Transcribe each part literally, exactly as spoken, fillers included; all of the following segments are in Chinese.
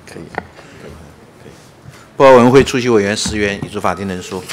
可以，可以，可以。报告委员会出席委员十员，已足法定人数。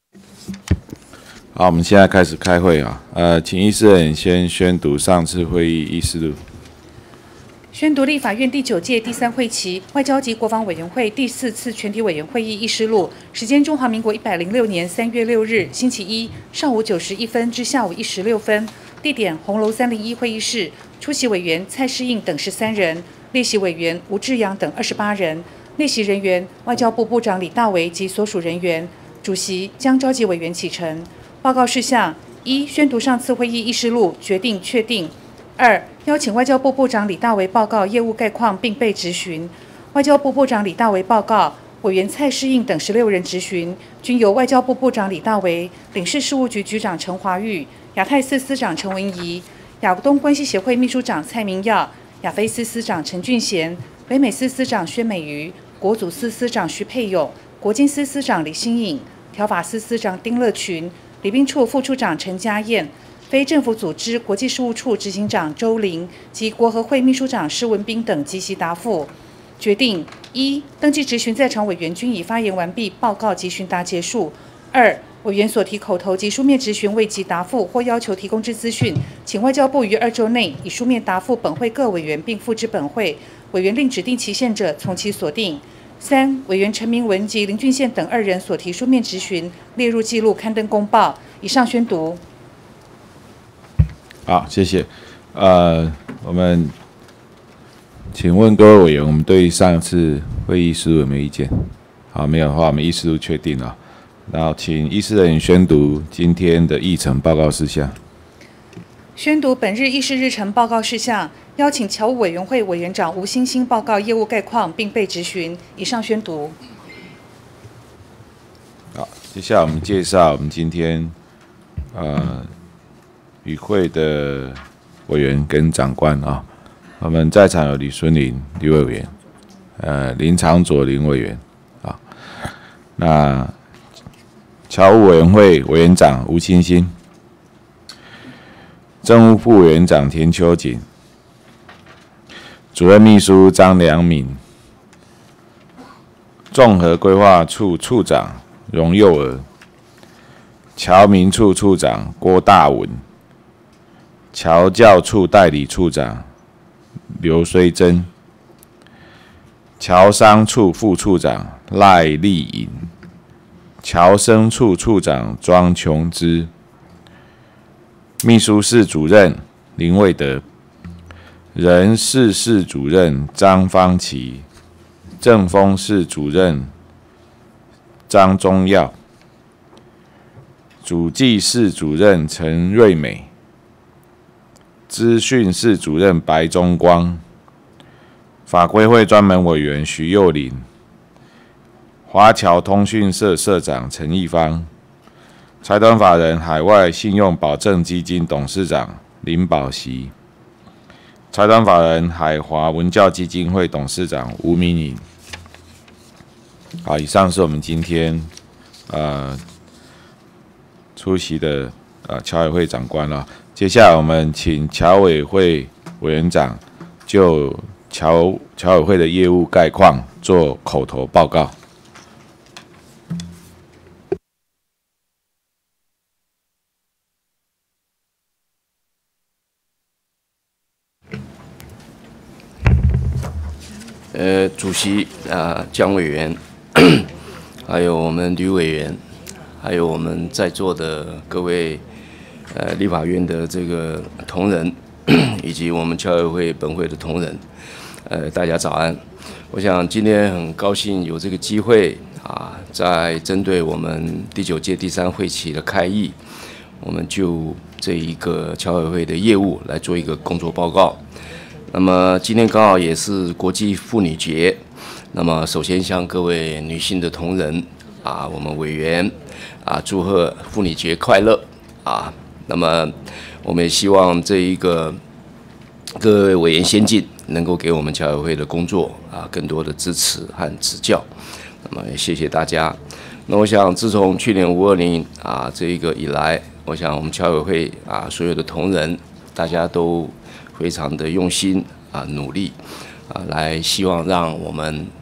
好，我们现在开始开会啊。呃，请议事人先宣读上次会议议事录。 宣读立法院第九届第三会期外交及国防委员会第四次全体委员会议议事录，时间中华民国一百零六年三月六日星期一上午九时一分至下午一时六分，地点红楼三零一会议室，出席委员蔡适应等十三人，列席委员吴志阳等二十八人，列席人员外交部部长李大为及所属人员，主席将召集委员启程。报告事项：一、宣读上次会议议事录，决定确定。二、邀请外交部部长李大为报告业务概况并被质询。外交部部长李大为报告，委员蔡适应等十六人质询，均由外交部部长李大为、领事事务局局长陈华玉、亚太司司长陈文仪、亚东关系协会秘书长蔡明耀、亚非司司长陈俊贤、北美司司长薛美瑜、国组司司长徐佩勇、国经司司长李新颖、条法司司长丁乐群、礼宾处副处长陈家燕、非政府组织国际事务处执行长周玲及国合会秘书长施文彬等积极答复。决定：一、登记质询在场委员均已发言完毕，报告及询答结束。二、委员所提口头及书面质询未及答复或要求提供之资讯，请外交部于二周内以书面答复本会各委员，并附之本会。委员另指定期限者，从其所定。三、委员陈明文及林俊宪等二人所提书面质询列入记录，刊登公报。以上宣读。 好，谢谢。呃，我们请问各位委员，我们对上次会议事录有没有意见？好，没有的话，我们议事录确定了。然后，请议事人员宣读今天的议程报告事项。 宣读本日议事日程报告事项，邀请侨务委员会委员长吴欣欣报告业务概况，并被质询。以上宣读。 好，接下来我们介绍我们今天呃。与会的委员跟长官啊，我们在场有李孙林李委员，呃林长佐林委员啊，那侨务委员会委员长吴清新，政务副委员长田秋瑾，主任秘书张良敏，综合规划处处长荣佑儿，侨民处处长郭大文。侨教处代理处长刘虽珍，侨商处副处长赖丽颖，侨生处处长庄琼芝，秘书室主任林卫德，人事室主任张方琪，政风室主任张宗耀，主计室主任陈瑞美。资讯室主任白中光，法规会专门委员徐幼林，华侨通讯社社长陈义芳，财团法人海外信用保证基金董事长林宝熙，财团法人海华文教基金会董事长吴明颖。好，以上是我们今天呃出席的呃侨委会长官了。接下来，我们请侨委会委员长就侨侨委会的业务概况做口头报告。 呃，主席啊，江委员，还有我们吕委员，还有我们在座的各位。呃，立法院的这个同仁，以及我们侨委会本会的同仁，呃，大家早安。我想今天很高兴有这个机会啊，在针对我们第九届第三会期的开议，我们就这一个侨委会的业务来做一个工作报告。那么今天刚好也是国际妇女节，那么首先向各位女性的同仁啊，我们委员啊，祝贺妇女节快乐啊！那么，我们也希望这一个各位委员先进能够给我们侨委会的工作啊更多的支持和指教。那么也谢谢大家。那我想，自从去年五二零啊这一个以来，我想我们侨委会啊所有的同仁，大家都非常的用心啊努力啊，来希望让我们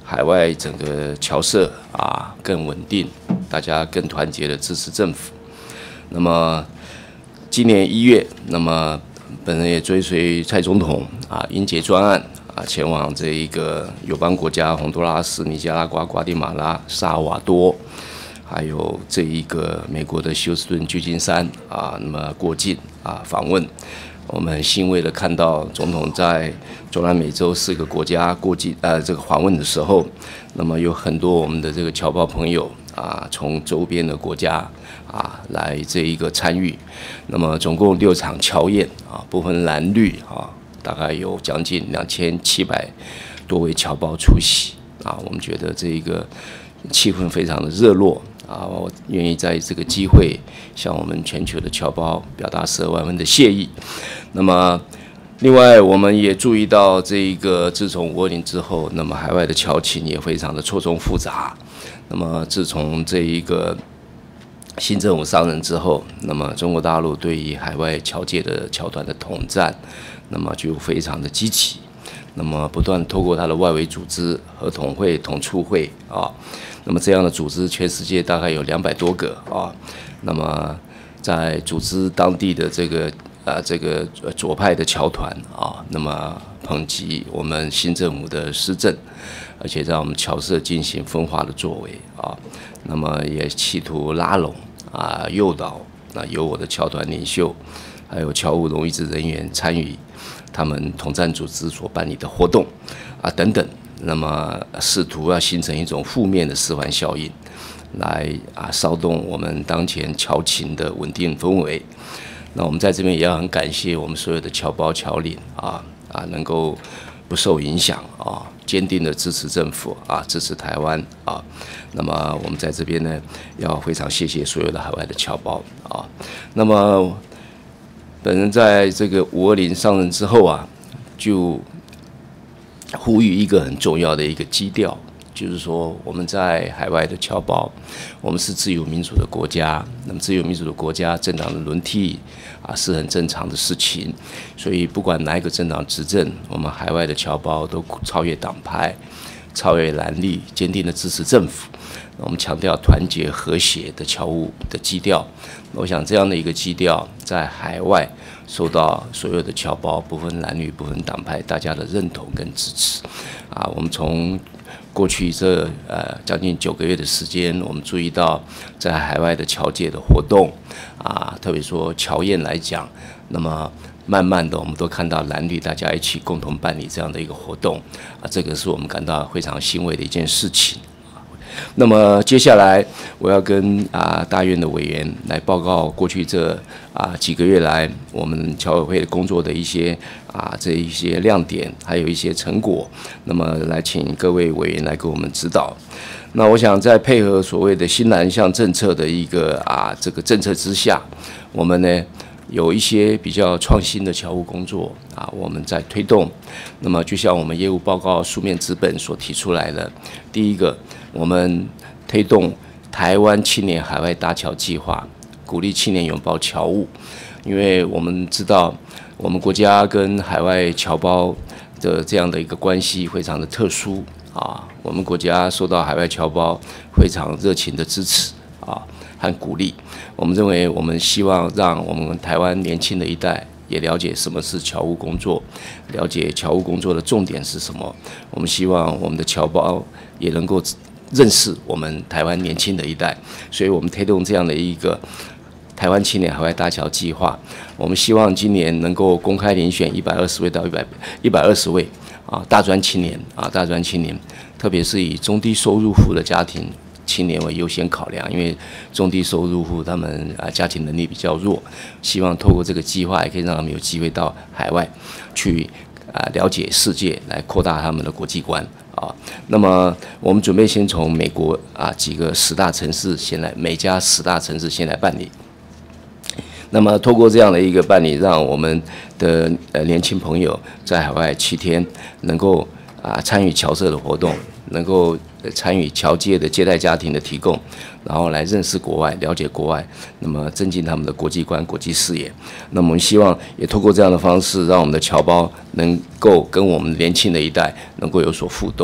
海外整个侨社啊更稳定，大家更团结的支持政府。那么今年一月，那么本人也追随蔡总统啊，英捷专案啊，前往这一个友邦国家洪都拉斯、尼加拉瓜、瓜地马拉、萨尔瓦多，还有这一个美国的休斯顿旧金山啊，那么过境啊访问。我们很欣慰的看到总统在中南美洲四个国家过境呃这个访问的时候，那么有很多我们的这个侨胞朋友啊，从周边的国家啊来这一个参与。那么总共六场侨宴啊，不分蓝绿啊，大概有将近两千七百多位侨胞出席啊。我们觉得这一个气氛非常的热络。啊，我愿意在这个机会向我们全球的侨胞表达十二万分的谢意。那么，另外我们也注意到，这一个自从五二零之后，那么海外的侨情也非常的错综复杂。那么，自从这一个新政府上任之后，那么中国大陆对于海外侨界的侨团的统战，那么就非常的积极。那么不断透过它的外围组织和统会、统促会啊，那么这样的组织，全世界大概有两百多个啊。那么在组织当地的这个啊这个左派的侨团啊，那么抨击我们新政府的施政，而且让我们侨社进行分化的作为啊。那么也企图拉拢啊、诱导啊，由我的侨团领袖还有侨务荣誉职人员参与他们统战组织所办理的活动啊等等，那么试图要形成一种负面的示范效应，来啊骚动我们当前侨情的稳定氛围。那我们在这边也要很感谢我们所有的侨胞侨领啊啊能够不受影响啊，坚定的支持政府啊，支持台湾啊。那么我们在这边呢，要非常谢谢所有的海外的侨胞啊。那么本人在这个五二零上任之后啊，就呼吁一个很重要的一个基调，就是说我们在海外的侨胞，我们是自由民主的国家，那么自由民主的国家，政党的轮替啊是很正常的事情，所以不管哪一个政党执政，我们海外的侨胞都超越党派，超越蓝绿，坚定的支持政府。我们强调团结和谐的侨务的基调，我想这样的一个基调在海外受到所有的侨胞，不分蓝绿、不分党派，大家的认同跟支持。啊，我们从过去这呃将近九个月的时间，我们注意到在海外的侨界的活动，啊，特别说侨宴来讲，那么慢慢的我们都看到蓝绿大家一起共同办理这样的一个活动，啊，这个是我们感到非常欣慰的一件事情。那么接下来我要跟啊大院的委员来报告过去这啊几个月来我们侨委会的工作的一些啊这一些亮点，还有一些成果。那么来请各位委员来给我们指导。那我想在配合所谓的新南向政策的一个啊这个政策之下，我们呢有一些比较创新的侨务工作啊，我们在推动。那么就像我们业务报告书面资本所提出来的，第一个，我们推动台湾青年海外搭侨计划，鼓励青年拥抱侨务，因为我们知道我们国家跟海外侨胞的这样的一个关系非常的特殊啊，我们国家受到海外侨胞非常热情的支持啊和鼓励。我们认为，我们希望让我们台湾年轻的一代也了解什么是侨务工作，了解侨务工作的重点是什么。我们希望我们的侨胞也能够认识我们台湾年轻的一代，所以我们推动这样的一个台湾青年海外搭侨计划。我们希望今年能够公开遴选一百二十位到一百一百二十位啊大专青年啊大专青年，特别是以中低收入户的家庭青年为优先考量，因为中低收入户他们啊家庭能力比较弱，希望透过这个计划，也可以让他们有机会到海外去啊了解世界，来扩大他们的国际观啊。那么我们准备先从美国啊几个十大城市先来，每家十大城市先来办理。那么透过这样的一个办理，让我们的呃年轻朋友在海外七天能够啊参与侨社的活动，能够参与侨界的接待家庭的提供，然后来认识国外，了解国外，那么增进他们的国际观、国际视野。那么我们希望也透过这样的方式，让我们的侨胞能够跟我们年轻的一代能够有所互动。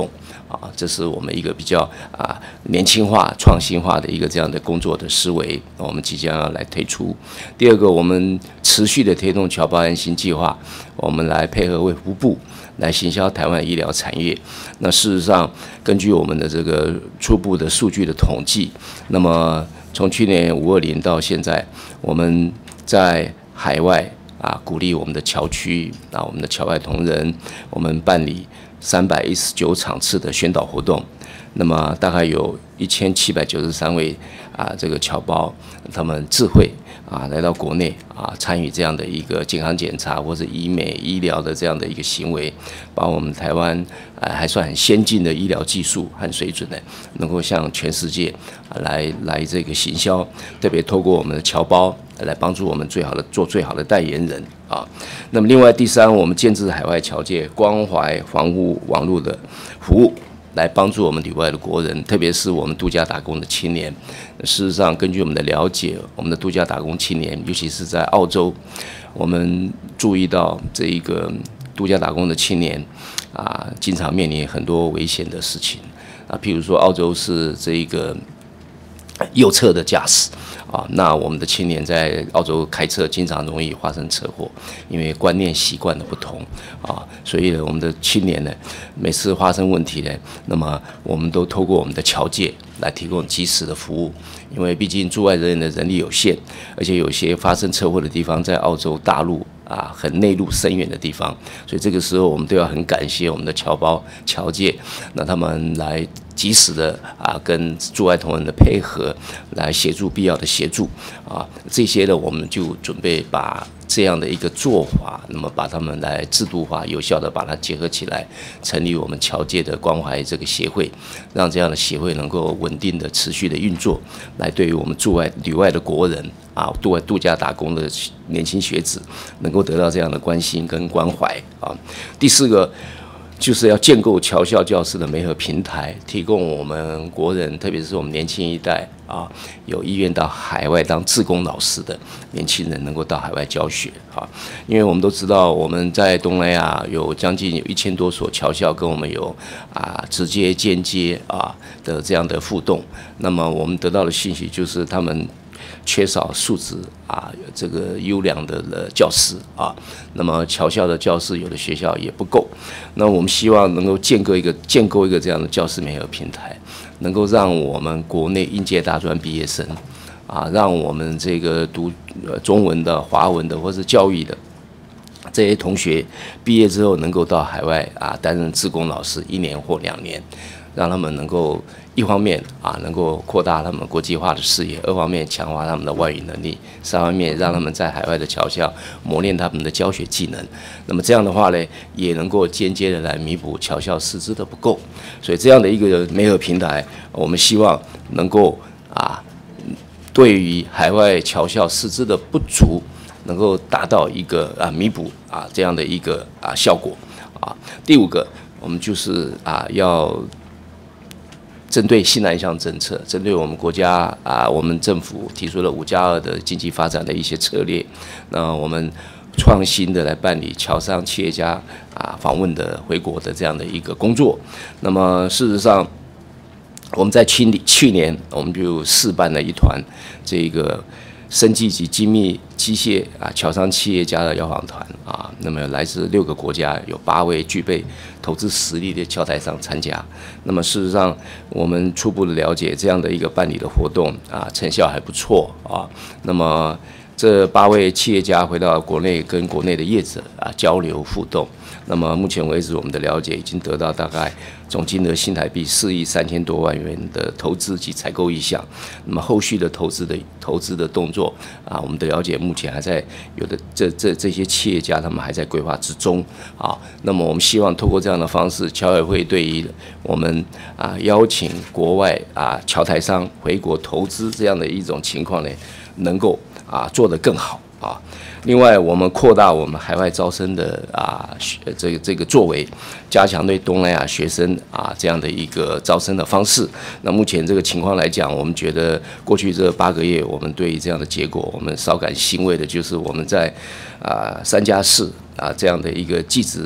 啊，这是我们一个比较啊年轻化、创新化的一个这样的工作的思维，我们即将要来推出。第二个，我们持续的推动侨胞安心计划，我们来配合卫福部来行销台湾医疗产业。那事实上，根据我们的这个初步的数据的统计，那么从去年五二零到现在，我们在海外啊鼓励我们的侨区啊，我们的侨外同仁，我们办理三百一十九场次的宣导活动，那么大概有一千七百九十三位啊这个侨胞，他们智慧啊来到国内啊参与这样的一个健康检查或者医美医疗的这样的一个行为，把我们台湾啊还算很先进的医疗技术和水准呢，能够向全世界啊来来这个行销，特别透过我们的侨胞来帮助我们最好的做最好的代言人啊。那么另外第三，我们建制海外侨界关怀防护网络的服务，来帮助我们旅外的国人，特别是我们度假打工的青年。事实上，根据我们的了解，我们的度假打工青年，尤其是在澳洲，我们注意到这一个度假打工的青年啊，经常面临很多危险的事情啊，譬如说澳洲是这一个右侧的驾驶。啊，那我们的青年在澳洲开车经常容易发生车祸，因为观念习惯的不同啊，所以呢，我们的青年呢，每次发生问题呢，那么我们都透过我们的侨界来提供及时的服务，因为毕竟驻外人员的人力有限，而且有些发生车祸的地方在澳洲大陆啊，很内陆深远的地方，所以这个时候我们都要很感谢我们的侨胞侨界，那他们来及时的啊，跟驻外同仁的配合，来协助必要的协助啊，这些呢，我们就准备把这样的一个做法，那么把他们来制度化、有效的把它结合起来，成立我们侨界的关怀这个协会，让这样的协会能够稳定的、持续的运作，来对于我们驻外、旅外的国人啊，度外度假打工的年轻学子，能够得到这样的关心跟关怀啊。第四个，就是要建构侨校教师的媒合平台，提供我们国人，特别是我们年轻一代啊，有意愿到海外当志工老师的年轻人，能够到海外教学啊。因为我们都知道，我们在东南亚有将近有一千多所侨校，跟我们有啊直接、间接啊的这样的互动。那么我们得到的信息就是，他们缺少素质啊，这个优良的教师啊，那么侨校的教师有的学校也不够，那我们希望能够建构一个建构一个这样的教师媒合平台，能够让我们国内应届大专毕业生啊，让我们这个读呃中文的、华文的或是教育的这些同学毕业之后，能够到海外啊担任志工老师一年或两年，让他们能够一方面啊能够扩大他们国际化的视野，二方面强化他们的外语能力，三方面让他们在海外的侨校磨练他们的教学技能。那么这样的话呢，也能够间接的来弥补侨校师资的不够。所以这样的一个媒合平台，我们希望能够啊对于海外侨校师资的不足，能够达到一个啊弥补啊这样的一个啊效果啊。第五个，我们就是啊要针对新南向政策，针对我们国家啊，我们政府提出了五加二的经济发展的一些策略，那我们创新的来办理侨商企业家啊访问的回国的这样的一个工作。那么事实上，我们在去去年我们就试办了一团这个生技及精密机械啊侨商企业家的邀访团啊，那么来自六个国家，有八位具备投资实力的侨台商参加。那么事实上，我们初步的了解，这样的一个办理的活动啊，成效还不错啊。那么这八位企业家回到国内，跟国内的业者啊交流互动。那么目前为止，我们的了解已经得到大概总金额新台币四亿三千多万元的投资及采购意向。那么后续的投资的投资的动作啊，我们的了解目前还在有的这这这些企业家他们还在规划之中啊。那么我们希望透过这样的方式，侨委会对于我们啊邀请国外啊侨台商回国投资这样的一种情况呢，能够啊做得更好啊。另外，我们扩大我们海外招生的啊这个这个作为，加强对东南亚学生啊这样的一个招生的方式。那目前这个情况来讲，我们觉得过去这八个月，我们对于这样的结果，我们稍感欣慰的就是我们在啊三加四啊这样的一个技职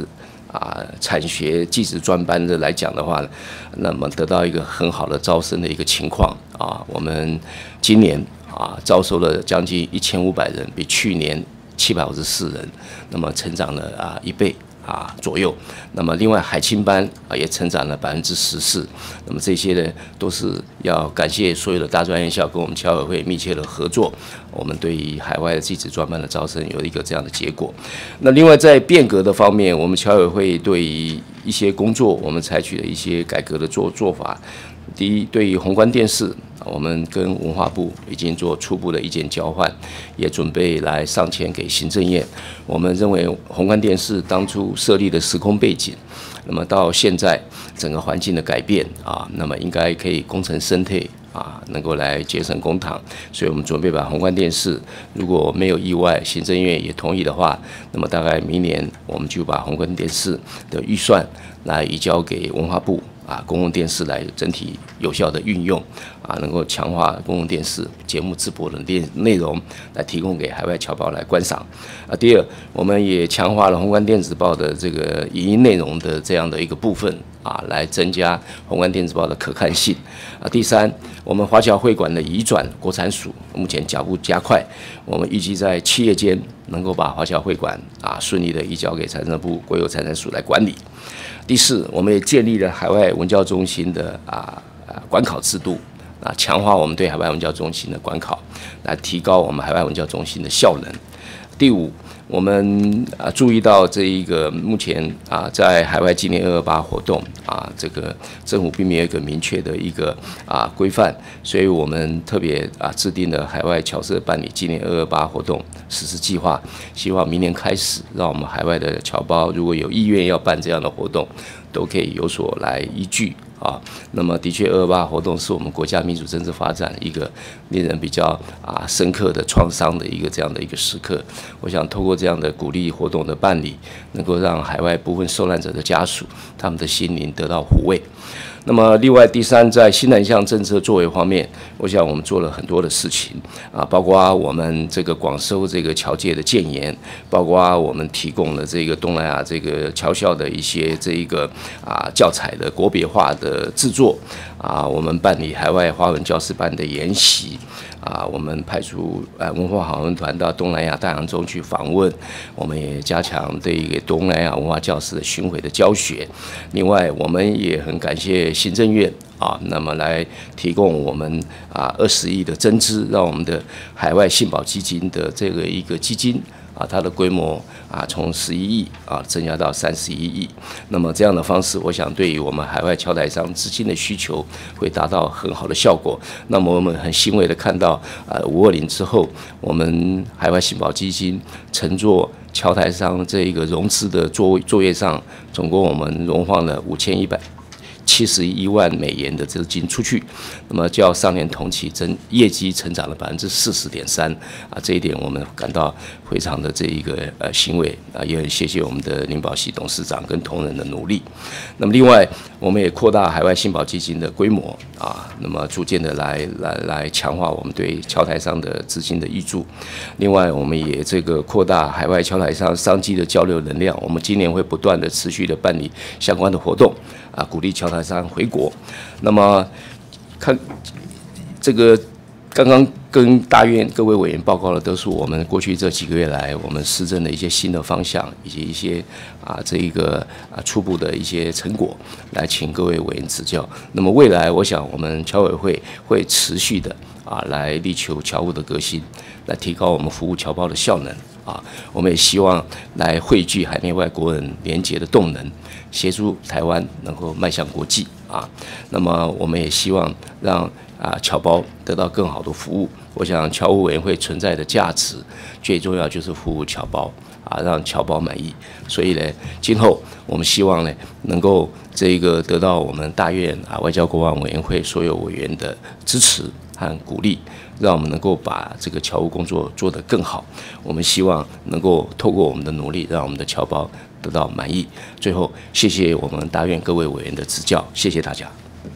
啊产学技职专班的来讲的话，那么得到一个很好的招生的一个情况啊。我们今年啊招收了将近一千五百人，比去年七百五十四人，那么成长了啊一倍。啊左右，那么另外海青班啊也成长了百分之十四，那么这些呢都是要感谢所有的大专院校跟我们侨委会密切的合作，我们对于海外的技职专班的招生有一个这样的结果。那另外在变革的方面，我们侨委会对于一些工作，我们采取了一些改革的做做法。第一，对于宏观电视，我们跟文化部已经做初步的意见交换，也准备来上前给行政院。我们认为宏观电视当初设立的时空背景，那么到现在整个环境的改变啊，那么应该可以功成身退啊，能够来节省公帑，所以我们准备把宏观电视，如果没有意外，行政院也同意的话，那么大概明年我们就把宏观电视的预算来移交给文化部。啊，公共电视来整体有效的运用，啊，能够强化公共电视节目直播的内内容，来提供给海外侨胞来观赏。啊，第二，我们也强化了宏观电子报的这个影音内容的这样的一个部分，啊，来增加宏观电子报的可看性。啊，第三，我们华侨会馆的移转国产署目前脚步加快，我们预计在七月间能够把华侨会馆啊顺利的移交给财政部国有财产署来管理。第四，我们也建立了海外文教中心的啊啊管考制度，啊，强化我们对海外文教中心的管考，来提高我们海外文教中心的效能。第五，我们啊注意到这一个目前啊在海外纪念二二八活动啊，这个政府并没有一个明确的一个啊规范，所以我们特别啊制定了海外侨社办理纪念二二八活动实施计划，希望明年开始，让我们海外的侨胞如果有意愿要办这样的活动，都可以有所来依据。啊，那么的确，二二八活动是我们国家民主政治发展一个令人比较啊深刻的创伤的一个这样的一个时刻。我想透过这样的鼓励活动的办理，能够让海外部分受难者的家属他们的心灵得到抚慰。那么，另外第三，在新南向政策作为方面，我想我们做了很多的事情啊，包括我们这个广收这个侨界的建言，包括我们提供了这个东南亚这个侨校的一些这一个啊教材的国别化的制作啊，我们办理海外华文教师班的研习。啊，我们派出呃文化访问团到东南亚大洋洲去访问，我们也加强对一个东南亚文化教师的巡回的教学。另外，我们也很感谢行政院啊，那么来提供我们啊二十亿的增资，让我们的海外信保基金的这个一个基金。啊，它的规模啊，从十一亿啊增加到三十一亿。那么这样的方式，我想对于我们海外侨台商资金的需求会达到很好的效果。那么我们很欣慰的看到，啊，五二零之后，我们海外信保基金乘坐侨台商这一个融资的作作业上，总共我们融放了五千一百。七十一万美元的资金出去，那么较上年同期增业绩成长了百分之四十点三啊，这一点我们感到非常的这一个呃欣慰啊，也很谢谢我们的林保禧董事长跟同仁的努力。那么另外，我们也扩大海外信保基金的规模啊，那么逐渐的来来来强化我们对侨台商的资金的挹注。另外，我们也这个扩大海外侨台商商机的交流能量，我们今年会不断的持续的办理相关的活动。啊，鼓励侨台商回国。那么，看这个刚刚跟大院各位委员报告的，都是我们过去这几个月来我们施政的一些新的方向，以及一些啊这一个啊初步的一些成果，来请各位委员指教。那么未来，我想我们侨委会会持续的啊来力求侨务的革新，来提高我们服务侨胞的效能。啊，我们也希望来汇聚海内外国人联结的动能，协助台湾能够迈向国际啊。那么，我们也希望让啊侨胞得到更好的服务。我想，侨务委员会存在的价值，最重要就是服务侨胞啊，让侨胞满意。所以呢，今后我们希望呢，能够这个得到我们大院啊外交国防委员会所有委员的支持和鼓励。让我们能够把这个侨务工作做得更好。我们希望能够透过我们的努力，让我们的侨胞得到满意。最后，谢谢我们大院各位委员的指教，谢谢大家。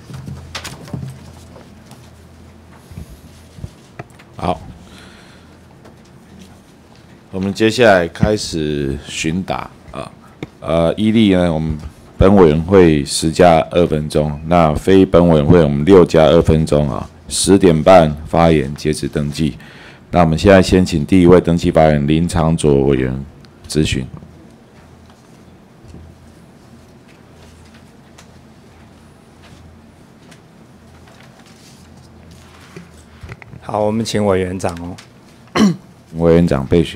好，我们接下来开始询答啊。 呃，依例呢，我们本委员会十加二分钟，那非本委员会我们六加二分钟啊，十点半发言截止登记。那我们现在先请第一位登记发言林长佐委员咨询。 好，我们请委员长哦。 委员长备询。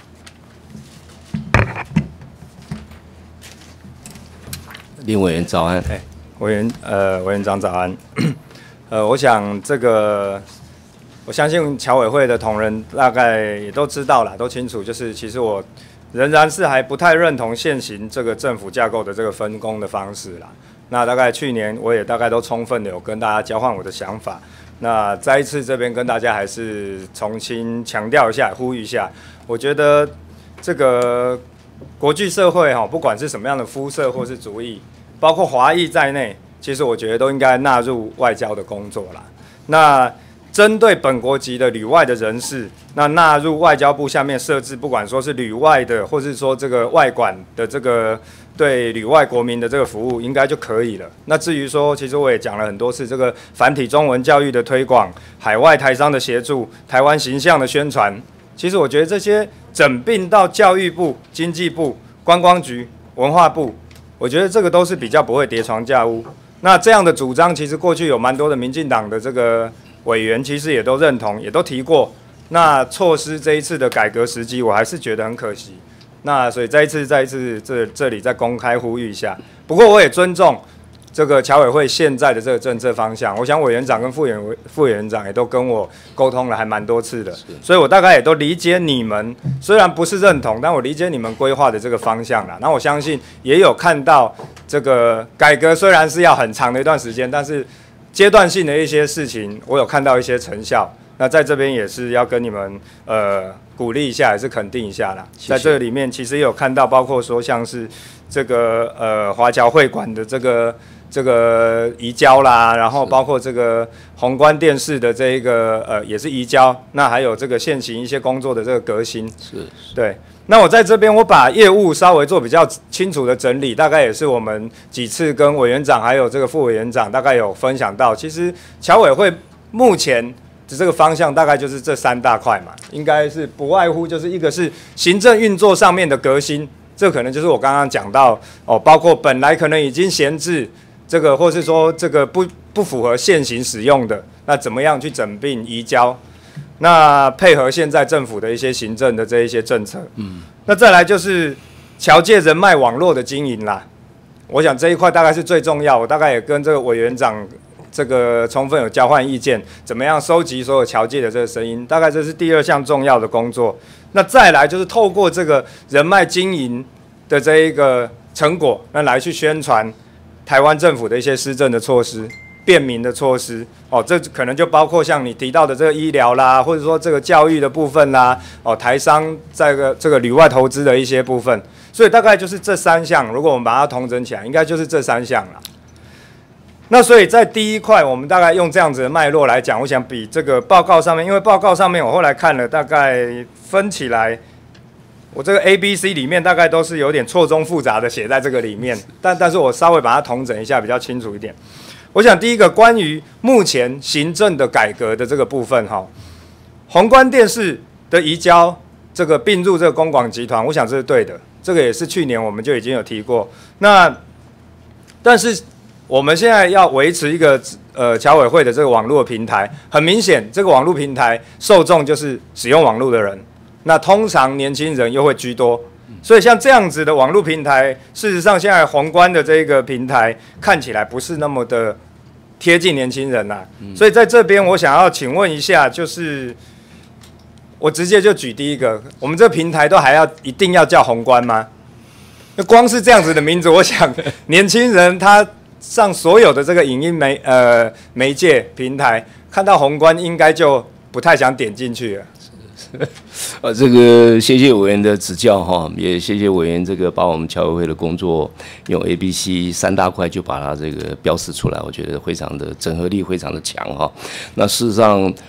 林委员早安。 哎，委员呃，委员长早安。呃，我想这个，我相信侨委会的同仁大概也都知道啦，都清楚，就是其实我仍然是还不太认同现行这个政府架构的这个分工的方式啦。那大概去年我也大概都充分的有跟大家交换我的想法。那再一次这边跟大家还是重新强调一下，呼吁一下，我觉得这个国际社会哈，不管是什么样的肤色或是族裔，包括华裔在内，其实我觉得都应该纳入外交的工作啦。那针对本国籍的旅外的人士，那纳入外交部下面设置，不管说是旅外的，或是说这个外管的这个对旅外国民的这个服务，应该就可以了。那至于说，其实我也讲了很多次，这个繁体中文教育的推广、海外台商的协助、台湾形象的宣传，其实我觉得这些整并到教育部、经济部、观光局、文化部，我觉得这个都是比较不会叠床架屋。那这样的主张，其实过去有蛮多的民进党的这个委员，其实也都认同，也都提过。那错失这一次的改革时机，我还是觉得很可惜。那所以再一次、再一次这这里再公开呼吁一下。不过我也尊重这个侨委会现在的这个政策方向。我想委员长跟副委员副委员长也都跟我沟通了还蛮多次的，所以我大概也都理解你们，虽然不是认同，但我理解你们规划的这个方向啦。那我相信也有看到这个改革虽然是要很长的一段时间，但是阶段性的一些事情，我有看到一些成效。那在这边也是要跟你们呃鼓励一下，也是肯定一下啦。谢谢。在这里面其实也有看到，包括说像是这个呃华侨会馆的这个这个移交啦，然后包括这个宏观电视的这一个呃也是移交，那还有这个现行一些工作的这个革新。 是。是对。那我在这边我把业务稍微做比较清楚的整理，大概也是我们几次跟委员长还有这个副委员长大概有分享到，其实侨委会目前这个方向大概就是这三大块嘛，应该是不外乎就是一个是行政运作上面的革新，这可能就是我刚刚讲到哦，包括本来可能已经闲置这个，或是说这个不不符合现行使用的，那怎么样去整并移交？那配合现在政府的一些行政的这一些政策，嗯，那再来就是侨界人脉网络的经营啦。我想这一块大概是最重要，我大概也跟这个委员长这个充分有交换意见，怎么样收集所有侨界的这个声音，大概这是第二项重要的工作。那再来就是透过这个人脉经营的这一个成果，那来去宣传台湾政府的一些施政的措施。便民的措施哦，这可能就包括像你提到的这个医疗啦，或者说这个教育的部分啦，哦，台商在个这个旅外投资的一些部分，所以大概就是这三项，如果我们把它统整起来，应该就是这三项啦。那所以在第一块，我们大概用这样子的脉络来讲，我想比这个报告上面，因为报告上面我后来看了，大概分起来，我这个 A、B、C 里面大概都是有点错综复杂的写在这个里面，但但是我稍微把它统整一下，比较清楚一点。我想第一个关于目前行政的改革的这个部分哈，宏观电视的移交这个并入这个公广集团，我想这是对的，这个也是去年我们就已经有提过。那但是我们现在要维持一个呃侨委会的这个网络平台，很明显这个网络平台受众就是使用网络的人，那通常年轻人又会居多。所以像这样子的网络平台，事实上现在宏观的这个平台看起来不是那么的贴近年轻人呐、啊。所以在这边我想要请问一下，就是我直接就举第一个，我们这个平台都还要一定要叫宏观吗？那光是这样子的名字，我想年轻人他上所有的这个影音媒呃媒介平台，看到宏观应该就不太想点进去了。 呃，这个谢谢委员的指教哈，也谢谢委员这个把我们侨委会的工作用 A、B、C 三大块就把它这个标示出来，我觉得非常的整合力非常的强哈。那事实上，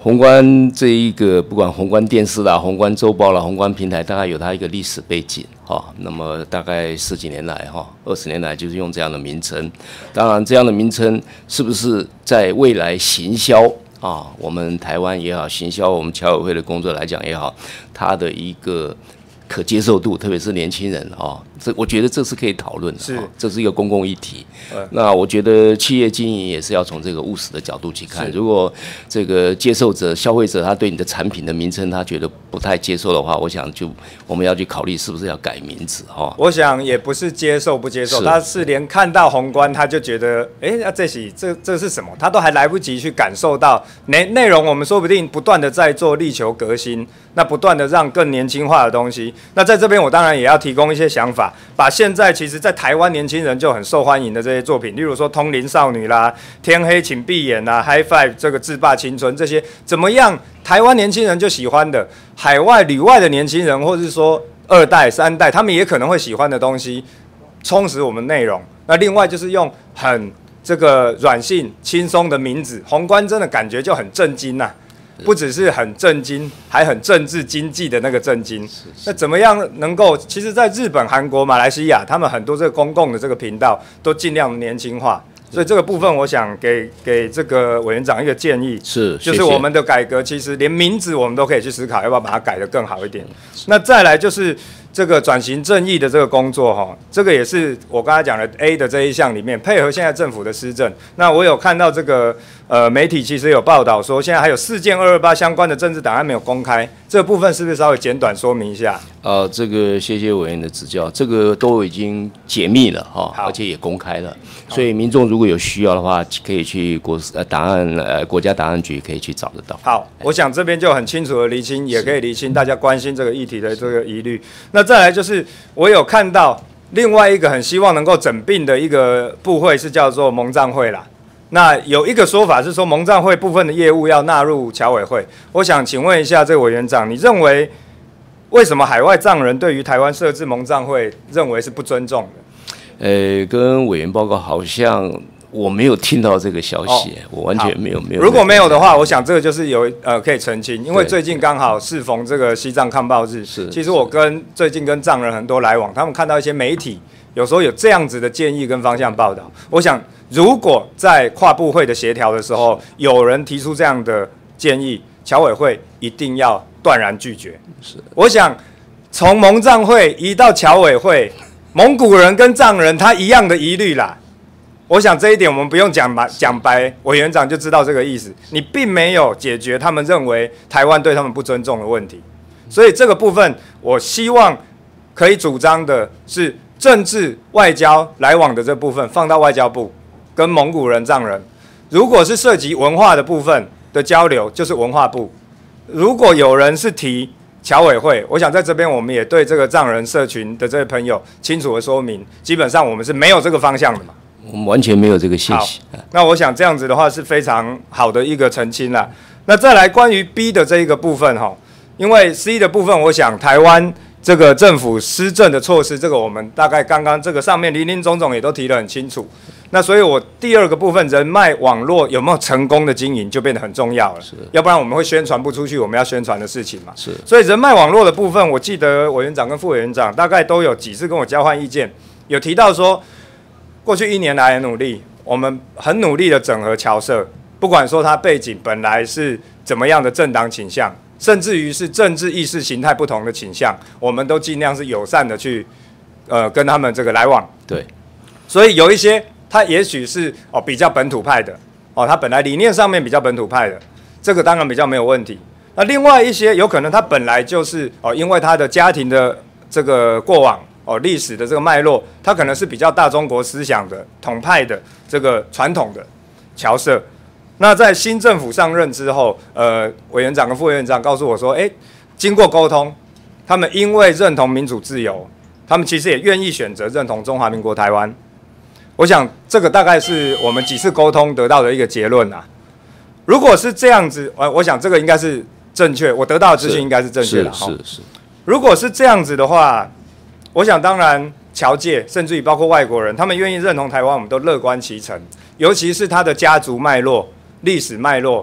宏观这一个，不管宏观电视啦、宏观周报啦、宏观平台，大概有它一个历史背景哈。那么大概十几年来哈，二十年来就是用这样的名称。当然，这样的名称是不是在未来行销啊，我们台湾也好，行销我们侨委会的工作来讲也好，它的一个可接受度，特别是年轻人啊，这我觉得这是可以讨论的，是，这是一个公共议题。那我觉得企业经营也是要从这个务实的角度去看。如果这个接受者、消费者他对你的产品的名称他觉得不太接受的话，我想就我们要去考虑是不是要改名字哈。 我想也不是接受不接受，他是连看到宏观他就觉得，哎、欸，那、啊、这是这这是什么？他都还来不及去感受到内内容，我们说不定不断的在做力求革新，那不断的让更年轻化的东西。那在这边我当然也要提供一些想法，把现在其实在台湾年轻人就很受欢迎的这些作品，例如说《通灵少女》啦、《天黑请闭眼》啦、《High Five》这个自霸青春这些，怎么样？台湾年轻人就喜欢的，海外旅外的年轻人，或者是说二代、三代，他们也可能会喜欢的东西，充实我们内容。那另外就是用很这个软性、轻松的名字，宏观真的感觉就很震惊呐、啊。不只是很震惊，还很政治经济的那个震惊。那怎么样能够？其实，在日本、韩国、马来西亚，他们很多这个公共的这个频道都尽量年轻化。所以这个部分，我想给给这个委员长一个建议， 是， 就是我们的改革，其实连名字我们都可以去思考，要不要把它改得更好一点。那再来就是这个转型正义的这个工作哈，这个也是我刚才讲的 A 的这一项里面，配合现在政府的施政。那我有看到这个呃媒体其实有报道说，现在还有四件二二八相关的政治档案没有公开，这个部分是不是稍微简短说明一下？ 呃，这个谢谢委员的指教，这个都已经解密了哈，而且也公开了，所以民众如果有需要的话，可以去国呃档案呃国家档案局可以去找得到。 好，我想这边就很清楚的厘清，也可以厘清大家关心这个议题的这个疑虑。那再来就是我有看到另外一个很希望能够整并的一个部会是叫做蒙藏会啦。那有一个说法是说蒙藏会部分的业务要纳入侨委会。我想请问一下这个委员长，你认为为什么海外藏人对于台湾设置蒙藏会认为是不尊重的？ 呃，跟委员报告好像我没有听到这个消息，哦、我完全没有没有。 如果没有的话，我想这个就是有呃可以澄清，因为最近刚好适逢这个西藏抗暴日， 是。 其实我跟最近跟藏人很多来往，他们看到一些媒体有时候有这样子的建议跟方向报道，我想如果在跨部会的协调的时候，有人提出这样的建议，侨委会一定要断然拒绝。 是。我想从蒙藏会移到侨委会。蒙古人跟藏人他一样的疑虑啦，我想这一点我们不用讲白讲白，委员长就知道这个意思。你并没有解决他们认为台湾对他们不尊重的问题，所以这个部分我希望可以主张的是政治外交来往的这部分放到外交部跟蒙古人藏人，如果是涉及文化的部分的交流，就是文化部。如果有人是提侨委会，我想在这边我们也对这个藏人社群的这些朋友清楚的说明，基本上我们是没有这个方向的嘛， 我们完全没有这个信息。 那我想这样子的话是非常好的一个澄清啦。那再来关于 B 的这一个部分哈，因为 C 的部分，我想台湾这个政府施政的措施，这个我们大概刚刚这个上面林林总总也都提得很清楚。那所以我第二个部分，人脉网络有没有成功的经营就变得很重要了，要不然我们会宣传不出去我们要宣传的事情嘛。 是， 所以人脉网络的部分，我记得委员长跟副委员长大概都有几次跟我交换意见，有提到说，过去一年来很努力，我们很努力的整合侨社，不管说他背景本来是怎么样的政党倾向，甚至于是政治意识形态不同的倾向，我们都尽量是友善的去，呃，跟他们这个来往。 对， 所以有一些。他也许是哦比较本土派的哦，他本来理念上面比较本土派的，这个当然比较没有问题。那另外一些有可能他本来就是哦，因为他的家庭的这个过往哦历史的这个脉络，他可能是比较大中国思想的统派的这个传统的侨社。那在新政府上任之后，呃，委员长跟副委员长告诉我说，哎，经过沟通，他们因为认同民主自由，他们其实也愿意选择认同中华民国台湾。我想这个大概是我们几次沟通得到的一个结论啊。如果是这样子，呃，我想这个应该是正确，我得到的资讯应该是正确的。 是是是。 如果是这样子的话，我想当然侨界甚至于包括外国人，他们愿意认同台湾，我们都乐观其成。尤其是他的家族脉络、历史脉络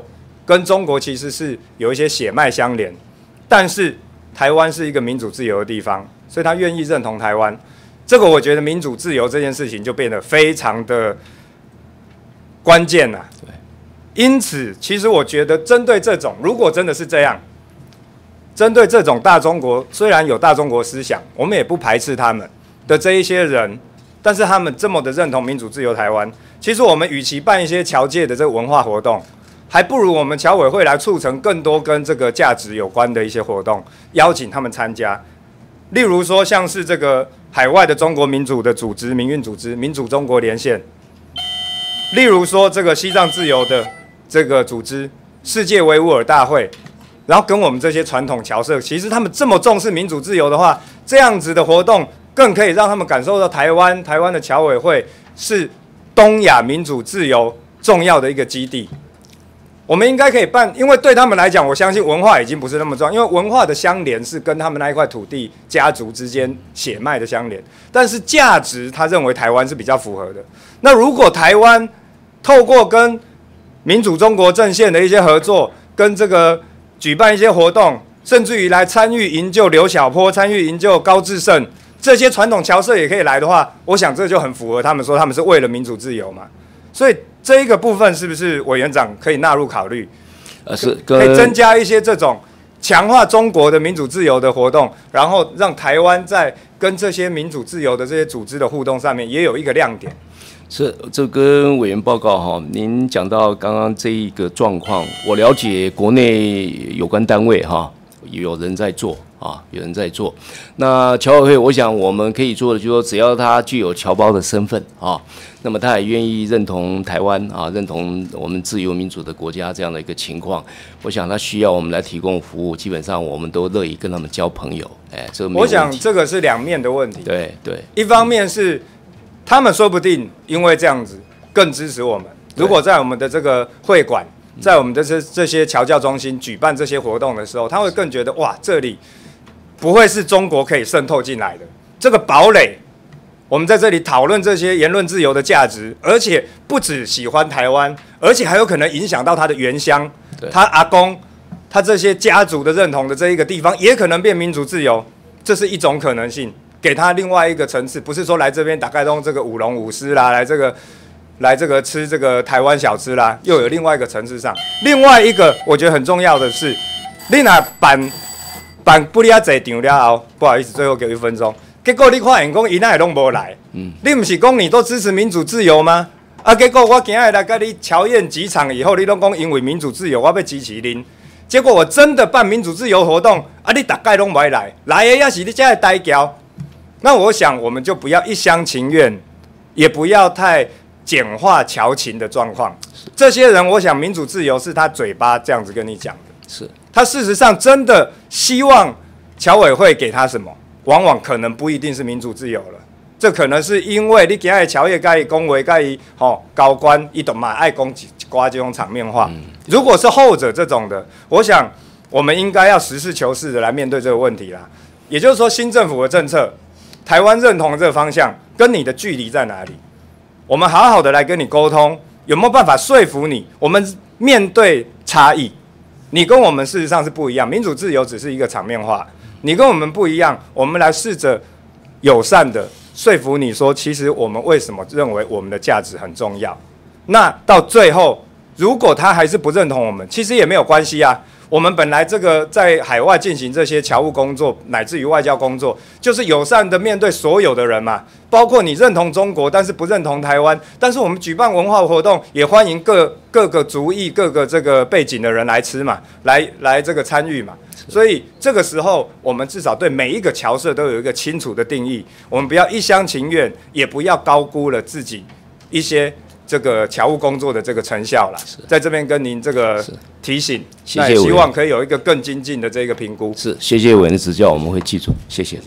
跟中国其实是有一些血脉相连，但是台湾是一个民主自由的地方，所以他愿意认同台湾。这个我觉得民主自由这件事情就变得非常的关键了。对，因此其实我觉得针对这种，如果真的是这样，针对这种大中国，虽然有大中国思想，我们也不排斥他们的这一些人，但是他们这么的认同民主自由台湾，其实我们与其办一些侨界的这个文化活动，还不如我们侨委会来促成更多跟这个价值有关的一些活动，邀请他们参加。例如说，像是这个海外的中国民主的组织、民运组织、民主中国连线；例如说，这个西藏自由的这个组织——世界维吾尔大会。然后跟我们这些传统侨社，其实他们这么重视民主自由的话，这样子的活动更可以让他们感受到台湾台湾的侨委会是东亚民主自由重要的一个基地。我们应该可以办，因为对他们来讲，我相信文化已经不是那么重要，因为文化的相连是跟他们那一块土地家族之间血脉的相连，但是价值他认为台湾是比较符合的。那如果台湾透过跟民主中国阵线的一些合作，跟这个举办一些活动，甚至于来参与营救刘小波、参与营救高志胜，这些传统侨社也可以来的话，我想这就很符合他们说他们是为了民主自由嘛。所以这一个部分是不是委员长可以纳入考虑？ 呃，是可以增加一些这种强化中国的民主自由的活动，然后让台湾在跟这些民主自由的这些组织的互动上面也有一个亮点。 是，这跟委员报告哈，您讲到刚刚这一个状况，我了解国内有关单位哈，有人在做啊，有人在做。那侨委会，我想我们可以做的，就是说，只要他具有侨胞的身份啊，那么他也愿意认同台湾啊，认同我们自由民主的国家这样的一个情况，我想他需要我们来提供服务，基本上我们都乐意跟他们交朋友。哎，这个没有问题。 我想这个是两面的问题。 对对， 一方面是他们说不定因为这样子更支持我们。如果在我们的这个会馆，在我们的这这些侨教中心举办这些活动的时候，他会更觉得哇，这里不会是中国可以渗透进来的这个堡垒。我们在这里讨论这些言论自由的价值，而且不只喜欢台湾，而且还有可能影响到他的原乡，他阿公，他这些家族的认同的这一个地方，也可能变民主自由，这是一种可能性。给他另外一个层次，不是说来这边打开东这个舞龙舞狮啦，来这个来这个吃这个台湾小吃啦，又有另外一个层次上。另外一个我觉得很重要的是，你若办办不了这场了后，不好意思，最后给我一分钟。结果你发现讲伊那也拢无来，嗯，你不是讲你都支持民主自由吗？啊，结果我今日来跟你乔宴几场以后，你拢讲因为民主自由，我要支持恁。结果我真的办民主自由活动，啊，你大概拢不来，来的也是你这个台侨。那我想，我们就不要一厢情愿，也不要太简化侨情的状况。这些人，我想民主自由是他嘴巴这样子跟你讲的， 是他事实上真的希望侨委会给他什么，往往可能不一定是民主自由了。这可能是因为你今日侨业该伊恭维该伊吼高官，伊都嘛爱讲一寡这种场面话。嗯、如果是后者这种的，我想我们应该要实事求是的来面对这个问题啦。也就是说，新政府的政策。台湾认同的这个方向跟你的距离在哪里？我们好好的来跟你沟通，有没有办法说服你？我们面对差异，你跟我们事实上是不一样。民主自由只是一个场面话，你跟我们不一样，我们来试着友善的说服你说，其实我们为什么认为我们的价值很重要？那到最后，如果他还是不认同我们，其实也没有关系啊。我们本来这个在海外进行这些侨务工作，乃至于外交工作，就是友善的面对所有的人嘛，包括你认同中国，但是不认同台湾。但是我们举办文化活动，也欢迎各各个族裔、各个这个背景的人来吃嘛，来来这个参与嘛。所以这个时候，我们至少对每一个侨社都有一个清楚的定义，我们不要一厢情愿，也不要高估了自己一些。这个侨务工作的这个成效了，在这边跟您这个提醒， 谢谢， 希望可以有一个更精进的这个评估。 是，谢谢委员的指教，我们会记住，谢谢。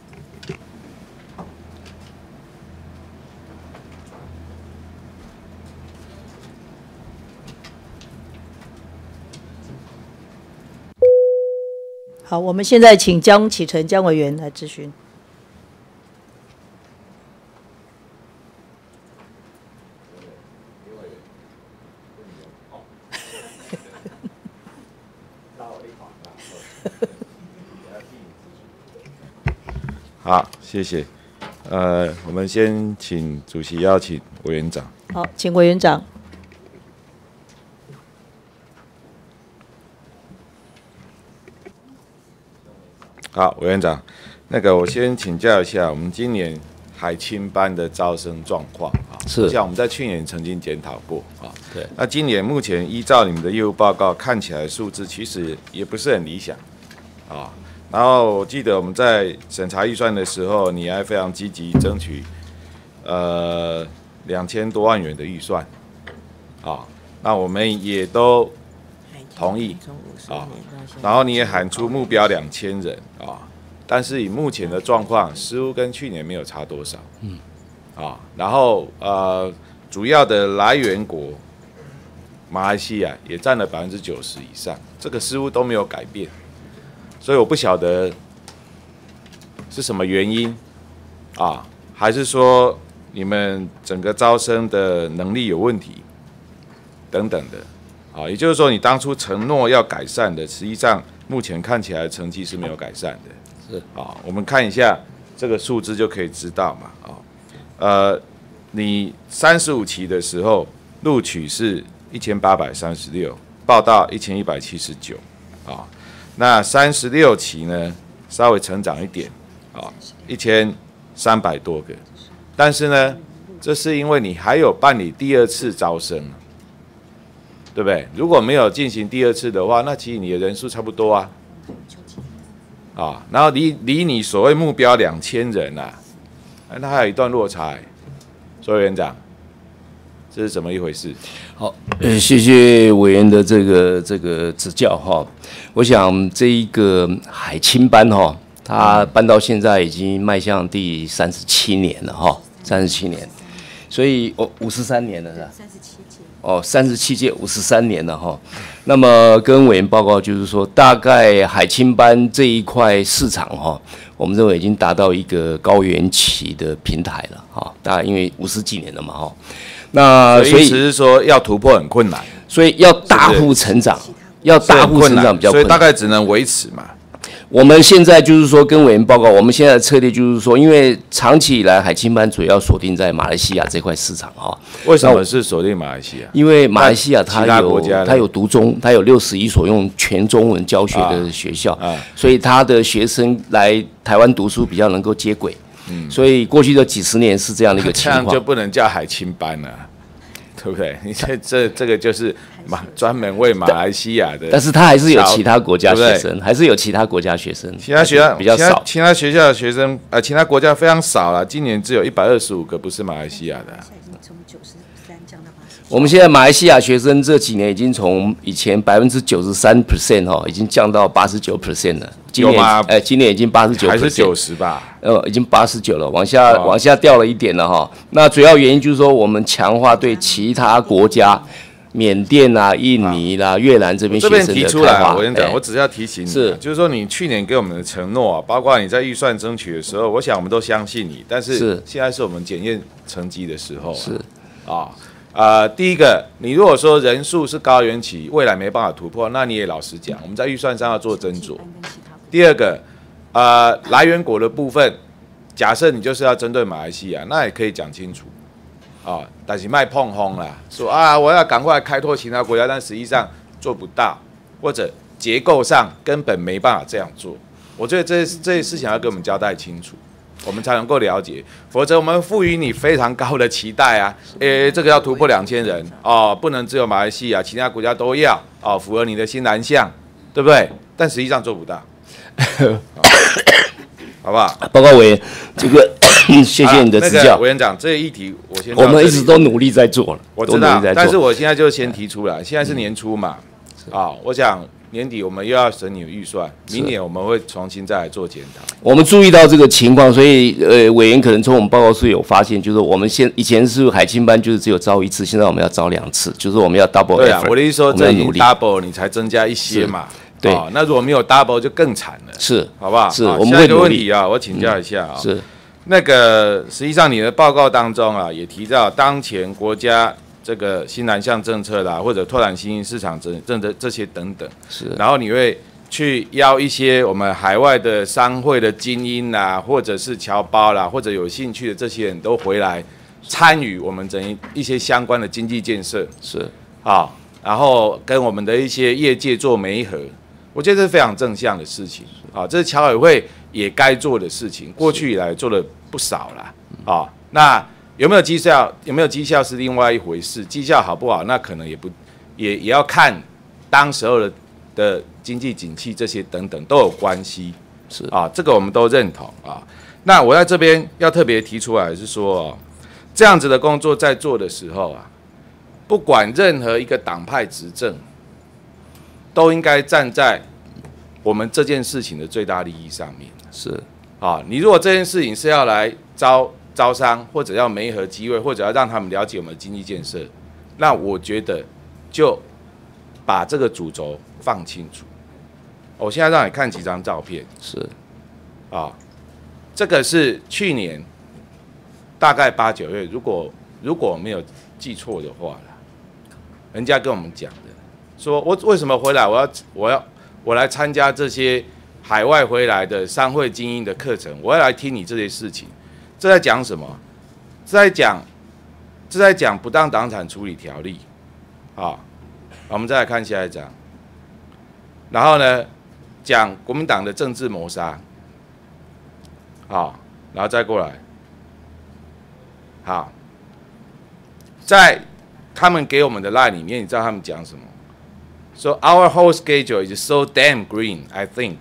好，我们现在请江启臣江委员来质询。 好，谢谢。呃，我们先请主席邀请委员长。 好，请委员长。 好，委员长，那个我先请教一下，我们今年海青班的招生状况啊， 是像我们在去年曾经检讨过啊。 对。 那今年目前依照你们的业务报告看起来数字其实也不是很理想啊。然后我记得我们在审查预算的时候，你还非常积极争取呃两千多万元的预算啊。那我们也都同意啊，然后你也喊出目标两千人啊，但是以目前的状况，似乎跟去年没有差多少，嗯，啊，然后呃，主要的来源国马来西亚也占了百分之九十以上，这个似乎都没有改变，所以我不晓得是什么原因啊，还是说你们整个招生的能力有问题等等的。啊，也就是说，你当初承诺要改善的，实际上目前看起来成绩是没有改善的。是啊，我们看一下这个数字就可以知道嘛。啊，呃，你三十五期的时候录取是一千八百三十六，报到一千一百七十九。啊，那三十六期呢，稍微成长一点，啊，一千三百多个。但是呢，这是因为你还有办理第二次招生。对不对？如果没有进行第二次的话，那其实你的人数差不多啊，啊，然后离离你所谓目标两千人啊，那还有一段落差。所以委员长，这是怎么一回事？ 好，呃，谢谢委员的这个这个指教哈。我想这一个海青班哈，它办到现在已经迈向第三十七年了哈，三十七年，所以哦五十三年了是吧？三十七届。哦，三十七届五十三年了哈。那么跟委员报告就是说，大概海青班这一块市场哈，我们认为已经达到一个高原期的平台了哈。大概因为五十几年了嘛哈。那所以意思是说要突破很困难， 所以要大幅成长，是是要大幅成长比较困难， 所以大概只能维持嘛。 我们现在就是说跟委员报告，我们现在的策略就是说，因为长期以来海青班主要锁定在马来西亚这块市场哈。 为什么是锁定马来西亚？ 因为马来西亚它有它有独中，它有六十一所用全中文教学的学校，啊啊、所以它的学生来台湾读书比较能够接轨。嗯，所以过去的几十年是这样的一个情况， 这样就不能叫海青班了。对不对？你这这这个就是马专门为马来西亚的， 但是他还是有其他国家学生，对对还是有其他国家学生， 其他学校比较少， 其他学校的学生呃，其他国家非常少了，今年只有一百二十五个不是马来西亚的。 我们现在马来西亚学生这几年已经从以前百分之九十三 percent 哈，已经降到八十九 percent 了。今年哎、呃，今年已经八十九， 还是九十吧？ 呃，已经八十九了，往下、哦、往下掉了一点了哈。那主要原因就是说，我们强化对其他国家，缅甸啊、印尼啦、啊、越南这边学生的开发。这边提出来， 我跟你讲，我只是要提醒你，是就是说你去年给我们的承诺啊，包括你在预算争取的时候，我想我们都相信你，但是现在是我们检验成绩的时候、啊， 是啊。呃，第一个，你如果说人数是高原期，未来没办法突破，那你也老实讲，我们在预算上要做斟酌。第二个，呃，来源国的部分，假设你就是要针对马来西亚，那也可以讲清楚，啊，但是卖碰轰啦，说啊，我要赶快开拓其他国家，但实际上做不到，或者结构上根本没办法这样做。我觉得这这些事情要跟我们交代清楚。我们才能够了解，否则我们赋予你非常高的期待啊！诶，这个要突破两千人哦，不能只有马来西亚，其他国家都要哦，符合你的新南向，对不对？但实际上做不到，好不好？ 报告委员，这个谢谢你的指教。 啊那个、委员长，这个议题我先我们一直都努力在做了， 我知道，但是我现在就先提出来，现在是年初嘛，啊、哦，我想。年底我们又要审你的预算，明年我们会重新再来做检讨。 我们注意到这个情况，所以呃，委员可能从我们报告书有发现，就是我们现以前是海青班就是只有招一次，现在我们要招两次，就是我们要 double effort。 对啊，我的意思说，这已经 double 你才增加一些嘛。 对、 哦，那如果没有 double 就更惨了。 是， 好不好？ 是，我们会努力。下一个问题啊，我请教一下啊、 嗯。是， 那个实际上你的报告当中啊，也提到当前国家。这个新南向政策啦，或者拓展新兴市场政政策这些等等， 是。 然后你会去邀一些我们海外的商会的精英啦，或者是侨胞啦，或者有兴趣的这些人都回来参与我们整一一些相关的经济建设， 是啊，然后跟我们的一些业界做媒合，我觉得这是非常正向的事情啊，这是侨委会也该做的事情，过去以来做了不少啦啊。那有没有绩效？有没有绩效是另外一回事，绩效好不好，那可能也不也也要看当时候的的经济景气这些等等都有关系， 是啊，这个我们都认同啊。那我在这边要特别提出来是说，哦，这样子的工作在做的时候啊，不管任何一个党派执政，都应该站在我们这件事情的最大利益上面。 是啊，你如果这件事情是要来招招商，或者要媒合机会，或者要让他们了解我们的经济建设，那我觉得就把这个主轴放清楚。我现在让你看几张照片， 是啊，这个是去年大概八九月，如果如果没有记错的话啦，人家跟我们讲的，说我为什么回来，我要我要我来参加这些海外回来的商会精英的课程，我要来听你这些事情，这在讲什么？这在讲这在讲不当党产处理条例，啊，我们再来看下一章，然后呢？讲国民党的政治谋杀，好，然后再过来，好，在他们给我们的 line 里面，你知道他们讲什么？说 Our whole schedule is so damn green. I think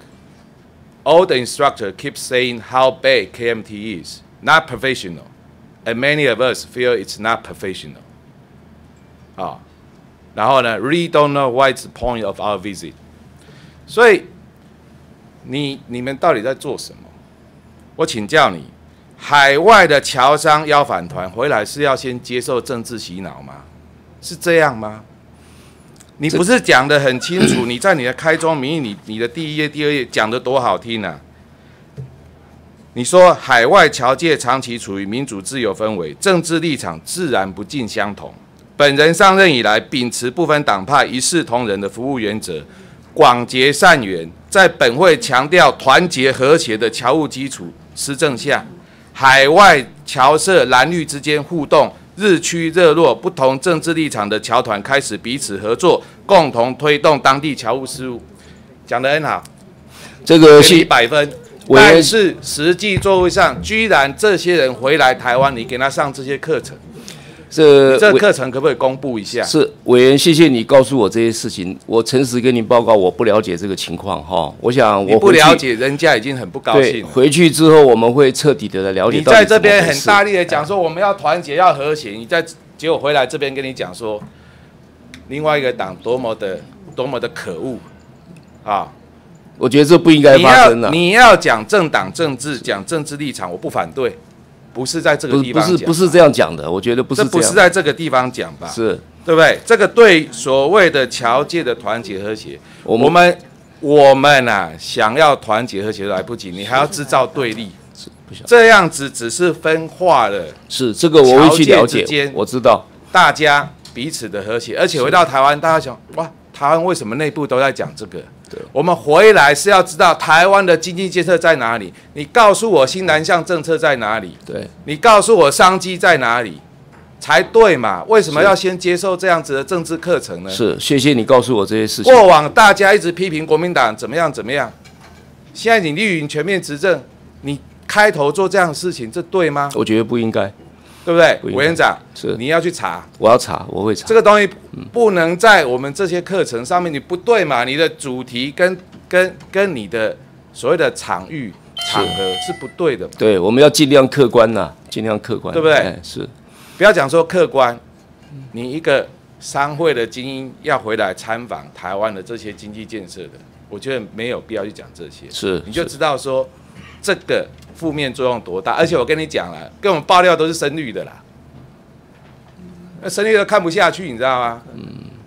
all the instructor keep saying how bad K M T is, not professional, and many of us feel it's not professional. 好，然后呢 ，really don't know what's the point of our visit. 所以。你你们到底在做什么？我请教你，海外的侨商邀访团回来是要先接受政治洗脑吗？是这样吗？你不是讲得很清楚？你在你的开宗明义，你你的第一页、第二页讲得多好听啊！你说海外侨界长期处于民主自由氛围，政治立场自然不尽相同。本人上任以来，秉持不分党派、一视同仁的服务原则。广结善缘，在本会强调团结和谐的侨务基础施政下，海外侨社蓝绿之间互动日趋热络，不同政治立场的侨团开始彼此合作，共同推动当地侨务事务。讲得很好， 这个给你百分。但是实际座位上，居然这些人回来台湾，你给他上这些课程。 这这课程可不可以公布一下？ 是委员，谢谢你告诉我这些事情。我诚实跟您报告，我不了解这个情况哈。我想我不了解，人家已经很不高兴了。 回去之后我们会彻底的来了解。 你在这边很大力的讲说我们要团结要和谐，你在结果回来这边跟你讲说，另外一个党多么的多么的可恶啊！ 我觉得这不应该发生的。 你要讲政党政治，讲政治立场，我不反对。不是在这个地方讲， 不是不是这样讲的，我觉得不是这样。 这不是在这个地方讲吧？ 是， 对不对？这个对所谓的侨界的团结和谐，我们我们我们啊，想要团结和谐都来不及，你还要制造对立，这样子只是分化了。 是这个我会去了解，我知道大家彼此的和谐，而且回到台湾，大家想哇，台湾为什么内部都在讲这个？我们回来是要知道台湾的经济建设在哪里，你告诉我新南向政策在哪里， 对， 你告诉我商机在哪里，才对嘛？为什么要先接受这样子的政治课程呢？ 是，谢谢你告诉我这些事情。 过往大家一直批评国民党怎么样怎么样，现在你绿营全面执政，你开头做这样的事情，这对吗？ 我觉得不应该。 对不对？委员长， 是你要去查， 我要查，我会查。 这个东西不能在我们这些课程上面，你不对嘛？你的主题跟跟跟你的所谓的场域场合是不对的嘛？ 对，我们要尽量客观呐，尽量客观， 对不对？ 哎、是， 不要讲说客观，你一个商会的精英要回来参访台湾的这些经济建设的，我觉得没有必要去讲这些， 是， 你就知道说这个。负面作用多大？而且我跟你讲了，跟我们爆料都是深绿的啦，那深绿都看不下去，你知道吗？嗯，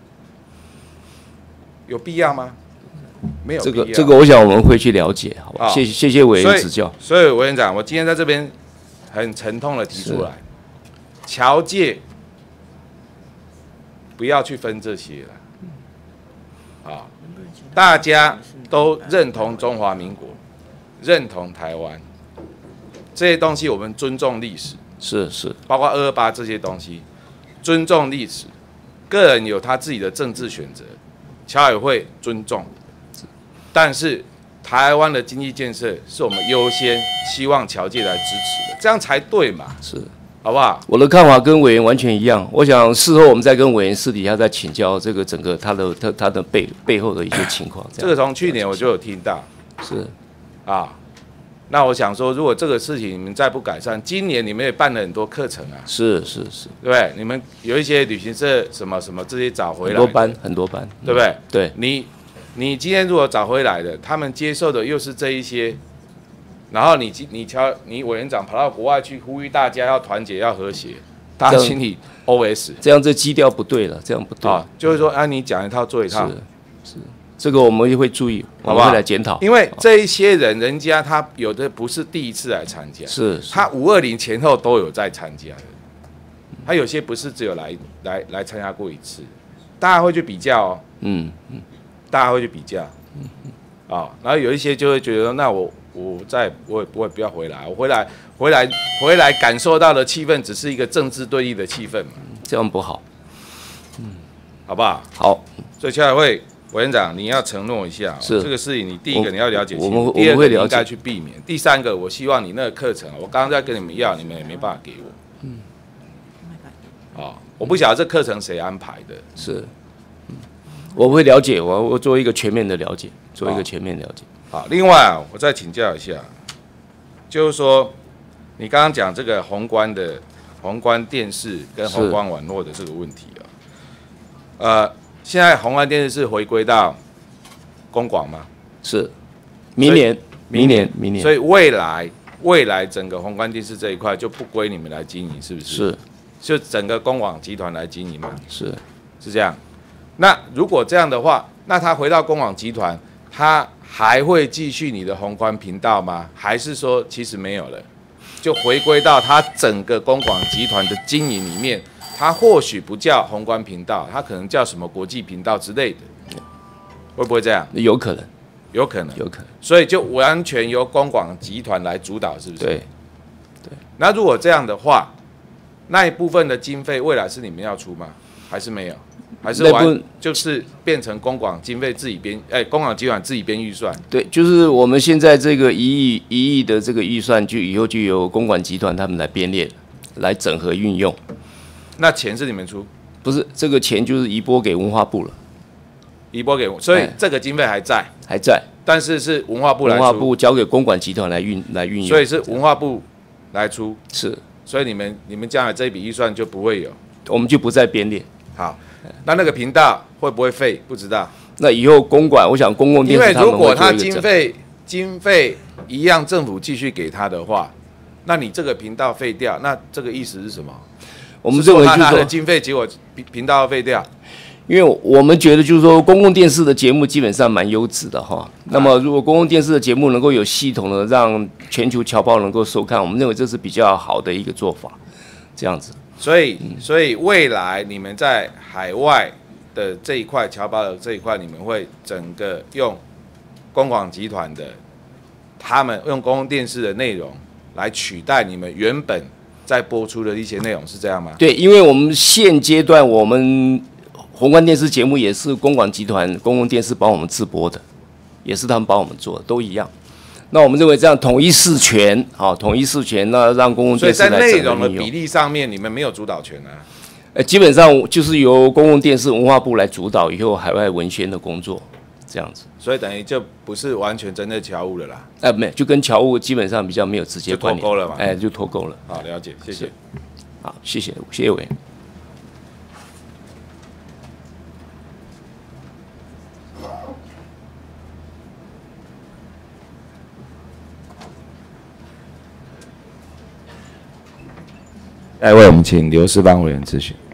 有必要吗？没有必要。 这个这个，我想我们会去了解，好吧？谢谢谢谢委员指教。 所以委员长，我今天在这边很沉痛的提出来，侨界不要去分这些了，啊，大家都认同中华民国，认同台湾，这些东西我们尊重历史， 是是， 包括二二八这些东西，尊重历史，个人有他自己的政治选择，侨委会尊重，但是台湾的经济建设是我们优先希望侨界来支持的，这样才对嘛？ 是。 好不好？ 我的看法跟委员完全一样。我想事后我们再跟委员私底下再请教这个整个他的他他的背背后的一些情况。 这个从去年我就有听到， 是啊。那我想说，如果这个事情你们再不改善，今年你们也办了很多课程啊， 是是是， 对不对？你们有一些旅行社什么什么这些找回来， 很多班很多班， 对不对？ 嗯、对， 你你今天如果找回来的，他们接受的又是这一些。然后你你瞧，你委员长跑到国外去呼吁大家要团结、要和谐，大家心里 O S， 这样这基调不对了，这样不对啊，就是说啊，你讲一套做一套， 是是，这个我们也会注意，我们会来检讨。 因为这一些人，人家他有的不是第一次来参加， 是他五二零前后都有在参加的，他有些不是只有来来来参加过一次，大家会去比较哦， 嗯嗯， 大家会去比较，嗯嗯，啊，然后有一些就会觉得，那我。我再我也我也不要回来，我回来回来回来感受到的气氛只是一个政治对立的气氛嘛， 这样不好， 嗯，好不好？ 好， 所以侨委会委员长你要承诺一下， 是这个事情，你第一个你要了解清楚， 我们第二个你应会了解， 该去避免，第三个我希望你那个课程，我刚刚在跟你们要，你们也没办法给我，嗯，啊，我不晓得这课程谁安排的， 是，嗯，我会了解，我我做一个全面的了解，做一个全面了解。 好，另外啊，我再请教一下，就是说，你刚刚讲这个宏观的宏观电视跟宏观网络的这个问题啊，呃，现在宏观电视是回归到公广吗？ 是，明年，明年，明年， 所以未来未来整个宏观电视这一块就不归你们来经营，是不是？ 是， 就整个公广集团来经营嘛？ 是， 是这样。那如果这样的话，那他回到公广集团，他还会继续你的宏观频道吗？还是说其实没有了，就回归到它整个公广集团的经营里面？它或许不叫宏观频道，它可能叫什么国际频道之类的，会不会这样？ 有可能， 有可能， 有可能。 所以就完全由公广集团来主导，是不是？ 对，对。 那如果这样的话，那一部分的经费未来是你们要出吗？还是没有？还是完就是变成公广经费自己编，哎、欸，公广集团自己编预算。 对，就是我们现在这个一亿一亿的这个预算，就以后就由公管集团他们来编列，来整合运用。 那钱是你们出？ 不是，这个钱就是移拨给文化部了， 移拨给我，所以这个经费还在， 还在， 但是是文化部来出， 文化部交给公管集团来运来运用， 所以是文化部来出， 是， 所以你们你们将来这一笔预算就不会有， 我们就不再编列。 好。那那个频道会不会废？不知道。 那以后公管，我想公共电视， 因为如果他经费经费一样，政府继续给他的话，那你这个频道废掉，那这个意思是什么？ 我们认为就是说， 他的经费结果频频道要废掉， 因为我们觉得就是说，公共电视的节目基本上蛮优质的哈。那么如果公共电视的节目能够有系统的让全球侨胞能够收看，我们认为这是比较好的一个做法，这样子。 所以，所以未来你们在海外的这一块侨胞的这一块，你们会整个用公广集团的，他们用公共电视的内容来取代你们原本在播出的一些内容，是这样吗？ 对，因为我们现阶段我们宏观电视节目也是公广集团公共电视帮我们制播的，也是他们帮我们做的，都一样。那我们认为这样统一事权，好，统一事权，那让公共电视来整合运用。 所以在内容的比例上面，你们没有主导权啊。 呃，基本上就是由公共电视文化部来主导以后海外文宣的工作，这样子。 所以等于就不是完全针对侨务了啦。 哎、呃，没，就跟侨务基本上比较没有直接关联。 就脱钩了嘛。 哎、呃，就脱钩了。 好，了解，谢谢。 好，谢谢，谢谢委员。 下一位，我们请刘世邦委员咨询。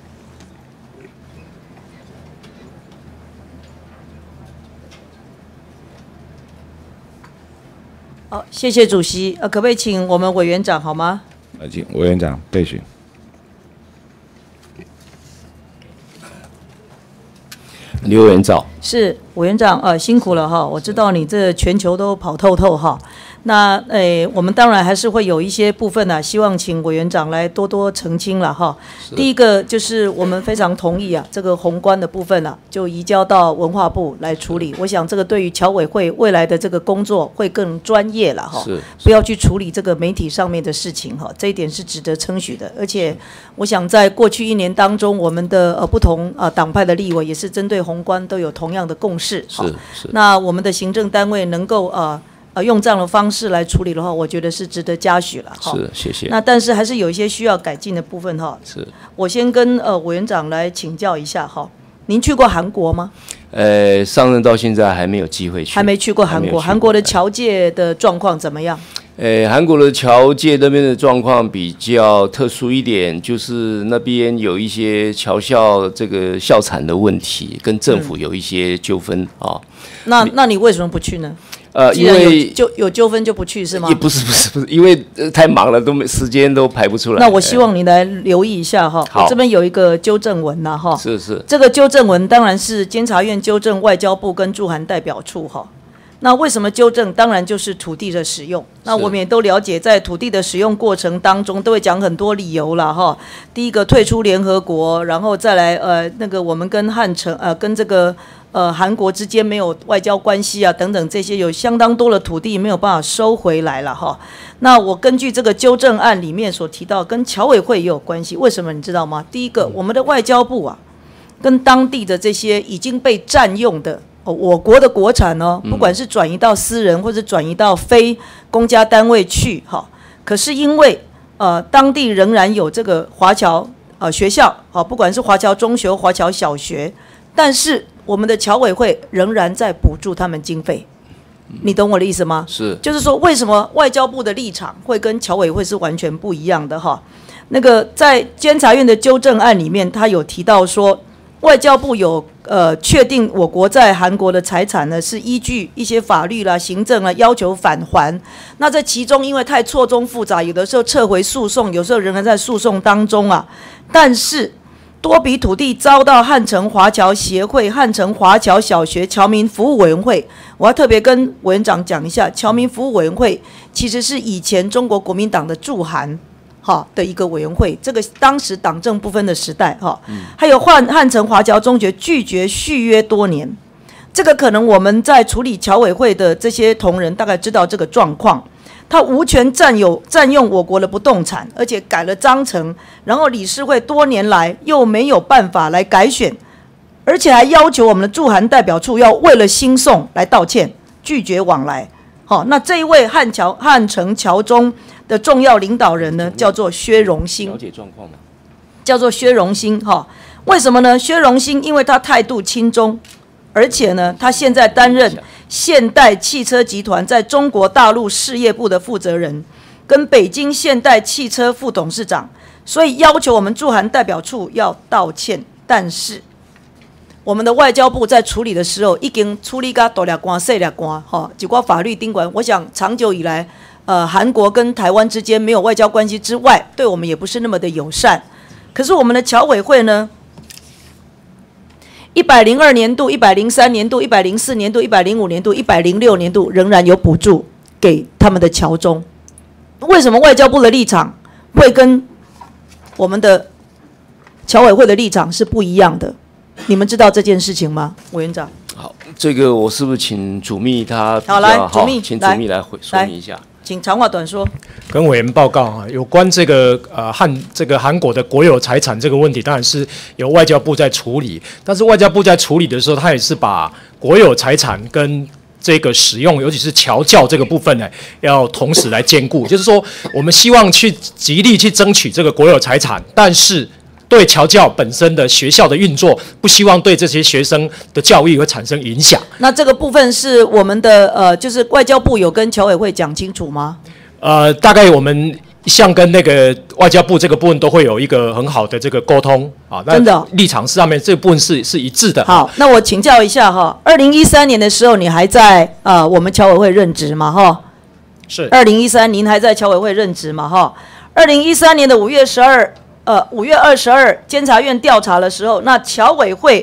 好，谢谢主席。呃，可不可以请我们委员长好吗？ 呃，请委员长备询。 刘委员长。 是， 委员长，呃，辛苦了哈，我知道你这全球都跑透透哈。那诶，我们当然还是会有一些部分呢、啊，希望请委员长来多多澄清了哈。第一个就是我们非常同意啊，这个宏观的部分啊，就移交到文化部来处理。我想这个对于侨委会未来的这个工作会更专业了哈，不要去处理这个媒体上面的事情哈，这一点是值得称许的。而且我想在过去一年当中，我们的呃不同呃党派的立委也是针对宏观都有同样的共识。 是是。 那我们的行政单位能够呃。呃，用这样的方式来处理的话，我觉得是值得嘉许了哈。 是，谢谢。 那但是还是有一些需要改进的部分哈。 是。 我先跟呃委员长来请教一下哈，您去过韩国吗？ 呃，上任到现在还没有机会去。 还没去过韩国，韩国的侨界的状况怎么样？ 呃，韩国的侨界那边的状况比较特殊一点，就是那边有一些侨校这个校产的问题，跟政府有一些纠纷啊。嗯那那你为什么不去呢？ 呃，因为就有纠纷就不去是吗？ 也不是不是不是，因为、呃、太忙了，都没时间都排不出来。 那我希望你来留意一下哈，我这边有一个纠正文呐哈。 是是。 这个纠正文当然是监察院纠正外交部跟驻韩代表处哈。那为什么纠正？当然就是土地的使用。那我们也都了解，在土地的使用过程当中，都会讲很多理由了哈。第一个退出联合国，然后再来呃那个我们跟汉城呃跟这个呃韩国之间没有外交关系啊等等这些，有相当多的土地没有办法收回来了哈。那我根据这个纠正案里面所提到，跟侨委会也有关系。为什么你知道吗？第一个，我们的外交部啊，跟当地的这些已经被占用的。我国的国产呢，不管是转移到私人或者转移到非公家单位去，哈，可是因为呃当地仍然有这个华侨呃学校，好，不管是华侨中学、华侨小学，但是我们的侨委会仍然在补助他们经费，你懂我的意思吗？ 是， 就是说为什么外交部的立场会跟侨委会是完全不一样的哈？那个在监察院的纠正案里面，他有提到说。外交部有呃确定我国在韩国的财产呢，是依据一些法律啦、行政啦要求返还。那在其中因为太错综复杂，有的时候撤回诉讼，有时候仍然在诉讼当中啊。但是多笔土地遭到汉城华侨协会、汉城华侨小学侨民服务委员会，我要特别跟委员长讲一下，侨民服务委员会其实是以前中国国民党的驻韩。哈的一个委员会，这个当时党政不分的时代哈，还有汉汉城华侨中学拒绝续约多年，这个可能我们在处理侨委会的这些同仁大概知道这个状况，他无权占有占用我国的不动产，而且改了章程，然后理事会多年来又没有办法来改选，而且还要求我们的驻韩代表处要为了兴讼来道歉，拒绝往来。好，那这一位汉侨汉城侨中的重要领导人呢，叫做薛荣兴。 了解状况吗？ 叫做薛荣兴哈，为什么呢？薛荣兴因为他态度亲中，而且呢，他现在担任现代汽车集团在中国大陆事业部的负责人，跟北京现代汽车副董事长，所以要求我们驻韩代表处要道歉。但是我们的外交部在处理的时候，已经处理到大粒官、小粒官，哈，几挂法律丁管。我想长久以来，呃，韩国跟台湾之间没有外交关系之外，对我们也不是那么的友善。可是我们的侨委会呢，一百零二年度、一百零三年度、一百零四年度、一百零五年度、一百零六年度仍然有补助给他们的侨中。为什么外交部的立场会跟我们的侨委会的立场是不一样的？你们知道这件事情吗，委员长？ 好，这个我是不是请主秘他好来，主秘请主秘来回说明一下。 请长话短说。 跟委员报告啊，有关这个呃汉这个韩国的国有财产这个问题，当然是由外交部在处理。但是外交部在处理的时候，他也是把国有财产跟这个使用，尤其是侨教这个部分呢，要同时来兼顾。就是说，我们希望去极力去争取这个国有财产，但是对侨教本身的学校的运作，不希望对这些学生的教育会产生影响。 那这个部分是我们的呃，就是外交部有跟侨委会讲清楚吗？ 呃，大概我们像跟那个外交部这个部分都会有一个很好的这个沟通啊。 真的、哦、 立场上面这部分是是一致的。 好，那我请教一下哈，二零一三年的时候你还在呃我们侨委会任职嘛哈？ 是。 二零一三您还在侨委会任职嘛哈？二零一三年的五月十二。呃，五月二十二，监察院调查的时候，那侨委会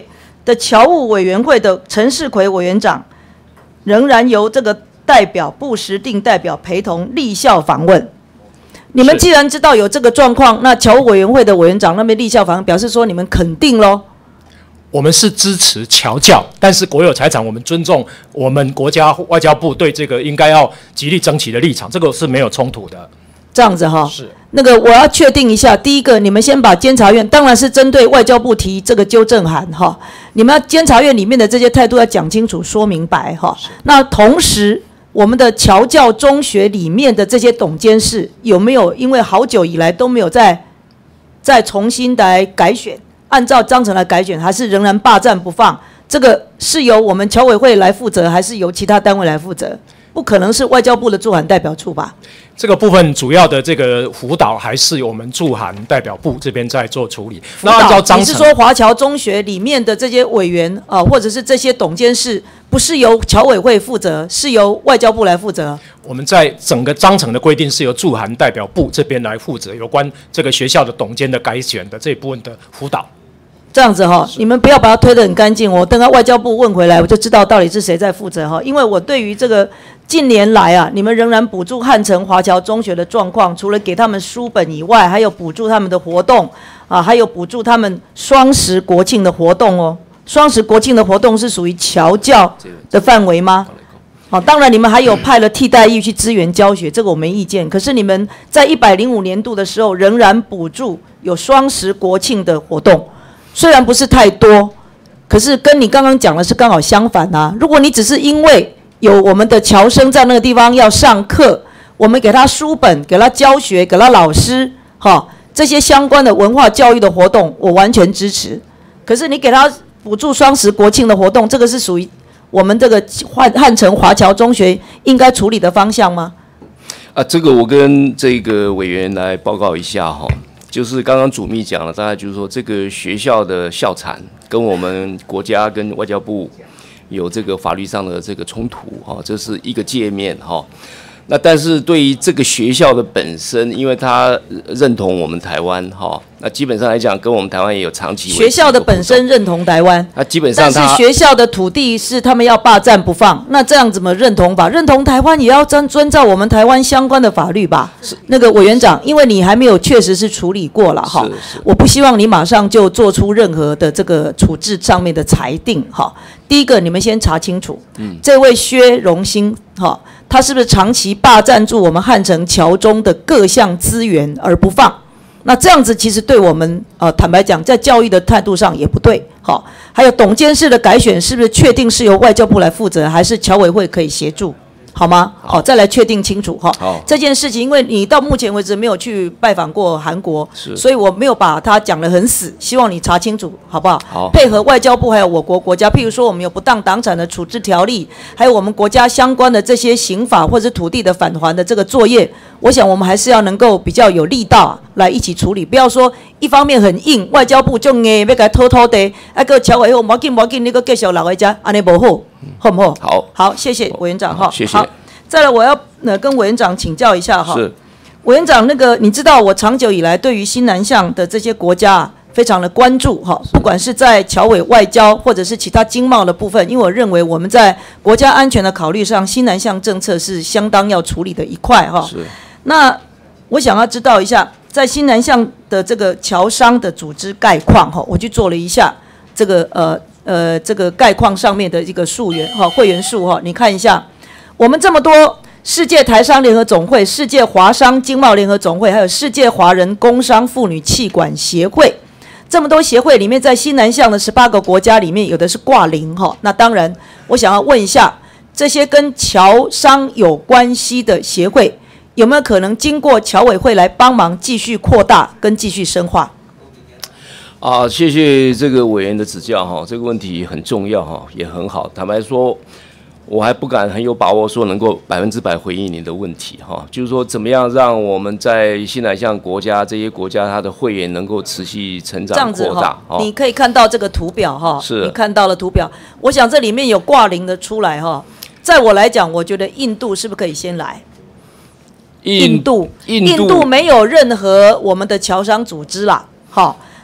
的侨务委员会的陈世奎委员长，仍然由这个代表不实定代表陪同立校访问。你们既然知道有这个状况，那侨务委员会的委员长那边立校访问，表示说你们肯定咯。 我们是支持侨教，但是国有财产我们尊重我们国家外交部对这个应该要极力争取的立场，这个是没有冲突的。 这样子哈， 是那个我要确定一下，第一个，你们先把监察院，当然是针对外交部提这个纠正函哈，你们要监察院里面的这些态度要讲清楚、说明白哈。那同时，我们的侨教中学里面的这些董监事有没有因为好久以来都没有再再重新来改选，按照章程来改选，还是仍然霸占不放？这个是由我们侨委会来负责，还是由其他单位来负责？不可能是外交部的驻韩代表处吧？ 这个部分主要的这个辅导还是我们驻韩代表部这边在做处理。那按照章程， 你是说华侨中学里面的这些委员啊、呃，或者是这些董监事，不是由侨委会负责，是由外交部来负责？ 我们在整个章程的规定是由驻韩代表部这边来负责有关这个学校的董监的改选的这一部分的辅导。 这样子哈，你们不要把它推得很干净。我等到外交部问回来，我就知道到底是谁在负责哈。因为我对于这个近年来啊，你们仍然补助汉城华侨中学的状况，除了给他们书本以外，还有补助他们的活动啊，还有补助他们双十国庆的活动哦。双十国庆的活动是属于侨教的范围吗？好、哦，当然你们还有派了替代役去支援教学，这个我没意见。可是你们在一百零五年度的时候，仍然补助有双十国庆的活动。虽然不是太多，可是跟你刚刚讲的是刚好相反啊。如果你只是因为有我们的侨生在那个地方要上课，我们给他书本、给他教学、给他老师，哈，这些相关的文化教育的活动，我完全支持。可是你给他补助双十国庆的活动，这个是属于我们这个汉汉城华侨中学应该处理的方向吗？ 啊，这个我跟这个委员来报告一下哈。就是刚刚主秘讲了，大概就是说这个学校的校产跟我们国家跟外交部有这个法律上的这个冲突哈，这是一个界面哈。那但是对于这个学校的本身，因为他认同我们台湾哈，那基本上来讲跟我们台湾也有长期学校的本身认同台湾， 那基本上但是学校的土地是他们要霸占不放，那这样怎么认同法？认同台湾也要遵遵照我们台湾相关的法律吧？那个委员长，因为你还没有确实是处理过了哈，我不希望你马上就做出任何的这个处置上面的裁定哈。第一个，你们先查清楚，嗯，这位薛荣兴哈。他是不是长期霸占住我们汉城侨中的各项资源而不放？那这样子其实对我们呃坦白讲，在教育的态度上也不对。好，还有董监事的改选是不是确定是由外交部来负责，还是侨委会可以协助？好吗？好，再来确定清楚哈。好，这件事情，因为你到目前为止没有去拜访过韩国，所以我没有把它讲得很死，希望你查清楚，好不好？好，配合外交部还有我国国家，譬如说我们有不当党产的处置条例，还有我们国家相关的这些刑法或者土地的返还的这个作业，我想我们还是要能够比较有力道来一起处理，不要说一方面很硬，外交部就硬要给他偷偷的，啊个侨委会无要紧无要紧，你个继续留在家，安尼不好。好不好？ 好， 好，谢谢委员长哈。 谢谢。 好，再来，我要呃跟委员长请教一下哈。 是。 委员长，那个你知道我长久以来对于新南向的这些国家啊，非常的关注哈，不管是在侨委外交或者是其他经贸的部分，因为我认为我们在国家安全的考虑上，新南向政策是相当要处理的一块哈。 是。 那我想要知道一下，在新南向的这个侨商的组织概况哈，我去做了一下这个呃。呃，这个概况上面的一个数员哈，会员数哈，你看一下，我们这么多世界台商联合总会、世界华商经贸联合总会，还有世界华人工商妇女气管协会，这么多协会里面，在新南向的十八个国家里面，有的是挂零哈。那当然，我想要问一下，这些跟侨商有关系的协会，有没有可能经过侨委会来帮忙继续扩大跟继续深化？ 啊，谢谢这个委员的指教哈，这个问题很重要哈，也很好。坦白说，我还不敢很有把握说能够百分之百回应您的问题哈，就是说怎么样让我们在新南向国家这些国家它的会员能够持续成长扩大。 你可以看到这个图表哈， 是你看到了图表，我想这里面有挂零的出来哈。在我来讲，我觉得印度是不是可以先来？印度，印度，印度没有任何我们的侨商组织啦，哈。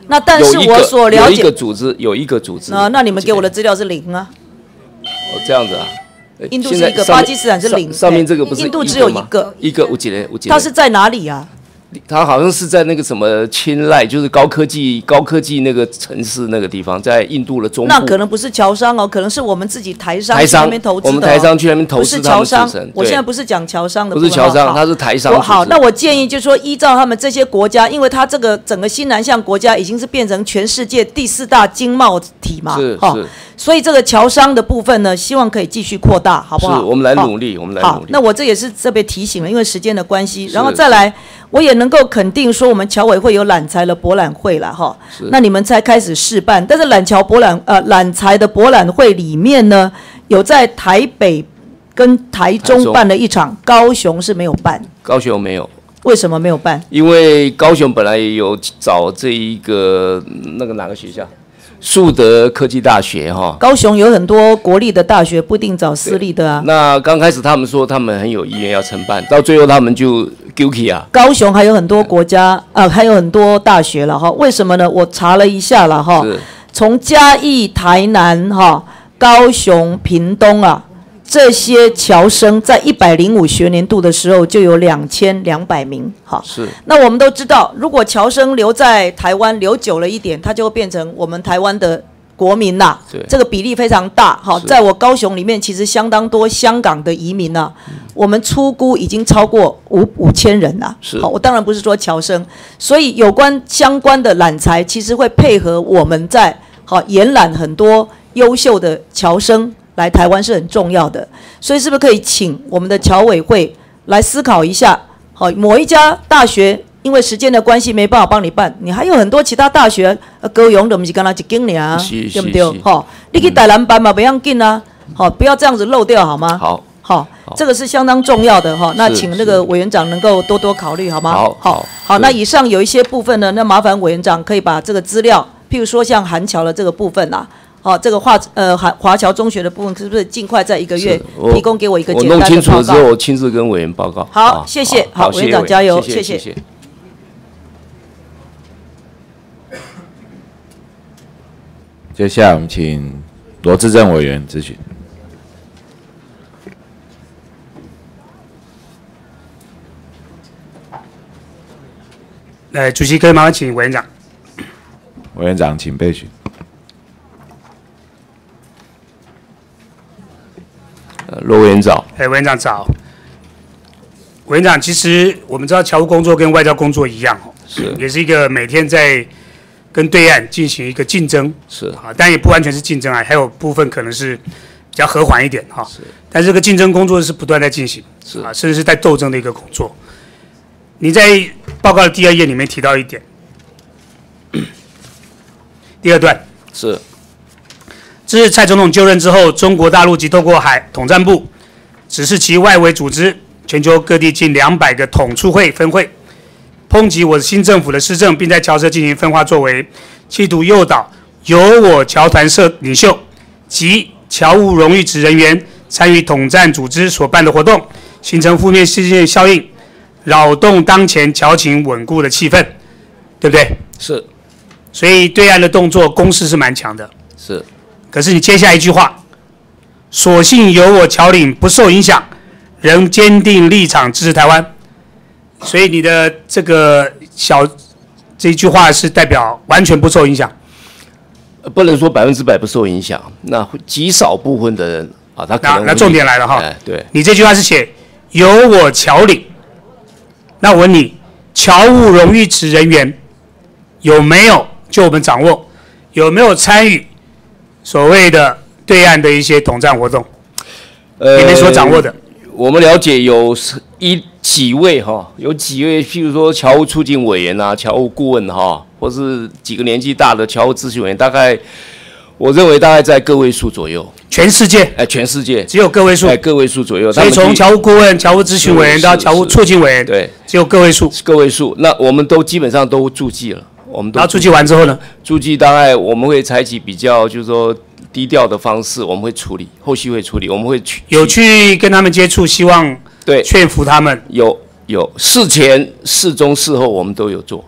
那但是我所了解， 有一个组织，有一个组织啊，那你们给我的资料是零啊。 哦，这样子啊。 印度是一个，巴基斯坦是零。 上面这个不是印度只有一个， 一个我记得，我记得。 它是在哪里啊？ 它好像是在那个什么青睐，就是高科技、高科技那个城市那个地方，在印度的中部。 那可能不是侨商哦，可能是我们自己台商去那边投资的、哦。 我们台商去那边投资， 不是侨商。我现在不是讲侨商的部分， 不是侨商，它是台商。 好，那我建议就是说，依照他们这些国家，因为它这个整个新南向国家已经是变成全世界第四大经贸体嘛， 是是。 所以这个侨商的部分呢，希望可以继续扩大，好不好？ 是我们来努力，我们来努力。 好，那我这也是特别提醒了，因为时间的关系，然后再来，我也能够肯定说，我们侨委会有揽才的博览会了哈。那你们才开始试办，但是揽侨博览呃揽才的博览会里面呢，有在台北跟台中办了一场，高雄是没有办。 高雄没有。 为什么没有办？ 因为高雄本来也有找这一个那个哪个学校？树德科技大学哈， 高雄有很多国立的大学，不一定找私立的啊。 那刚开始他们说他们很有意愿要承办，到最后他们就 guilty 啊。 高雄还有很多国家啊、呃，还有很多大学了哈。为什么呢？我查了一下了哈，从嘉义、台南哈、高雄、屏东啊。这些侨生在一百零五学年度的时候就有两千两百名，好， 是。 那我们都知道，如果侨生留在台湾留久了一点，他就会变成我们台湾的国民啦。 对， 这个比例非常大。好，在我高雄里面，其实相当多香港的移民呐、嗯，我们初估已经超过五五千人啦。 是。 好，我当然不是说侨生，所以有关相关的揽才，其实会配合我们在好延揽很多优秀的侨生。来台湾是很重要的，所以是不是可以请我们的侨委会来思考一下？好，某一家大学因为时间的关系没办法帮你办，你还有很多其他大学，呃，高雄的不是跟他一间尔啊，对不对？好，你去台南办嘛，不要紧啊，好，不要这样子漏掉好吗？ 好， 好，这个是相当重要的哈。那请那个委员长能够多多考虑好吗？ 好，好， 好。那以上有一些部分呢，那麻烦委员长可以把这个资料，譬如说像韩侨的这个部分啊。好、哦，这个华呃华华侨中学的部分，是不是尽快在一个月提供给我一个简单的报告？ 我弄清楚了之后，我亲自跟委员报告。 好，谢谢，好，委员长加油，谢谢。谢谢接下来我们请罗致政委员咨询。 呃，主席可以麻烦请委员长。 委员长，请备询。 罗委员早， 哎，委员长早。委员长，其实我们知道侨务工作跟外交工作一样， 是， 也是一个每天在跟对岸进行一个竞争， 是啊，但也不完全是竞争啊，还有部分可能是比较和缓一点哈。 是， 但这个竞争工作是不断在进行， 是啊，甚至是在斗争的一个工作。你在报告的第二页里面提到一点，第二段是。 自蔡总统就任之后，中国大陆即透过海统战部指示其外围组织全球各地近两百个统促会分会，抨击我新政府的施政，并在侨社进行分化作为，企图诱导由我侨团社领袖及侨务荣誉职人员参与统战组织所办的活动，形成负面事件效应，扰动当前侨情稳固的气氛，对不对？ 是。 所以对岸的动作攻势是蛮强的。 是。 可是你接下一句话，所幸由我侨领不受影响，仍坚定立场支持台湾。所以你的这个小这一句话是代表完全不受影响， 不能说百分之百不受影响，那极少部分的人啊，他可能那那重点来了哈， 哎、对， 你这句话是写由我侨领，那我问你，侨务荣誉职人员有没有就我们掌握有没有参与？所谓的对岸的一些统战活动，呃，你们所掌握的， 我们了解有一几位哈，有几位，譬如说侨务促进委员啊、侨务顾问哈，或是几个年纪大的侨务咨询委员，大概我认为大概在个位数左右。 全世界， 哎，全世界只有个位数， 哎，个位数左右。 所以从侨务顾问、侨务咨询委员到侨务促进委员， 对， 只有个位数， 个位数。那我们都基本上都注记了。我们都然后注记完之后呢？ 注记大概我们会采取比较就是说低调的方式，我们会处理，后续会处理，我们会去有去跟他们接触，希望对劝服他们。 有有事前、事中、事后我们都有做，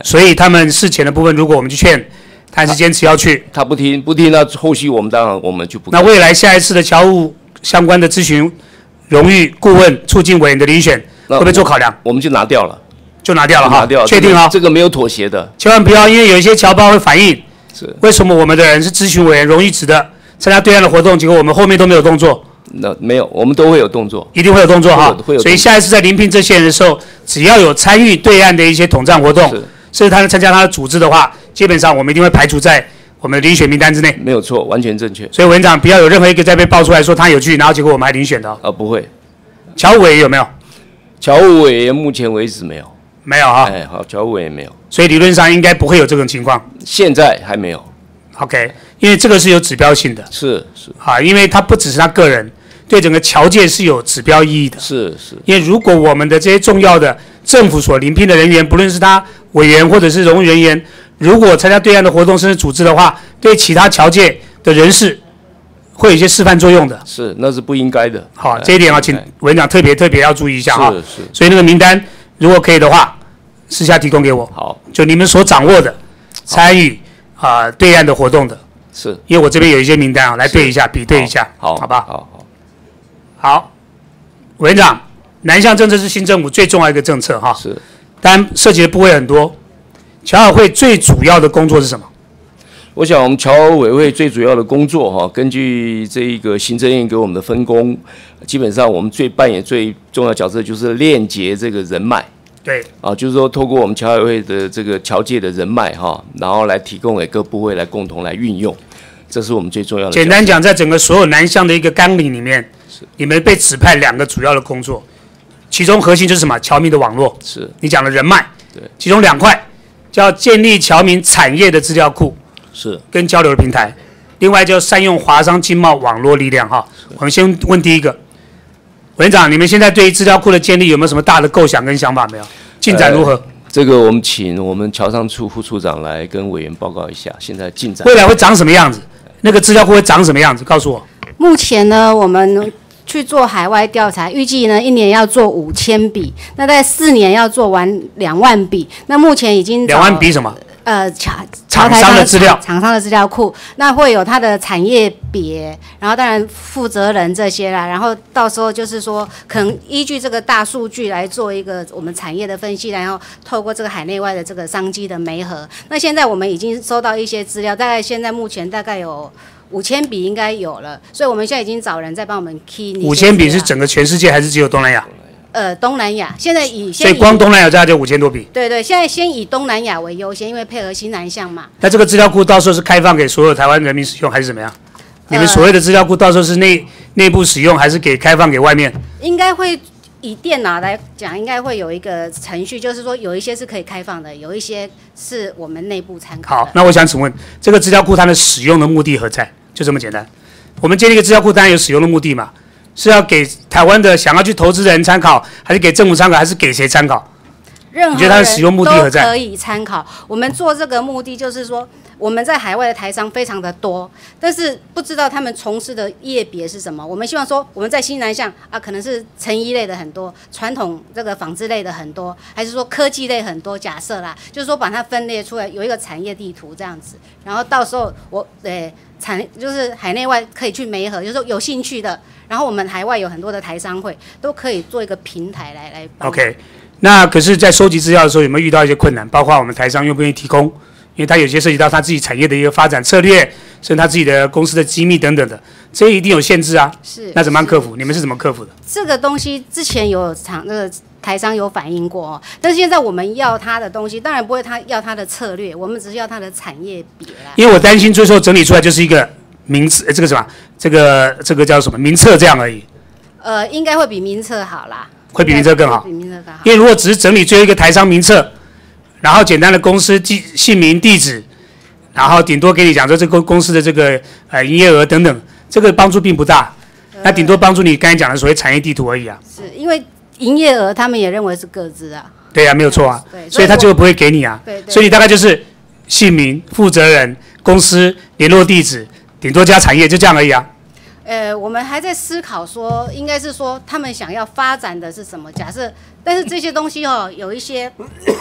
所以他们事前的部分，如果我们去劝，他还是坚持要去。 他不听，不听，那后续我们当然我们就不。 那未来下一次的侨务相关的咨询、荣誉顾问、促进委员的遴选，会不会做考量？ 我们就拿掉了， 就拿掉了哈， 拿掉， 确定啊、 这个没有妥协的， 千万不要，因为有一些侨胞会反映， 是为什么我们的人是咨询委员、荣誉职的，参加对岸的活动，结果我们后面都没有动作。 那没有，我们都会有动作， 一定会有动作哈。 会有。 所以下一次在遴聘这些人的时候，只要有参与对岸的一些统战活动，甚至他们参加他的组织的话，基本上我们一定会排除在我们的遴选名单之内。 没有错，完全正确。 所以委员长不要有任何一个再被爆出来说他有去，然后结果我们还遴选的哦。 啊，不会。 侨务委员有没有？ 侨务委员目前为止没有。 没有哈。 哎，好，侨务委员没有。 所以理论上应该不会有这种情况。 现在还没有。 OK， 因为这个是有指标性的。 是是。 啊，因为他不只是他个人。对整个侨界是有指标意义的， 是是， 因为如果我们的这些重要的政府所遴聘的人员，不论是他委员或者是荣誉人员，如果参加对岸的活动甚至组织的话，对其他侨界的人士会有一些示范作用的。 是，那是不应该的。 好，这一点啊，请委员长特别特别要注意一下哈。 是是。 所以那个名单如果可以的话，私下提供给我。 好， 就你们所掌握的参与啊、呃、对岸的活动的。 是。 因为我这边有一些名单啊，来对一下，比对一下， 好， 好吧？ 好。 好，委员长，南向政策是新政府最重要的一个政策哈。 是。当然涉及的部位很多，侨委会最主要的工作是什么？ 我想我们侨委会最主要的工作哈，根据这一个行政院给我们的分工，基本上我们最扮演最重要的角色就是链接这个人脉。 对。 啊，就是说透过我们侨委会的这个侨界的人脉哈，然后来提供给各部会来共同来运用，这是我们最重要的。 简单讲，在整个所有南向的一个纲领里面。你们被指派两个主要的工作，其中核心就是什么？侨民的网络。 是。 你讲的人脉。 对。 其中两块叫建立侨民产业的资料库。 是。 跟交流的平台。另外就善用华商经贸网络力量哈。我们先问第一个，委员长，你们现在对于资料库的建立有没有什么大的构想跟想法没有？进展如何？呃、 这个我们请我们侨商处副处长来跟委员报告一下，现在进展。 未来会长什么样子？那个资料库会长什么样子？告诉我。 目前呢，我们去做海外调查，预计呢一年要做五千笔，那在四年要做完两万笔。那目前已经两万笔什么？ 呃，厂厂商的资料， 厂商的资料库，那会有它的产业别，然后当然负责人这些啦，然后到时候就是说，可能依据这个大数据来做一个我们产业的分析，然后透过这个海内外的这个商机的媒合。那现在我们已经收到一些资料，大概现在目前大概有五千笔应该有了，所以我们现在已经找人在帮我们 key。 五千笔是整个全世界还是只有东南亚？ 呃，东南亚现在以所以光东南亚这就五千多笔。 对对，现在先以东南亚为优先，因为配合新南向嘛。 那这个资料库到时候是开放给所有台湾人民使用，还是怎么样？你们所谓的资料库到时候是内内部使用，还是给开放给外面？ 应该会以电脑来讲，应该会有一个程序，就是说有一些是可以开放的，有一些是我们内部参考。 好，那我想请问，这个资料库它的使用的目的何在？就这么简单。我们建立一个资料库，当然有使用的目的嘛。是要给台湾的想要去投资的人参考，还是给政府参考，还是给谁参考？ 任何人都可以参考。我们做这个目的就是说，我们在海外的台商非常的多，但是不知道他们从事的业别是什么。我们希望说，我们在新南向啊，可能是成衣类的很多，传统这个纺织类的很多，还是说科技类很多？假设啦，就是说把它分裂出来，有一个产业地图这样子。然后到时候我呃产就是海内外可以去媒合，就是说有兴趣的。然后我们海外有很多的台商会，都可以做一个平台来来帮。 OK， 那可是，在收集资料的时候，有没有遇到一些困难？包括我们台商愿不愿意提供？因为他有些涉及到他自己产业的一个发展策略，甚至他自己的公司的机密等等的，这一定有限制啊。 是。 那怎么样克服？你们是怎么克服的？ 这个东西之前有厂那个台商有反映过哦，但是现在我们要他的东西，当然不会他要他的策略，我们只是要他的产业别啦。 因为我担心最后整理出来就是一个名词，这个什么，这个这个叫什么名册这样而已。 呃，应该会比名册好啦， 会比名册更好。 比名册更好。 因为如果只是整理最后一个台商名册，然后简单的公司记姓名、地址，然后顶多给你讲说这个公司的这个呃营业额等等，这个帮助并不大。呃、那顶多帮助你刚才讲的所谓产业地图而已啊。 是因为营业额他们也认为是各自啊。 对啊，没有错啊。 对， 所以他就不会给你啊。 对对。 所以你大概就是姓名、负责人、公司联络地址，顶多加产业，就这样而已啊。 呃，我们还在思考说，应该是说他们想要发展的是什么？假设，但是这些东西哦，有一些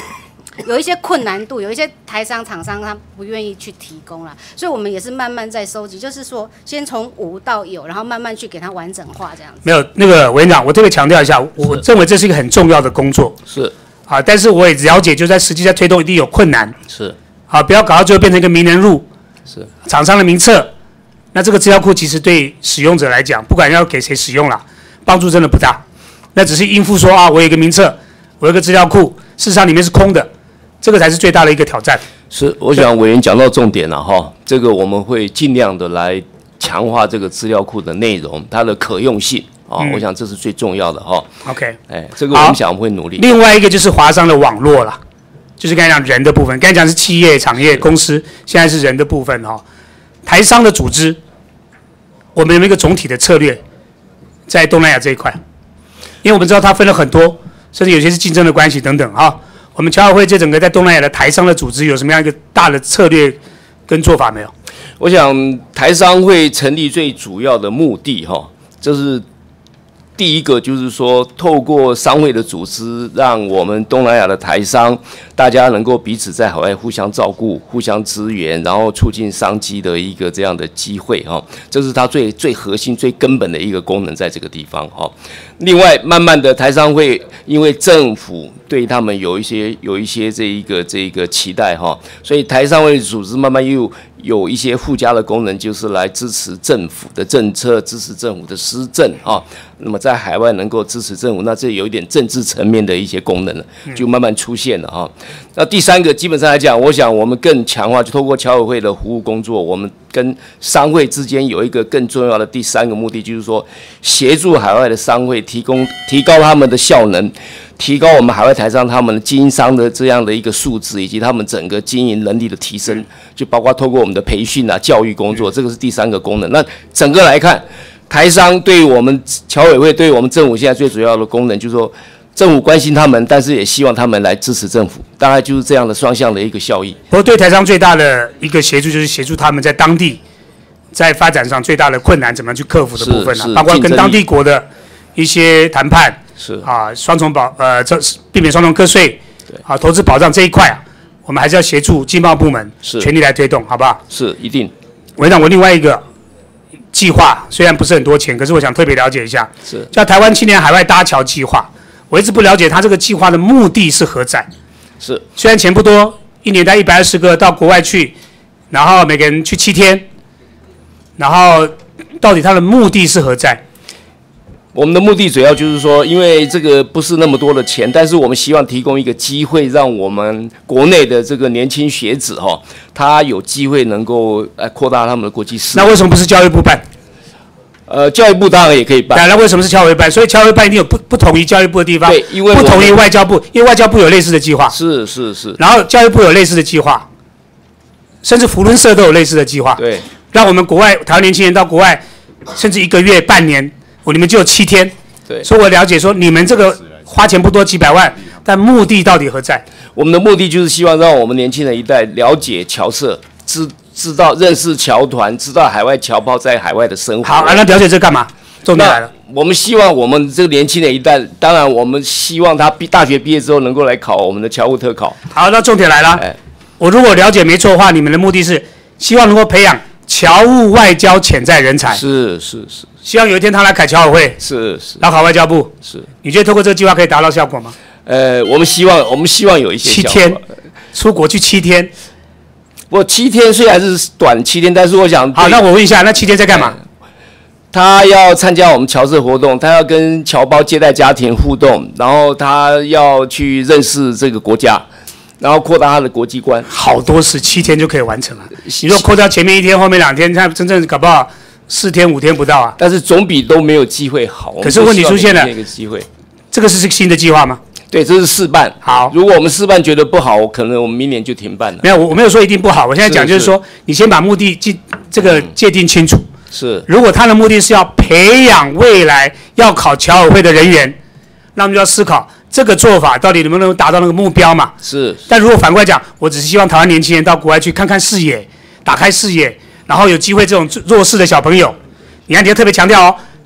有一些困难度，有一些台商厂商他不愿意去提供啦，所以我们也是慢慢在收集，就是说先从无到有，然后慢慢去给它完整化这样子。 没有那个委员长，我特别强调一下，我认为这是一个很重要的工作。 是啊，但是我也了解，就在实际在推动一定有困难。 是啊，不要搞到最后变成一个名人录， 是厂商的名册。那这个资料库其实对使用者来讲，不管要给谁使用啦，帮助真的不大。那只是应付说啊，我有一个名册，我有一个资料库，事实上里面是空的，这个才是最大的一个挑战。 是，我想委员讲到重点了哈，这个我们会尽量的来强化这个资料库的内容，它的可用性啊、嗯，我想这是最重要的哈。 OK， 哎，这个我们想会努力。 另外一个就是华商的网络啦，就是刚才讲人的部分，刚才讲是企业、产业、公司，现在是人的部分哈。台商的组织，我们有没有一个总体的策略在东南亚这一块？因为我们知道它分了很多，甚至有些是竞争的关系等等哈。我们侨委会这整个在东南亚的台商的组织有什么样一个大的策略跟做法没有？ 我想台商会成立最主要的目的哈，就是第一个就是说，透过商会的组织，让我们东南亚的台商大家能够彼此在海外互相照顾、互相支援，然后促进商机的一个这样的机会哈，这是它最最核心、最根本的一个功能，在这个地方哈。另外，慢慢的台商会因为政府对他们有一些有一些这一个这一个期待哈，所以台商会组织慢慢又有一些附加的功能，就是来支持政府的政策，支持政府的施政啊。那么在海外能够支持政府，那这有一点政治层面的一些功能了，就慢慢出现了哈。那第三个，基本上来讲，我想我们更强化，就透过侨委会的服务工作，我们跟商会之间有一个更重要的第三个目的，就是说协助海外的商会提供提高他们的效能。提高我们海外台商他们的经商的这样的一个素质，以及他们整个经营能力的提升，就包括透过我们的培训啊、教育工作，这个是第三个功能。那整个来看，台商对我们侨委会、对我们政府现在最主要的功能，就是说政府关心他们，但是也希望他们来支持政府，大概就是这样的双向的一个效益。 不过对台商最大的一个协助，就是协助他们在当地在发展上最大的困难怎么样去克服的部分啊，包括跟当地国的一些谈判。 是啊，双重保呃，这避免双重课税，啊，投资保障这一块啊，我们还是要协助经贸部门全力来推动，好不好？ 是一定。 委员长，我另外一个计划虽然不是很多钱，可是我想特别了解一下， 是叫台湾青年海外搭桥计划。我一直不了解它这个计划的目的是何在。 是， 虽然钱不多，一年带一百二十个到国外去，然后每个人去七天，然后到底它的目的是何在？ 我们的目的主要就是说，因为这个不是那么多的钱，但是我们希望提供一个机会，让我们国内的这个年轻学子哈，他有机会能够来扩大他们的国际视野。 那为什么不是教育部办？ 呃，教育部当然也可以办。 那为什么是侨委会办？所以侨委会办一定有不不同于教育部的地方， 对，因为不同于外交部，因为外交部有类似的计划， 是是是。 然后教育部有类似的计划，甚至福伦社都有类似的计划。 对， 让我们国外台湾年轻人到国外，甚至一个月、半年。我你们就有七天， 对， 所以我了解说你们这个花钱不多几百万，但目的到底何在？ 我们的目的就是希望让我们年轻人一代了解侨社，知知道认识侨团，知道海外侨胞在海外的生活。 好，啊、那了解这干嘛？重点来了， 我们希望我们这个年轻人一代，当然我们希望他毕大学毕业之后能够来考我们的侨务特考。 好，那重点来了，哎、我如果了解没错的话，你们的目的是希望能够培养侨务外交潜在人才。 是是是。 希望有一天他来考侨委会， 是是， 来考外交部， 是。 你觉得透过这个计划可以达到效果吗？ 呃，我们希望，我们希望有一些七天，出国去七天。 不过七天虽然是短七天，但是我想， 好，那我问一下，那七天在干嘛？ 他要参加我们侨社活动，他要跟侨胞接待家庭互动，然后他要去认识这个国家，然后扩大他的国际观。 好多事，七天就可以完成了。你说扣掉前面一天，后面两天，他真正搞不好。四天五天不到啊， 但是总比都没有机会好。 可是问题出现了， 一个机会， 这个是新的计划吗？ 对，这是试办。 好， 如果我们试办觉得不好，可能我们明年就停办了。 没有，我没有说一定不好。我现在讲就是说，是是你先把目的界这个界定清楚。 是。 如果他的目的是要培养未来要考侨委会的人员，那我们就要思考这个做法到底能不能达到那个目标嘛？ 是。 但如果反过来讲，我只是希望台湾年轻人到国外去看看视野，打开视野。然后有机会，这种弱势的小朋友，你看，你要特别强调哦，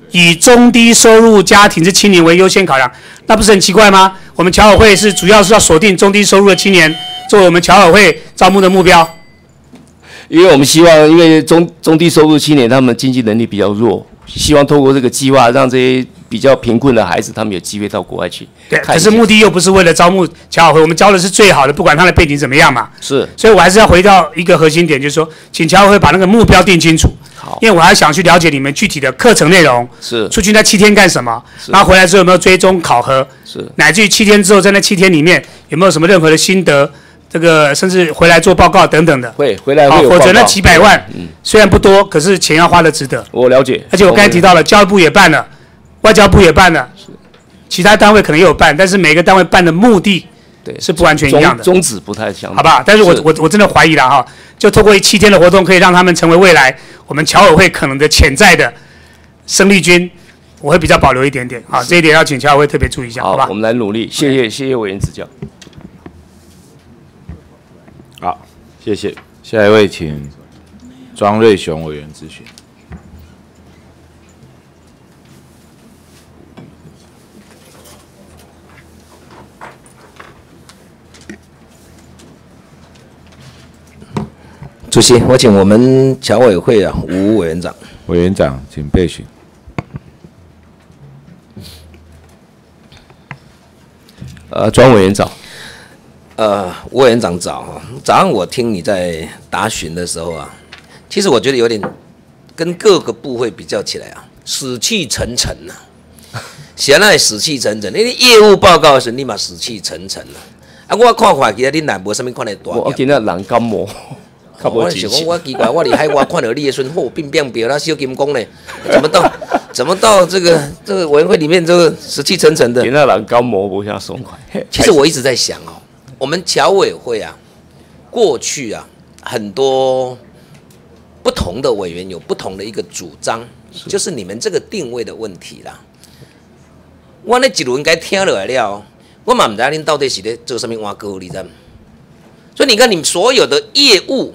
以中低收入家庭之青年为优先考量，那不是很奇怪吗？我们侨委会是主要是要锁定中低收入的青年，作为我们侨委会招募的目标。 因为我们希望，因为中中低收入青年他们经济能力比较弱，希望透过这个计划，让这些比较贫困的孩子，他们有机会到国外去。 对，可是目的又不是为了招募侨委会，我们招的是最好的，不管他的背景怎么样嘛。 是， 所以我还是要回到一个核心点，就是说，请侨委会把那个目标定清楚。 好， 因为我还想去了解你们具体的课程内容， 是出去那七天干什么，然后回来之后有没有追踪考核， 是， 乃至于七天之后在那七天里面有没有什么任何的心得，这个甚至回来做报告等等的。 会回来会有报告。 否则那几百万，嗯，虽然不多，可是钱要花的值得。 我了解。 而且我刚才提到了，教育部也办了，外交部也办了，其他单位可能也有办，但是每个单位办的目的。 对， 是不完全一样的， 宗旨不太相同， 好吧？但是我我我真的怀疑了哈，就透过七天的活动，可以让他们成为未来我们侨委会可能的潜在的生力军，我会比较保留一点点啊，这一点要请侨委会特别注意一下，好吧？ 我们来努力，谢谢谢谢委员指教。 好，谢谢。下一位请庄瑞雄委员咨询。 主席，我请我们侨委会啊吴委员长。 委员长，请备询。 呃，庄委员长。 呃，吴委员长早哈。早上我听你在答询的时候啊，其实我觉得有点跟各个部会比较起来啊，死气沉沉呐、啊。现在死气沉沉，你业务报告时立马死气沉沉了、啊。啊，我看看其实你内无什么款的大。 我今仔人感冒。 我想讲，我奇怪，我伫海外看到你的孙后变变表，那小金工呢？怎么到怎么到这个这个委员会里面这个死气沉沉的？ 今仔人感冒不像爽快。 其实我一直在想哦，我们侨委会啊，过去啊，很多不同的委员有不同的一个主张，就是你们这个定位的问题啦。我那一轮该听落来了，我嘛唔知恁到底是咧做什么挖沟，你知道吗？所以你看，你所有的业务。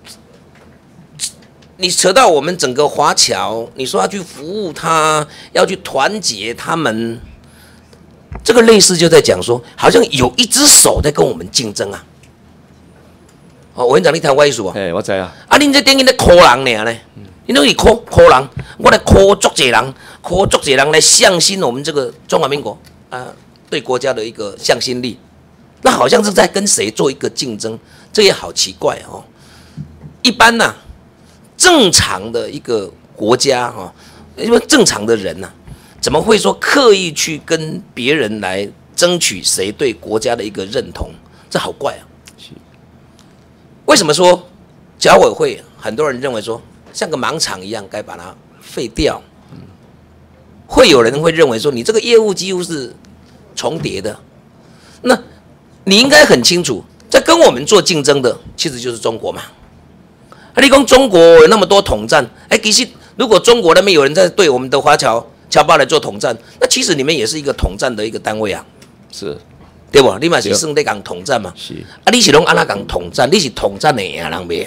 你扯到我们整个华侨，你说要去服务他，要去团结他们，这个类似就在讲说，好像有一只手在跟我们竞争啊。哦，委员长，你听我意思无？ 哎，我知啊。 啊，恁这等于咧抠人尔呢？你拢是抠抠人，我来抠足济人，抠足济人来向心我们这个中华民国啊、呃，对国家的一个向心力。那好像是在跟谁做一个竞争，这也好奇怪哦。一般呐、啊。正常的一个国家哈，因为正常的人呐、啊，怎么会说刻意去跟别人来争取谁对国家的一个认同？这好怪啊！为什么说侨委会很多人认为说像个盲场一样该把它废掉？会有人会认为说你这个业务几乎是重叠的，那你应该很清楚，在跟我们做竞争的其实就是中国嘛。啊，你讲中国有那么多统战，哎，其实如果中国那边有人在对我们的华侨侨胞来做统战，那其实你们也是一个统战的一个单位啊， 是， 对不？你嘛是算在讲统战嘛， 是。 啊，你是拢安那讲统战，你是统战的赢人袂？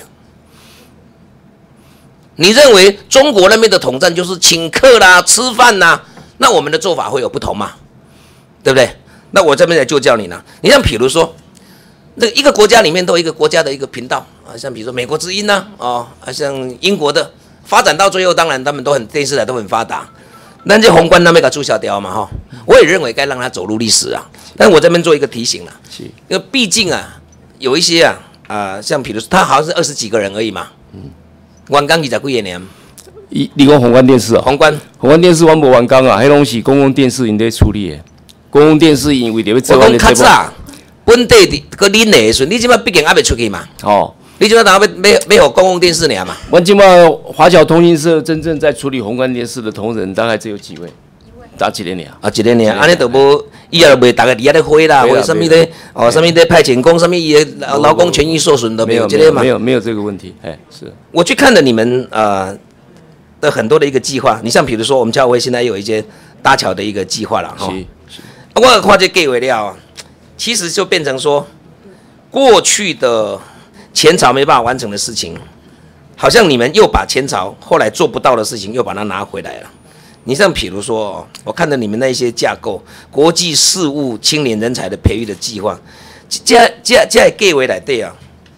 你认为中国那边的统战就是请客啦、吃饭啦，那我们的做法会有不同嘛？对不对？那我这边来就教你呢，你像比如说。那一个国家里面都有一个国家的一个频道啊，像比如说美国之音呐、啊，哦，啊像英国的，发展到最后，当然他们都很电视台都很发达，那这宏观那边给注销掉嘛哈，我也认为该让它走入历史啊，但是我这边做一个提醒了，因为毕竟啊有一些啊啊、呃、像比如说他好像是二十几个人而已嘛，嗯，完工二十几个年， 你你讲宏观电视啊、哦？ 宏观宏观电视我无完工啊，迄拢是公共电视因在处理的，公共电视因为着要做完的节目。 本地的个恁的时阵，你即摆毕竟还未出去嘛？ 哦， 你即摆当要要要互公共电视尔嘛？ 我即摆华侨通讯社真正在处理宏观电视的同仁，大概只有几位，打几年尔？ 啊，一年尔，安尼都无，以后就袂大家伫遐咧花啦，或什么咧，哦，什么咧派遣工，什么伊的劳工权益受损都没有， 这个嘛？没有没有这个问题，哎，是。 我去看了你们呃的很多的一个计划，你像比如说我们侨委会现在有一些搭桥的一个计划了哈。是是。我看这计划了。其实就变成说，过去的前朝没办法完成的事情，好像你们又把前朝后来做不到的事情又把它拿回来了。 你像比如说，我看到你们那一些架构，国际事务青年人才的培育的计划，这这这计划来对啊，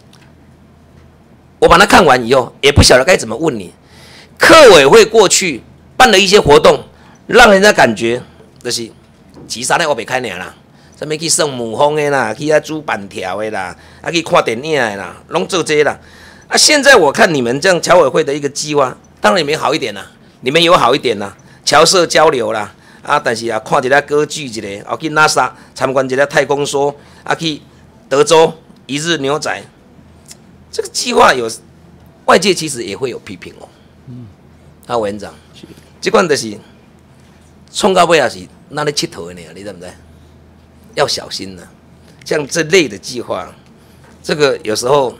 我把它看完以后，也不晓得该怎么问你。客委会过去办了一些活动，让人家感觉就是急杀在我北开年啦，什么去送母风的啦，去啊煮板条的啦，啊去看电影的啦，拢做这些啦。啊，现在我看你们这样侨委会的一个计划，当然你们好一点啦，你们有好一点啦。侨社交流啦，啊，但是啊，看一下歌剧一个，啊，去 N A S A 参观一下太空梭，啊，去德州一日牛仔，这个计划有外界其实也会有批评哦。嗯，啊，委员长，这款就是冲到尾也是那里佚佗的呢，你知不知？要小心呐、啊，像这类的计划，这个有时候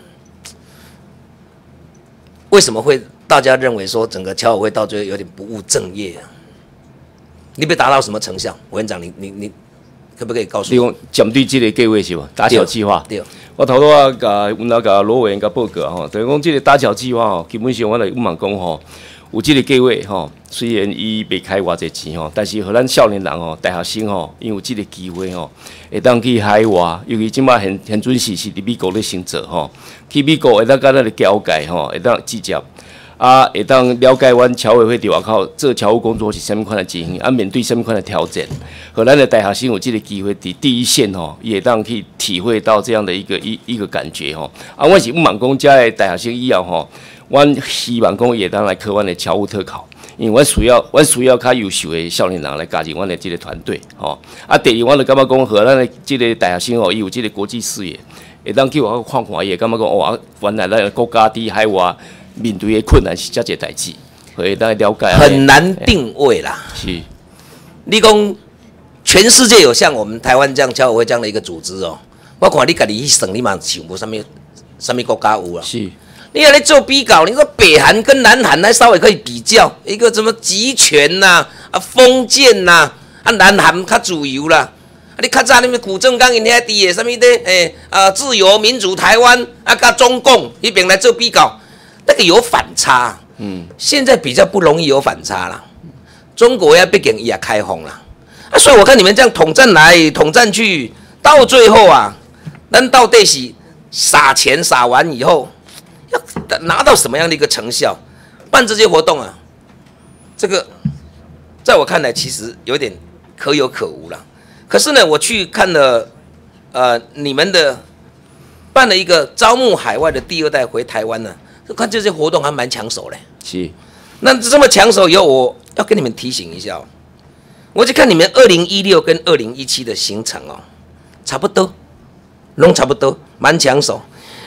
为什么会大家认为说整个侨委会到最后有点不务正业啊？你被达到什么成效？委员长，你你你可不可以告诉我？ 你讲针对这个计划是吧？打桥计划。 对。 我头拄啊，甲阮老甲罗委员甲报告吼，等于讲这个打桥计划吼，基本上我来问讲吼，有这个计划吼，虽然伊未开偌济钱吼，但是互咱少年人吼、大学生吼，因为有这个机会吼，会当去海外，尤其即摆现现准时是伫美国咧行做吼，去美国会当甲咱咧交界吼，会当直接。啊，会当了解阮侨委会伫外口做侨务工作是啥物款的情形，啊，面对啥物款的挑战，和咱的大学生有这个机会伫第一线吼，也当去体会到这样的一个一一个感觉吼。啊，我是毋茫讲，遮的大学生以后吼，阮希望讲也当来考阮的侨务特考，因为阮需要阮需要较优秀的少年人来加入阮的这个团队吼。啊，第二，我就感觉讲，和咱的这个大学生吼，伊有这个国际视野，会当去外口看看，伊会感觉讲，哦，原来咱的国家伫海外。面对的困难是遮一个代志，会当了解。 很难定位啦。 是， 你讲全世界有像我们台湾这样侨委会这样的一个组织哦，我看你家己去算，你嘛想无啥物啥物国家有啊？ 是。 你要来做比较，你说北韩跟南韩还稍微可以比较，一个什么集权呐、啊、封建呐、啊，啊南韩较自由啦。啊，你较早你们古正刚因遐伫的什么的诶啊自由民主台湾啊，甲中共迄边来做比较。那个有反差，嗯，现在比较不容易有反差啦。中国要毕竟也开放啦，啊，所以我看你们这样统战来统战去，到最后啊，咱到底是撒钱撒完以后，要拿到什么样的一个成效？办这些活动啊，这个在我看来其实有点可有可无啦。可是呢，我去看了，呃，你们的办了一个招募海外的第二代回台湾呢。看这些活动还蛮抢手嘞， 是。 那这么抢手以后，我要跟你们提醒一下哦。我就看你们二零一六跟二零一七的行程哦，差不多，拢差不多，蛮抢手。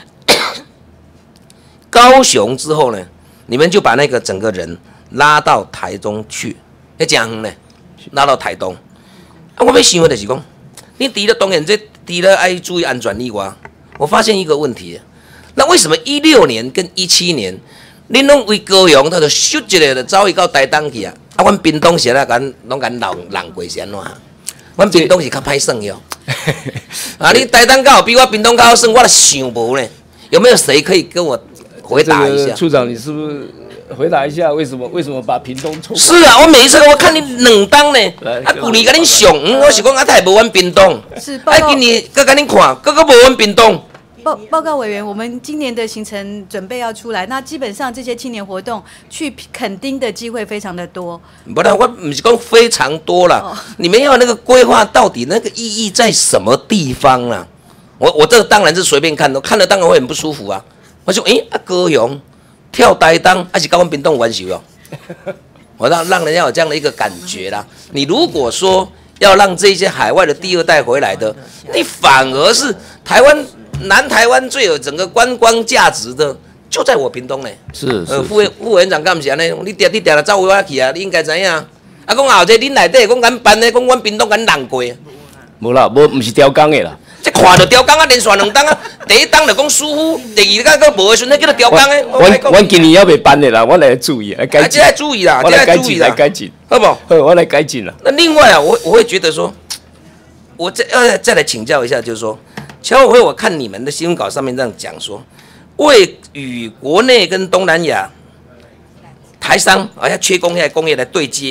高雄之后呢，你们就把那个整个人拉到台中去，要这样呢，拉到台东。啊，我要想的就是讲，你除了当然这除了爱注意安全以外，我发现一个问题。那为什么一六年跟一七年，恁拢为高雄，他就咻一下就走去到台东去啊？啊，阮屏东是啦，敢拢敢浪浪过是安怎？阮屏东是较歹算哟。啊，你台东较比我屏东较好算，我都想无呢。有没有谁可以跟我回答一下？ 处长，你是不是回答一下为什么为什么把屏东抽？ 是啊，我每一次我看你两当呢，啊，旧年甲恁上，我是讲啊，太无阮屏东。 是， 啊，今年搁甲恁看，搁搁无阮屏东。 报报告委员，我们今年的行程准备要出来，那基本上这些青年活动去垦丁的机会非常的多。 不然我不是讲非常多啦，哦、你们要那个规划到底那个意义在什么地方啦？我我这个当然是随便看的，看了当然会很不舒服啊。我说，诶、欸，啊高雄跳台东还是跟我们屏东玩球哦，我让让人家有这样的一个感觉啦。你如果说要让这些海外的第二代回来的，你反而是台湾。南台湾最有整个观光价值的，就在我屏东呢。 是是。 呃，副委副委员长干啥呢？你定你定了走回去啊？你应该知影。啊，讲后者恁内底讲敢办呢？讲阮屏东敢人过。 无啦，无唔是雕工的啦。 这看到雕工啊，连续两档啊，第一档就讲疏忽，第二个个无的时阵，叫做雕工的。 阮阮今年要袂办的啦，我来注意，来改进。 这来注意啦， 我来改进，来改进， 好不好？ 好，我来改进啦。 那另外啊，我我会觉得说，我再要再来请教一下，就是说。侨委会，我看你们的新闻稿上面这样讲说，为与国内跟东南亚台商啊要缺工业工业来对接哈，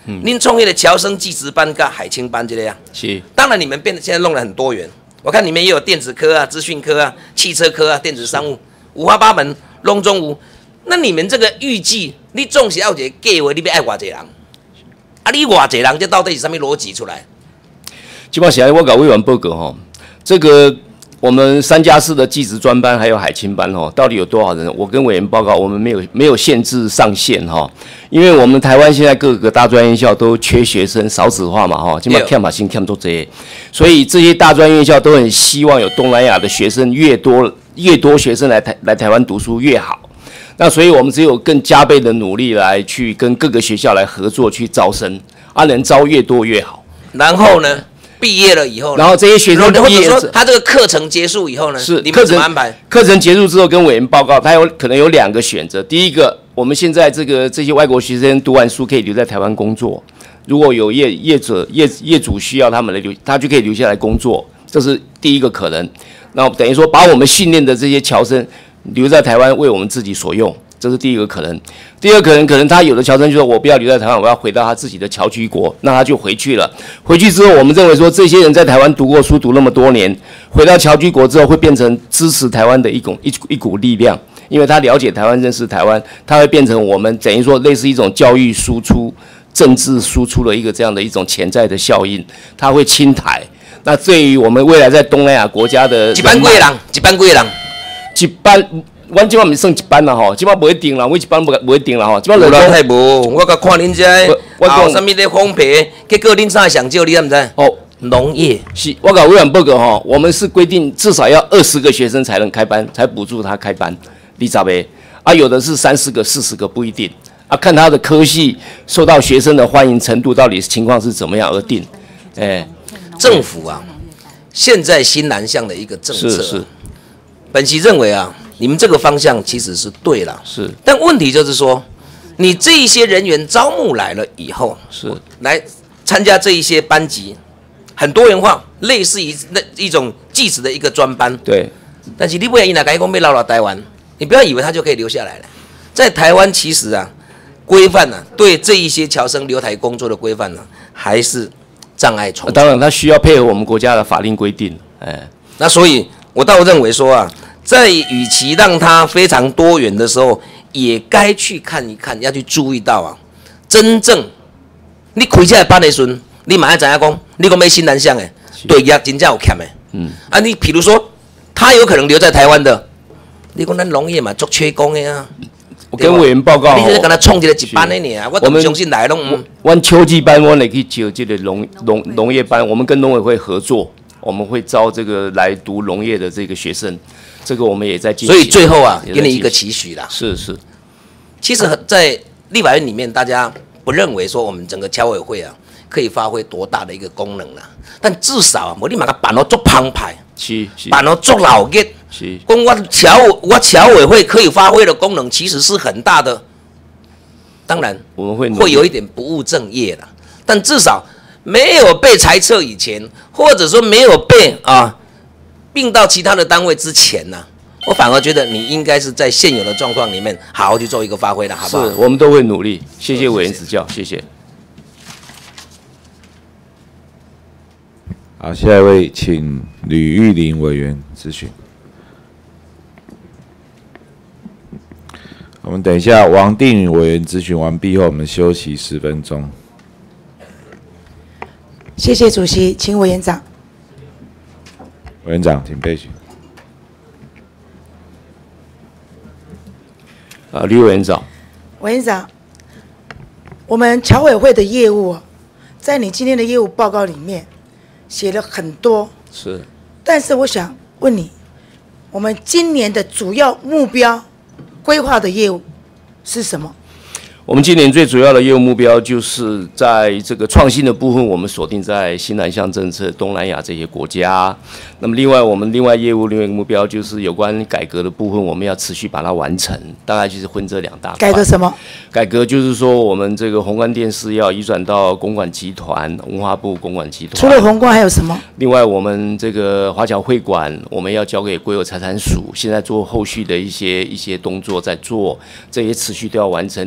您创业的侨生技职班跟海青班这样， 是。 当然你们变得现在弄得很多元，我看你们也有电子科啊、资讯科啊、汽车科啊、电子商务，五花八门，拢中无。那你们这个预计，你总是要有一个计划，你要爱偌济人？啊，你偌济人，这到底是什么逻辑出来？ 基本上我搞委员报告哈，这个我们三加四的技职专班还有海青班哈，到底有多少人？我跟委员报告，我们没有没有限制上限哈，因为我们台湾现在各个大专院校都缺学生，少子化嘛哈，基本上欠嘛新欠多这些，所以这些大专院校都很希望有东南亚的学生越多越多学生来台来台湾读书越好。那所以我们只有更加倍的努力来去跟各个学校来合作去招生，啊，能招越多越好。 然后呢？毕业了以后， 然后这些学生或者说他这个课程结束以后呢， 是你们怎么安排？ 课程结束之后跟委员报告，他有可能有两个选择。第一个，我们现在这个这些外国学生读完书可以留在台湾工作，如果有业业者业业主需要他们来留，他就可以留下来工作，这是第一个可能。那等于说把我们训练的这些侨生留在台湾为我们自己所用。这是第一个可能，第二个可能，可能他有的侨生就说，我不要留在台湾，我要回到他自己的侨居国，那他就回去了。回去之后，我们认为说，这些人在台湾读过书，读那么多年，回到侨居国之后，会变成支持台湾的一股一一股力量，因为他了解台湾，认识台湾，他会变成我们等于说类似一种教育输出、政治输出的一个这样的一种潜在的效应，他会亲台。那对于我们未来在东南亚国家的， 一班几个人，一班几个人， 一班。阮即摆毋算一班啦吼，即摆无一定啦，我一班无无一定啦吼。即摆有人太无，我甲看恁遮，我讲啥物咧烘焙，结果恁啥上少，你敢毋知？ 哦， 农业是，我甲委员报告吼，我们是规定至少要二十个学生才能开班，才补助他开班，你知道没？啊，有的是三十个、四十个不一定，啊，看他的科系受到学生的欢迎程度到底情况是怎么样而定。哎、欸， 政府啊，现在新南向的一个政策、啊， 是是， 本席认为啊。你们这个方向其实是对了， 是， 但问题就是说，你这一些人员招募来了以后， 是来参加这一些班级，很多元化，类似于那一种技职的一个专班， 对。 但是你不要以哪个讲要留到台湾，你不要以为他就可以留下来了。在台湾其实啊，规范啊，对这一些侨生留台工作的规范呢、啊，还是障碍重重。 当然，他需要配合我们国家的法令规定，哎， 那所以我倒认为说啊。在与其让它非常多元的时候，也该去看一看，要去注意到啊，真正你开起来班的时候，你马上知影讲，你讲要新南向的，对呀，真正有欠的。嗯，啊，你比如说，他有可能留在台湾的，你讲咱农业嘛，做缺工的啊。 我跟委员报告， 你就是跟他创一个一班的呢，我都相信来拢。 阮秋季班，我来去招这个农农农业班，我们跟农委会合作，我们会招这个来读农业的这个学生。这个我们也在进行， 所以最后啊，给你一个期许啦。 是是， 其实，在立法院里面，大家不认为说我们整个侨委会啊可以发挥多大的一个功能啦，但至少啊，我立马个办到做澎湃， 是是， 办到做老热， 是， 讲我侨我侨委会可以发挥的功能其实是很大的。当然， 我们会会有一点不务正业啦，但至少没有被裁撤以前，或者说没有被啊。并到其他的单位之前呢、啊，我反而觉得你应该是在现有的状况里面好好去做一个发挥的，好不好？ 是，我们都会努力。谢谢委员指教，谢谢。 好，下一位请吕玉玲委员咨询。我们等一下王定宇委员咨询完毕后，我们休息十分钟。 谢谢主席，请委员长。 委员长，请备询。 啊，吕委员长。 委员长，我们侨委会的业务，在你今天的业务报告里面写了很多。 是。 但是我想问你，我们今年的主要目标规划的业务是什么？ 我们今年最主要的业务目标就是在这个创新的部分，我们锁定在新南向政策、东南亚这些国家。那么，另外我们另外业务另外一个目标就是有关改革的部分，我们要持续把它完成。大概就是分这两大块。 改革什么？ 改革就是说，我们这个宏观电视要移转到公管集团、文化部公管集团。 除了宏观还有什么？ 另外，我们这个华侨会馆，我们要交给国有财产署，现在做后续的一些一些动作在做，这些持续都要完成。另外，我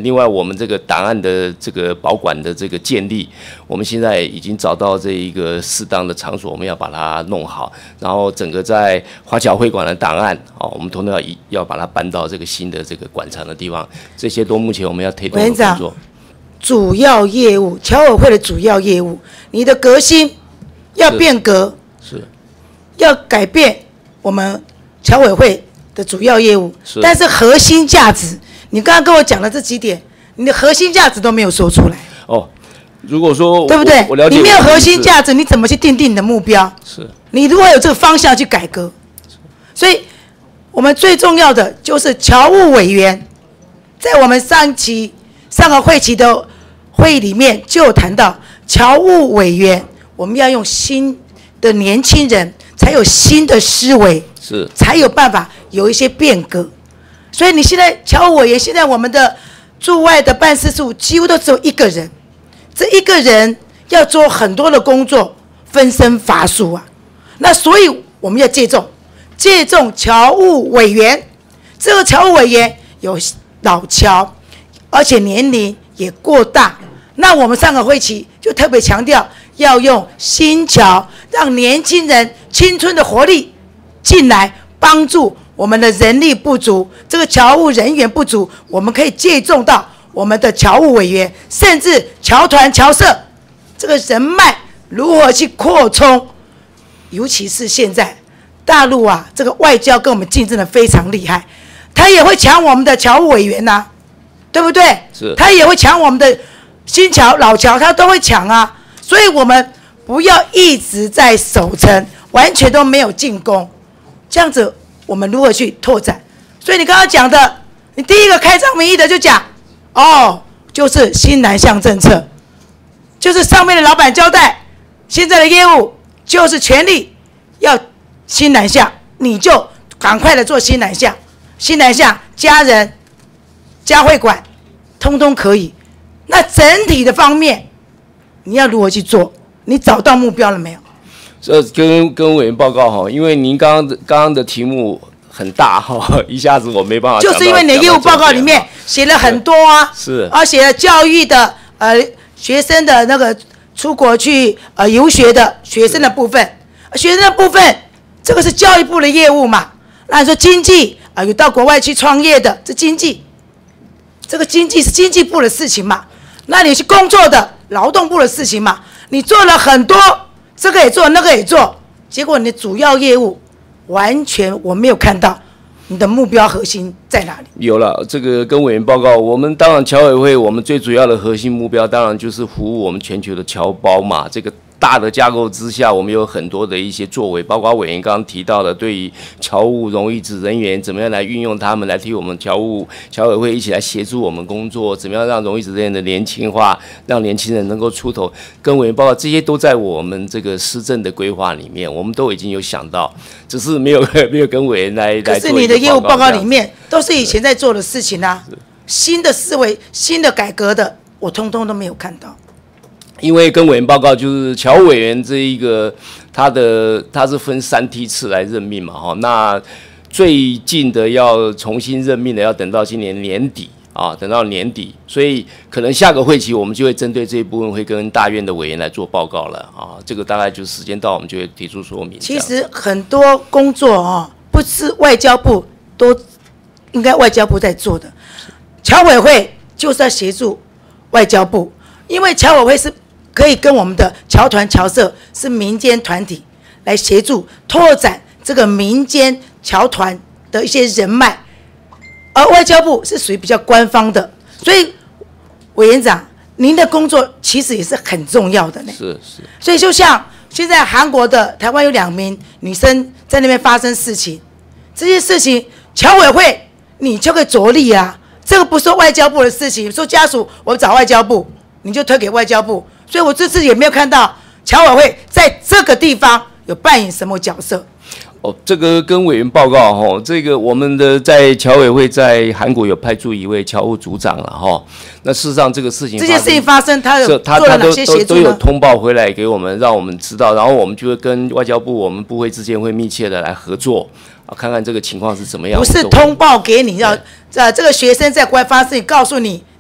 们这个档案的这个保管的这个建立，我们现在已经找到这一个适当的场所，我们要把它弄好，然后整个在华侨会馆的档案，哦，我们通通要要把它搬到这个新的这个馆藏的地方，这些都目前我们要推动的工作。 主要业务，侨委会的主要业务，你的革新要变革， 是， 要改变我们侨委会的主要业务， 是， 但是核心价值，你刚刚跟我讲的这几点，你的核心价值都没有说出来。 哦，如果说对不对？ 我了解你没有核心价值，你怎么去定定你的目标？ 是， 你如果有这个方向去改革，所以我们最重要的就是侨务委员，在我们上期上个会期的会议里面就有谈到，侨务委员我们要用新的年轻人，才有新的思维， 是， 才有办法有一些变革。所以你现在侨务委员，现在我们的驻外的办事处几乎都只有一个人，这一个人要做很多的工作，分身乏术啊。那所以我们要借重借重侨务委员，这个侨务委员有老侨，而且年龄也过大。那我们上个会期就特别强调要用新侨，让年轻人青春的活力进来，帮助我们的人力不足，这个侨务人员不足，我们可以借重到我们的侨务委员，甚至侨团、侨社这个人脉如何去扩充。尤其是现在大陆啊，这个外交跟我们竞争的非常厉害，他也会抢我们的侨务委员呐、啊，对不对？ 是， 他也会抢我们的新侨、老侨，他都会抢啊。所以我们不要一直在守城，完全都没有进攻，这样子我们如何去拓展？所以你刚刚讲的，你第一个开张名义的就讲，哦，就是新南向政策，就是上面的老板交代，现在的业务就是全力要新南向，你就赶快的做新南向，新南向加人、加会馆，通通可以。那整体的方面，你要如何去做？你找到目标了没有？ 这跟跟委员报告哈，因为您刚刚的刚刚的题目很大哈，一下子我没办法。 就是因为你的业务报告里面写了很多啊， 是啊，写了教育的呃学生的那个出国去呃游学的学生的部分，学生的部分这个是教育部的业务嘛。那你说经济啊、呃，有到国外去创业的，这经济，这个经济是经济部的事情嘛。那你去工作的劳动部的事情嘛。你做了很多，这个也做，那个也做，结果你的主要业务完全我没有看到你的目标核心在哪里。 有了这个跟委员报告，我们当然侨委会我们最主要的核心目标，当然就是服务我们全球的侨胞嘛。这个大的架构之下，我们有很多的一些作为，包括委员刚刚提到的，对于侨务荣誉职人员怎么样来运用他们来替我们侨务侨委会一起来协助我们工作，怎么样让荣誉职人员的年轻化，让年轻人能够出头，跟委员报告这些都在我们这个施政的规划里面，我们都已经有想到，只是没有没有跟委员来来做一个报告。 可是你的业务报告里面都是以前在做的事情啊，新的思维、新的改革的，我通通都没有看到。 因为跟委员报告就是侨委员这一个，他的他是分三梯次来任命嘛，哈，那最近的要重新任命的要等到今年年底啊，等到年底，所以可能下个会期我们就会针对这一部分会跟大院的委员来做报告了啊，这个大概就是时间到我们就会提出说明。 其实很多工作哦，不是外交部都应该外交部在做的，侨委会就是要协助外交部，因为侨委会是可以跟我们的侨团、侨社是民间团体来协助拓展这个民间侨团的一些人脉，而外交部是属于比较官方的，所以委员长，您的工作其实也是很重要的呢。 是是。 所以就像现在韩国的台湾有两名女生在那边发生事情，这些事情侨委会你就可以着力啊，这个不是外交部的事情，说家属我找外交部，你就推给外交部。所以我这次也没有看到侨委会在这个地方有扮演什么角色。 哦，这个跟委员报告哈，这个我们的在侨委会在韩国有派驻一位侨务组长了哈。那事实上这个事情， 这件事情发生，他有他做了哪些协助呢？ 都有通报回来给我们，让我们知道，然后我们就会跟外交部我们部会之间会密切的来合作。啊，看看这个情况是怎么样。 不是通报给你，要呃这个学生在国外发生，告诉你，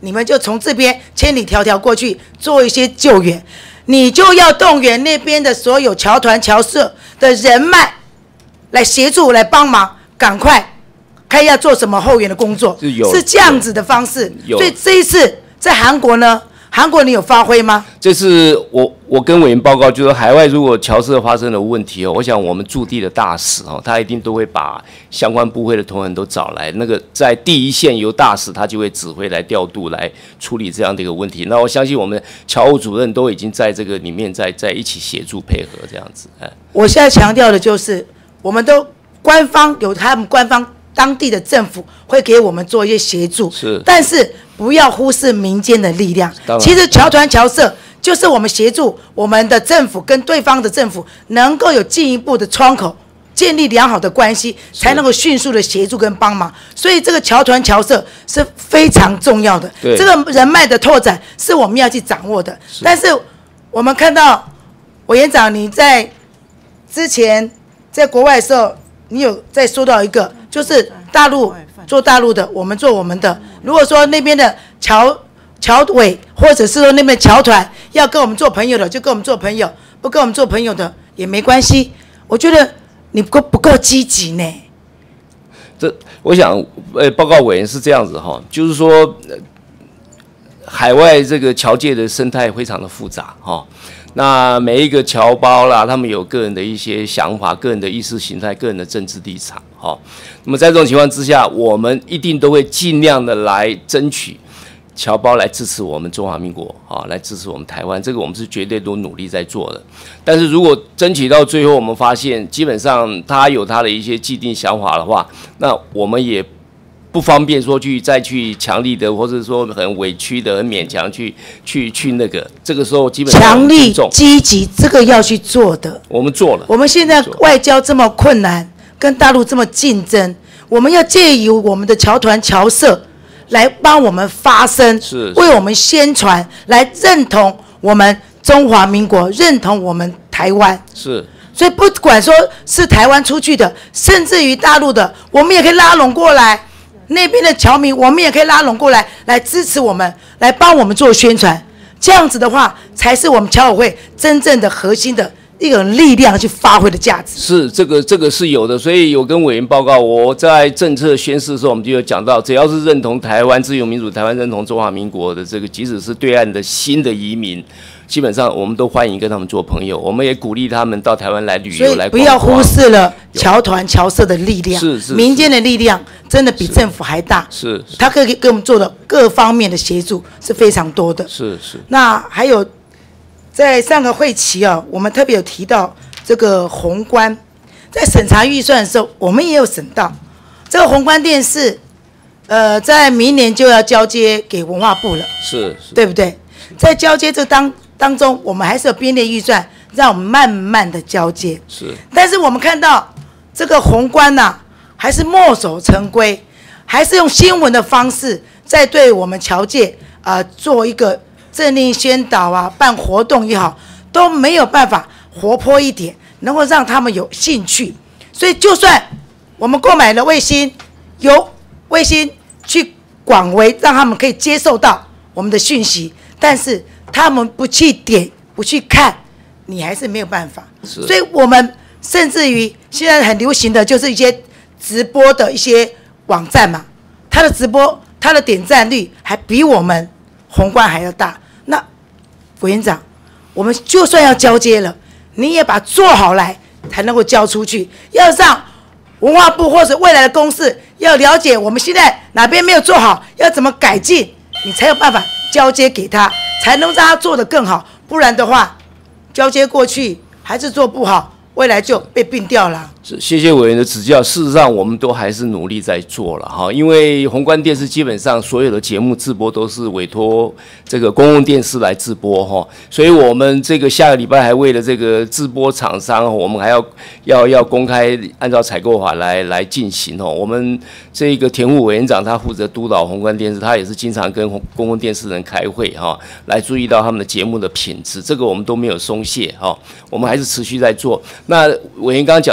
你们就从这边千里迢迢过去做一些救援，你就要动员那边的所有侨团侨社的人脉来协助来帮忙，赶快看要做什么后援的工作， 是有是这样子的方式。 有所以这一次在韩国呢，韩国你有发挥吗？ 这次我我跟委员报告，就是海外如果侨社发生了问题哦，我想我们驻地的大使哦，他一定都会把相关部会的同仁都找来，那个在第一线由大使他就会指挥来调度来处理这样的一个问题。那我相信我们侨务主任都已经在这个里面在在一起协助配合这样子。哎， 我现在强调的就是，我们都官方有他们官方当地的政府会给我们做一些协助， 是， 但是不要忽视民间的力量。 当然其实侨团侨社就是我们协助我们的政府跟对方的政府能够有进一步的窗口，建立良好的关系，才能够迅速的协助跟帮忙。所以这个侨团侨社是非常重要的， 对这个人脉的拓展是我们要去掌握的。但是我们看到委员长你在之前在国外的时候，你有再说到一个，就是大陆做大陆的，我们做我们的。如果说那边的侨侨委或者是说那边的侨团要跟我们做朋友的，就跟我们做朋友；不跟我们做朋友的也没关系。我觉得你不够不够积极呢。 这我想，呃，报告委员是这样子哈，就是说，呃海外这个侨界的生态非常的复杂哈。那每一个侨胞啦，他们有个人的一些想法、个人的意识形态、个人的政治立场哈。那么在这种情况之下，我们一定都会尽量的来争取侨胞来支持我们中华民国啊，来支持我们台湾，这个我们是绝对都努力在做的。但是如果争取到最后，我们发现基本上他有他的一些既定想法的话，那我们也不方便说去再去强力的，或者说很委屈的、很勉强去去去那个。这个时候基本上强力积极，这个要去做的。 我们做了。 我们现在外交这么困难，跟大陆这么竞争，我们要借由我们的侨团侨社来帮我们发声， 是为我们宣传，来认同我们中华民国，认同我们台湾。 是。 所以不管说是台湾出去的，甚至于大陆的，我们也可以拉拢过来。那边的侨民，我们也可以拉拢过来，来支持我们，来帮我们做宣传。这样子的话，才是我们侨委会真正的核心的一种力量去发挥的价值。 是这个，这个是有的。所以有跟委员报告，我在政策宣示的时候，我们就有讲到，只要是认同台湾自由民主，台湾认同中华民国的这个，即使是对岸的新的移民，基本上我们都欢迎跟他们做朋友，我们也鼓励他们到台湾来旅游，来不要忽视了侨团侨社的力量， 是是民间的力量真的比政府还大， 是， 他可以给我们做的各方面的协助是非常多的。 是是。 那还有在上个会期啊，我们特别有提到这个宏观，在审查预算的时候，我们也有审到这个宏观电视，呃，在明年就要交接给文化部了， 是是， 对不对？在交接这当当中，我们还是有编列预算，让我们慢慢的交接。 是。 但是我们看到这个宏观呐、啊，还是墨守成规，还是用新闻的方式在对我们侨界啊、呃、做一个政令宣导啊，办活动也好，都没有办法活泼一点，能够让他们有兴趣。所以，就算我们购买了卫星，由卫星去广为让他们可以接受到我们的讯息，但是他们不去点、不去看，你还是没有办法。所以我们甚至于现在很流行的就是一些直播的一些网站嘛，它的直播、它的点赞率还比我们宏观还要大。那委员长，我们就算要交接了，你也把做好来，才能够交出去。要让文化部或者未来的公司要了解我们现在哪边没有做好，要怎么改进，你才有办法交接给他，才能让他做得更好。不然的话，交接过去还是做不好，未来就被并掉了。 是，谢谢委员的指教。事实上，我们都还是努力在做了哈。因为宏观电视基本上所有的节目直播都是委托这个公共电视来直播哈，所以我们这个下个礼拜还为了这个直播厂商，我们还要要要公开按照采购法来来进行哦。我们这个田户委员长他负责督导宏观电视，他也是经常跟公共电视人开会哈，来注意到他们的节目的品质，这个我们都没有松懈哈，我们还是持续在做。那委员刚刚讲到一个重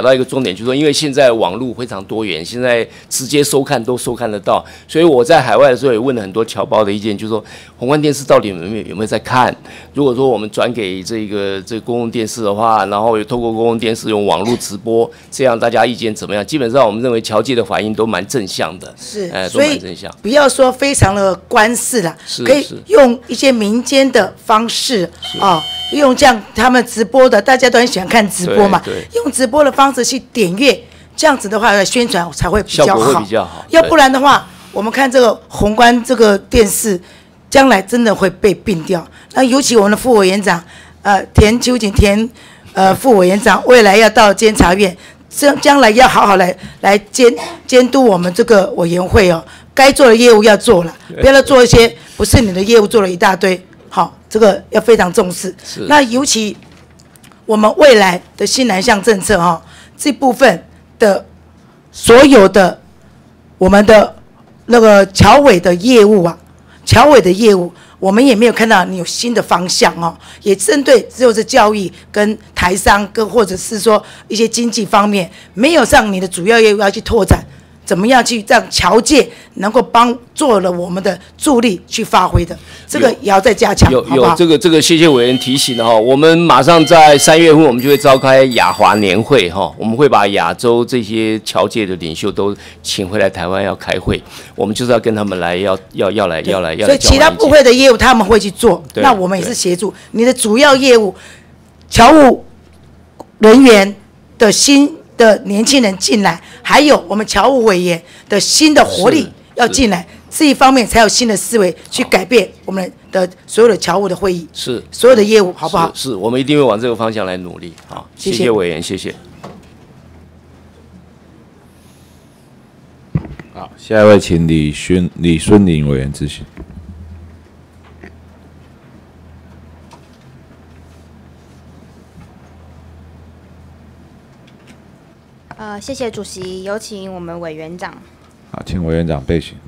重点就是说，因为现在网络非常多元，现在直接收看都收看得到，所以我在海外的时候也问了很多侨胞的意见，就是说宏观电视到底有没有有没有在看？如果说我们转给这个这个公共电视的话，然后有透过公共电视用网络直播，这样大家意见怎么样？基本上我们认为侨界的反应都蛮正向的， 是， 呃，都所以蛮正向。 不要说非常的官式啦，可以用一些民间的方式啊、哦，用这样他们直播的，大家都很喜欢看直播嘛，用直播的方式去点阅，这样子的话宣传才会比较好， 效果会比较好。 要不然的话，我们看这个宏观这个电视，将来真的会被并掉。那尤其我们的副委员长，呃，田秋瑾田呃副委员长，未来要到监察院，将将来要好好来来监监督我们这个委员会哦，该做的业务要做了，不要做一些不是你的业务做了一大堆。好，这个要非常重视。那尤其我们未来的新南向政策哈、哦，这部分的所有的我们的那个侨委的业务啊，侨委的业务，我们也没有看到你有新的方向哦。也针对只有是教育跟台商跟或者是说一些经济方面，没有让你的主要业务要去拓展。怎么样去让侨界能够帮做了我们的助力去发挥的，这个也要再加强， 有好不好？ 有这个这个，谢谢委员提醒哈，我们马上在三月份我们就会召开亚华年会哈，我们会把亚洲这些侨界的领袖都请回来台湾要开会，我们就是要跟他们来要要要来要来要来。 所以其他部会的业务他们会去做，那我们也是协助你的主要业务，侨务人员的新的年轻人进来，还有我们侨务委员的新的活力要进来，这一方面才有新的思维去改变我们的所有的侨务的会议， 是所有的业务，好不好？ 是，是我们一定会往这个方向来努力。好，谢谢委员，谢谢。 好，下一位请李孙李孙林委员咨询。 呃，谢谢主席，有请我们委员长。 好，请委员长备询。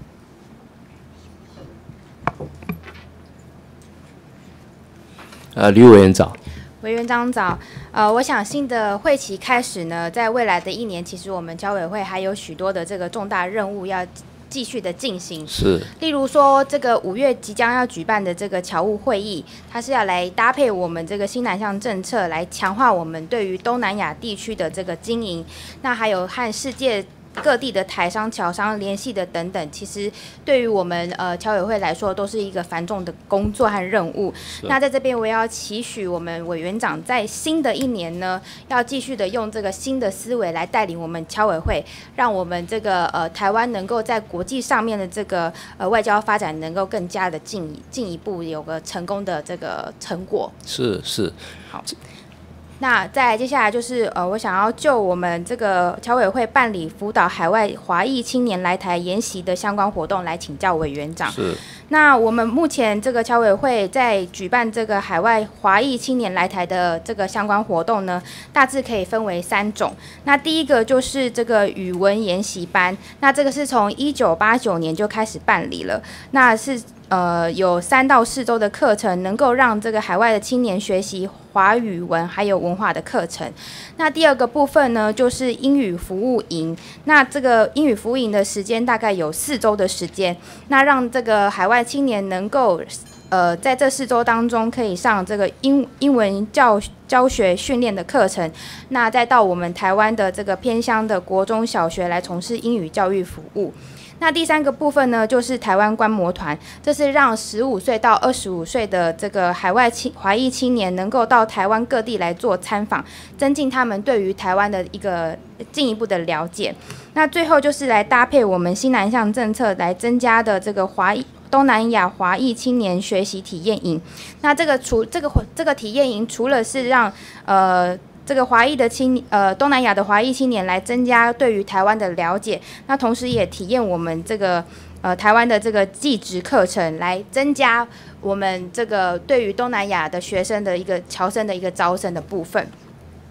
呃，吕委员早。 委员长早。呃，我想新的会期开始呢，在未来的一年，其实我们侨委会还有许多的这个重大任务要继续的进行。 是。 例如说，这个五月即将要举办的这个侨务会议，它是要来搭配我们这个新南向政策，来强化我们对于东南亚地区的这个经营。那还有和世界各地的台商、侨商联系的等等，其实对于我们呃侨委会来说，都是一个繁重的工作和任务。那在这边，我也要期许我们委员长在新的一年呢，要继续的用这个新的思维来带领我们侨委会，让我们这个呃台湾能够在国际上面的这个呃外交发展能够更加的进进一步有个成功的这个成果。 是是。 好。那再来接下来就是呃，我想要就我们这个侨委会办理辅导海外华裔青年来台研习的相关活动来请教委员长。 是。 那我们目前这个侨委会在举办这个海外华裔青年来台的这个相关活动呢，大致可以分为三种。那第一个就是这个语文研习班，那这个是从一九八九年就开始办理了，那是。呃，有三到四周的课程，能够让这个海外的青年学习华语文还有文化的课程。那第二个部分呢，就是英语服务营。那这个英语服务营的时间大概有四周的时间，那让这个海外青年能够呃在这四周当中可以上这个英英文教教学训练的课程，那再到我们台湾的这个偏乡的国中小学来从事英语教育服务。那第三个部分呢，就是台湾观摩团，这是让十五岁到二十五岁的这个海外青华裔青年能够到台湾各地来做参访，增进他们对于台湾的一个进一步的了解。那最后就是来搭配我们新南向政策来增加的这个华裔东南亚华裔青年学习体验营。那这个除这个这个体验营除了是让呃。这个华裔的青呃东南亚的华裔青年来增加对于台湾的了解，那同时也体验我们这个呃台湾的这个技职课程，来增加我们这个对于东南亚的学生的一个侨生的一个招生的部分。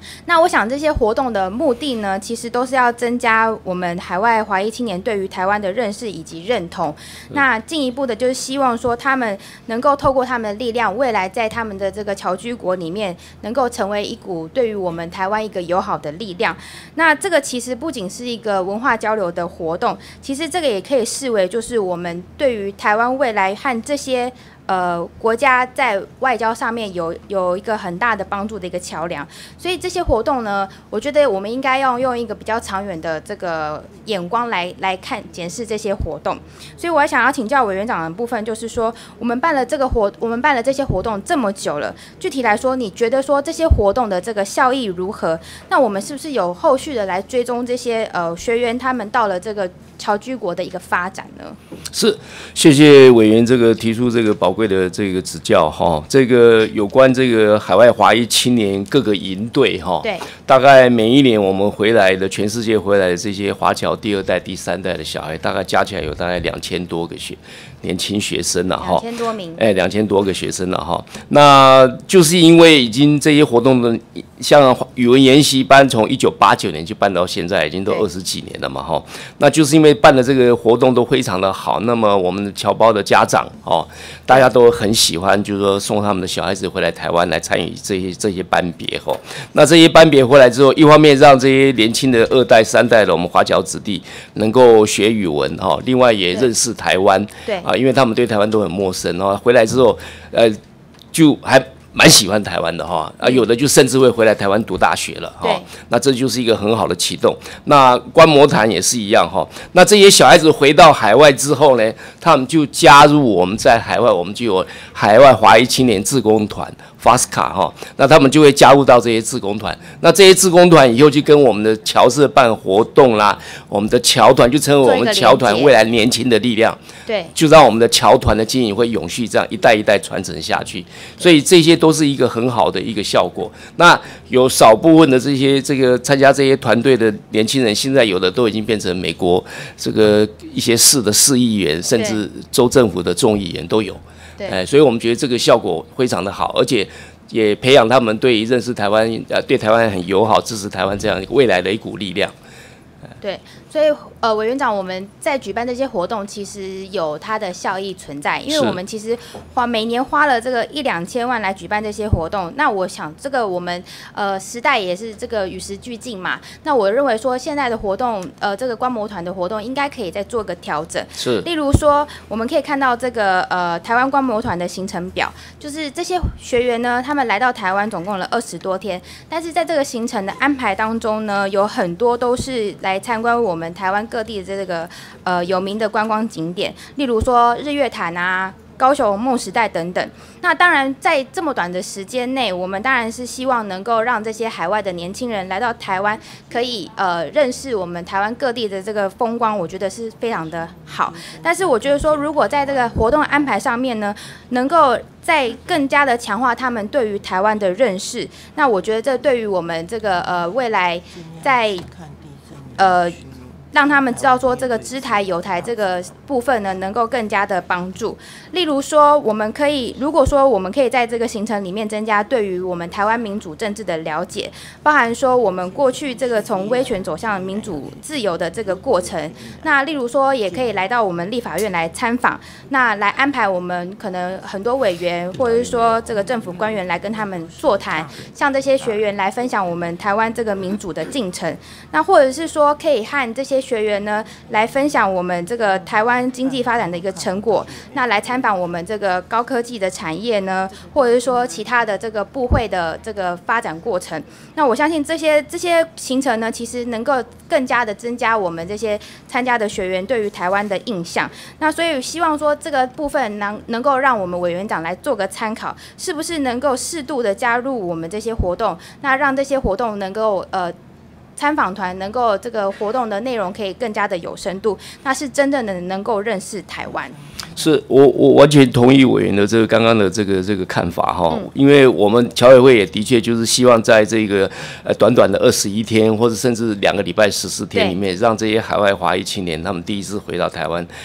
那我想这些活动的目的呢，其实都是要增加我们海外华裔青年对于台湾的认识以及认同。那进一步的就是希望说，他们能够透过他们的力量，未来在他们的这个侨居国里面，能够成为一股对于我们台湾一个友好的力量。那这个其实不仅是一个文化交流的活动，其实这个也可以视为就是我们对于台湾未来和这些呃，国家在外交上面有有一个很大的帮助的一个桥梁，所以这些活动呢，我觉得我们应该要用一个比较长远的这个眼光来来看检视这些活动。所以我还想要请教委员长的部分，就是说我们办了这个活，我们办了这些活动这么久了，具体来说，你觉得说这些活动的这个效益如何？那我们是不是有后续的来追踪这些呃学员他们到了这个侨居国的一个发展呢？ 是，谢谢委员这个提出这个宝贵的这个指教哈。这个有关这个海外华裔青年各个营队哈， 对， 大概每一年我们回来的全世界回来的这些华侨第二代、第三代的小孩，大概加起来有大概两千多个学年轻学生了哈， 两千多名， 哎，两千多个学生了哈。那就是因为已经这些活动的，像语文研习班从一九八九年就办到现在，已经都二十几年了嘛哈。那就是因为办的这个活动都非常的好，那么我们的侨胞的家长哦，大家都很喜欢，就是说送他们的小孩子回来台湾来参与这些这些班别哈。那这些班别回来之后，一方面让这些年轻的二代、三代的我们华侨子弟能够学语文哈，另外也认识台湾， 对啊，因为他们对台湾都很陌生哦，回来之后，呃，就还蛮喜欢台湾的哈，啊，有的就甚至会回来台湾读大学了哈。那这就是一个很好的启动。那观摩团也是一样哈。那这些小孩子回到海外之后呢，他们就加入我们在海外，我们就有海外华裔青年志工团。F A S C A 哈，那他们就会加入到这些志工团，那这些志工团以后就跟我们的侨社办活动啦，我们的侨团就成为我们侨团未来年轻的力量， 对， 就让我们的侨团的经营会永续，这样一代一代传承下去，所以这些都是一个很好的一个效果。那有少部分的这些这个参加这些团队的年轻人，现在有的都已经变成美国这个一些市的市议员，甚至州政府的众议员都有。 对， 哎，所以我们觉得这个效果非常的好，而且也培养他们对于认识台湾、呃，对台湾很友好、支持台湾这样未来的一股力量。 对，所以呃，委员长，我们在举办这些活动，其实有它的效益存在，因为我们其实花每年花了这个一两千万来举办这些活动。那我想，这个我们呃时代也是这个与时俱进嘛。那我认为说，现在的活动，呃，这个观摩团的活动应该可以再做个调整。 是， 例如说，我们可以看到这个呃台湾观摩团的行程表，就是这些学员呢，他们来到台湾总共了二十多天，但是在这个行程的安排当中呢，有很多都是来参观我们台湾各地的这个呃有名的观光景点，例如说日月潭啊、高雄梦时代等等。那当然，在这么短的时间内，我们当然是希望能够让这些海外的年轻人来到台湾，可以呃认识我们台湾各地的这个风光，我觉得是非常的好。但是我觉得说，如果在这个活动安排上面呢，能够再更加的强化他们对于台湾的认识，那我觉得这对于我们这个呃未来在呃。让他们知道说这个知台友台这个部分呢，能够更加的帮助。例如说，我们可以，如果说我们可以在这个行程里面增加对于我们台湾民主政治的了解，包含说我们过去这个从威权走向民主自由的这个过程。那例如说，也可以来到我们立法院来参访，那来安排我们可能很多委员或者是说这个政府官员来跟他们座谈，向这些学员来分享我们台湾这个民主的进程。那或者是说，可以和这些学员呢来分享我们这个台湾经济发展的一个成果，那来参访我们这个高科技的产业呢，或者是说其他的这个部会的这个发展过程。那我相信这些这些行程呢，其实能够更加的增加我们这些参加的学员对于台湾的印象。那所以希望说这个部分能能够让我们委员长来做个参考，是不是能够适度的加入我们这些活动，那让这些活动能够呃。参访团能够这个活动的内容可以更加的有深度，那是真正的能够认识台湾。 是我我完全同意委员的这个刚刚的这个这个看法哈，嗯、因为我们侨委会也的确就是希望在这个呃短短的二十一天或者甚至两个礼拜十四天里面，让这些海外华裔青年他们第一次回到台湾。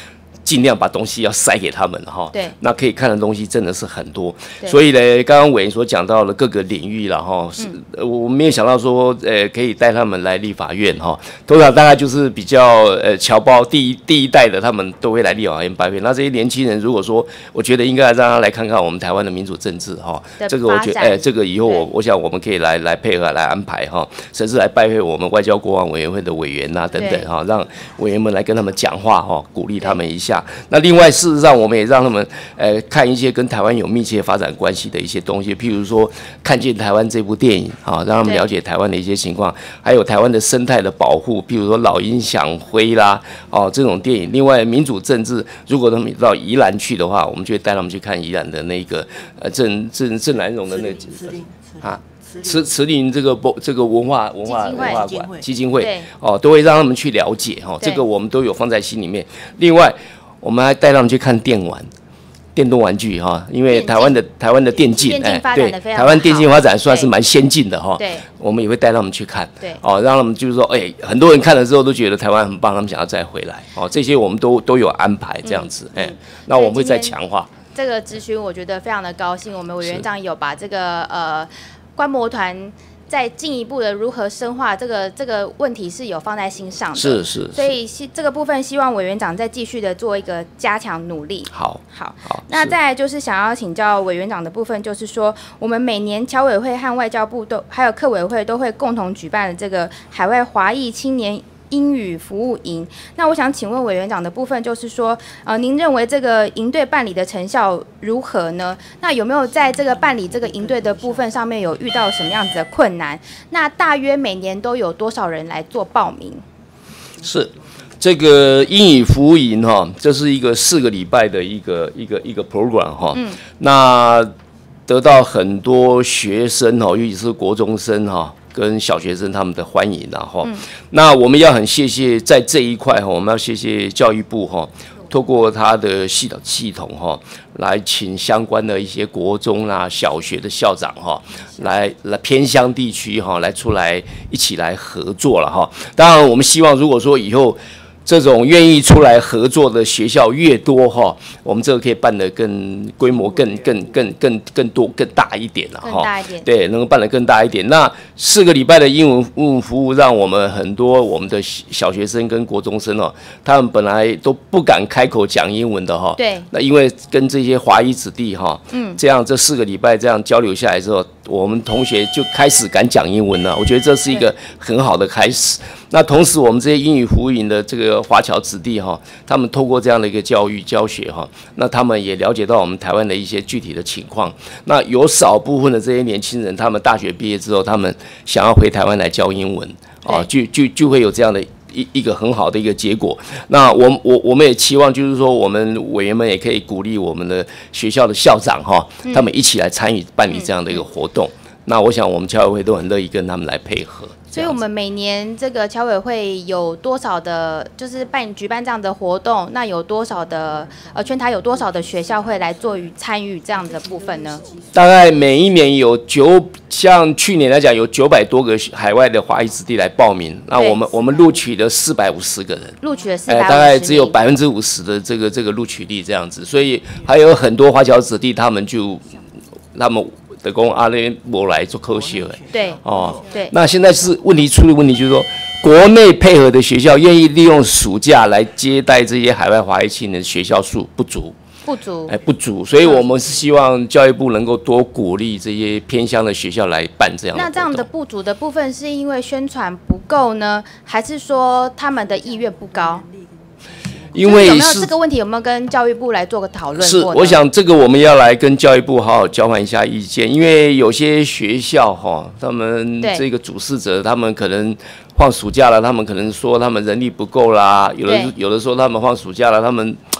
尽量把东西要塞给他们哈。 对， 那可以看的东西真的是很多。 所以呢，刚刚委员所讲到了各个领域了哈，是、嗯、我没有想到说，呃，可以带他们来立法院哈。通常大概就是比较呃侨胞第一第一代的，他们都会来立法院拜会。那这些年轻人，如果说，我觉得应该让他来看看我们台湾的民主政治哈。这个我觉得，哎、呃，这个以后我我想我们可以来来配合来安排哈，甚至来拜会我们外交国防委员会的委员呐、啊、等等哈，让委员们来跟他们讲话哈，鼓励他们一下。那另外，事实上我们也让他们呃看一些跟台湾有密切发展关系的一些东西，譬如说看见台湾这部电影啊，让他们了解台湾的一些情况，还有台湾的生态的保护，譬如说老鹰想飞啦哦这种电影。另外，民主政治，如果他们到宜兰去的话，我们就会带他们去看宜兰的那个呃郑郑郑南榕的那个啊。慈慈林这个不这个文化文化文化馆基金会哦，都会让他们去了解哈、哦，这个我们都有放在心里面。另外，我们还带他们去看电玩、电动玩具哈、哦，因为台湾的台湾的电竞哎， 对，台湾电竞发展算是蛮先进的哈、哦。对，我们也会带他们去看， 对， 哦，让他们就是说，哎，很多人看了之后都觉得台湾很棒，他们想要再回来哦，这些我们都都有安排这样子，哎、嗯，那我们会再强化。 这个咨询我觉得非常的高兴，我们委员长有把这个呃。观摩团再进一步的如何深化这个这个问题是有放在心上的， 是是， 所以这个部分希望委员长再继续的做一个加强努力。 好， 好，好。那再来就是想要请教委员长的部分，就是说我们每年侨委会和外交部都还有客委会都会共同举办的这个海外华裔青年英语服务营，那我想请问委员长的部分就是说，呃，您认为这个营队办理的成效如何呢？那有没有在这个办理这个营队的部分上面有遇到什么样子的困难？那大约每年都有多少人来做报名？ 是这个英语服务营哈，这是一个四个礼拜的一个一个一个 program 哈，嗯，那得到很多学生哈，尤其是国中生哈。跟小学生他们的欢迎然后、嗯，那我们要很谢谢在这一块哈，我们要谢谢教育部哈，透过他的系统系统哈，来请相关的一些国中啦、小学的校长哈，来来偏乡地区哈，来出来一起来合作了哈。当然，我们希望如果说以后这种愿意出来合作的学校越多哈，我们这个可以办得更规模更更更更更多更大一点了哈。 更大一点。 对，能够办得更大一点。那四个礼拜的英文英文服务，让我们很多我们的小学生跟国中生哦，他们本来都不敢开口讲英文的哈。 对。 那因为跟这些华裔子弟哈，嗯，这样这四个礼拜这样交流下来之后，我们同学就开始敢讲英文了。我觉得这是一个很好的开始。那同时，我们这些英语服务营的这个华侨子弟哈，他们透过这样的一个教育教学哈，那他们也了解到我们台湾的一些具体的情况。那有少部分的这些年轻人，他们大学毕业之后，他们想要回台湾来教英文，啊，就就就会有这样的一一个很好的一个结果。那我我我们也期望，就是说，我们委员们也可以鼓励我们的学校的校长哈，他们一起来参与办理这样的一个活动。那我想，我们侨委会都很乐意跟他们来配合。 所以，我们每年这个侨委会有多少的，就是办举办这样的活动？那有多少的呃，全台有多少的学校会来做与参与这样的部分呢？ 大概每一年有九，像去年来讲有九百多个海外的华裔子弟来报名。那我们我们录取了四百五十个人， 录取了四百五十， 大概只有百分之五十的这个这个录取率这样子。所以还有很多华侨子弟，他们就他们。的讲阿咧无来做可惜的， 对， 哦， 对。 那现在是问题出的问题，就是说国内配合的学校愿意利用暑假来接待这些海外华裔青年的学校数不足， 不足， 哎，不足。所以我们是希望教育部能够多鼓励这些偏乡的学校来办这样的。 那这样的不足的部分，是因为宣传不够呢，还是说他们的意愿不高？ 因为有没有这个问题？有没有跟教育部来做个讨论？ 是，我想这个我们要来跟教育部好好交换一下意见，因为有些学校哈，他们这个主事者，他们可能放暑假了，他们可能说他们人力不够啦，有的有的说他们放暑假了，他们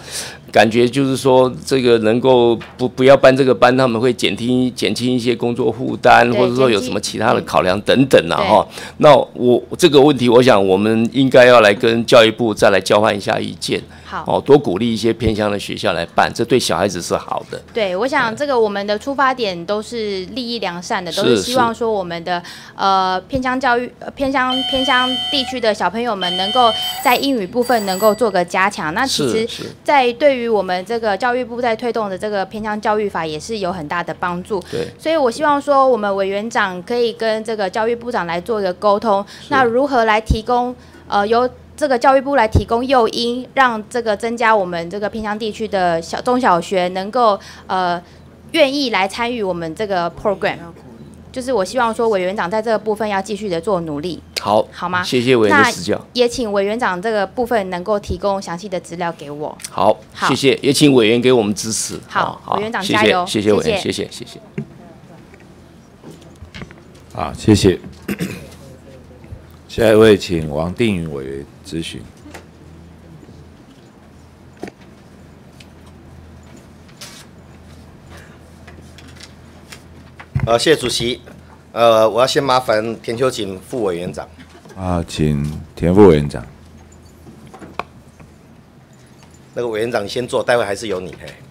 感觉就是说，这个能够不不要办这个班，他们会减轻减轻一些工作负担，或者说有什么其他的考量等等啊哈。那我这个问题，我想我们应该要来跟教育部再来交换一下意见。 好， 哦，多鼓励一些偏乡的学校来办，这对小孩子是好的。 对，我想这个我们的出发点都是利益良善的，都是希望说我们的呃偏乡教育、呃、偏乡偏乡地区的小朋友们能够在英语部分能够做个加强。那其实，在对于我们这个教育部在推动的这个偏乡教育法也是有很大的帮助。 对， 所以我希望说我们委员长可以跟这个教育部长来做一个沟通，那如何来提供呃由这个教育部来提供诱因，让这个增加我们这个偏乡地区的小中小学能够呃愿意来参与我们这个 program， 就是我希望说委员长在这个部分要继续的做努力。 好， 好吗？ 谢谢委员的指教。 也请委员长这个部分能够提供详细的资料给我。 好， 好谢谢，也请委员给我们支持。 好， 好委员长加油， 谢谢，谢谢委员，谢谢，谢谢。 好，谢谢。下一位，请王定宇委员咨询。 呃，谢谢主席。呃，我要先麻烦田秋瑾副委员长。 啊，请田副委员长。 那个委员长你先坐，待会还是由你。嘿，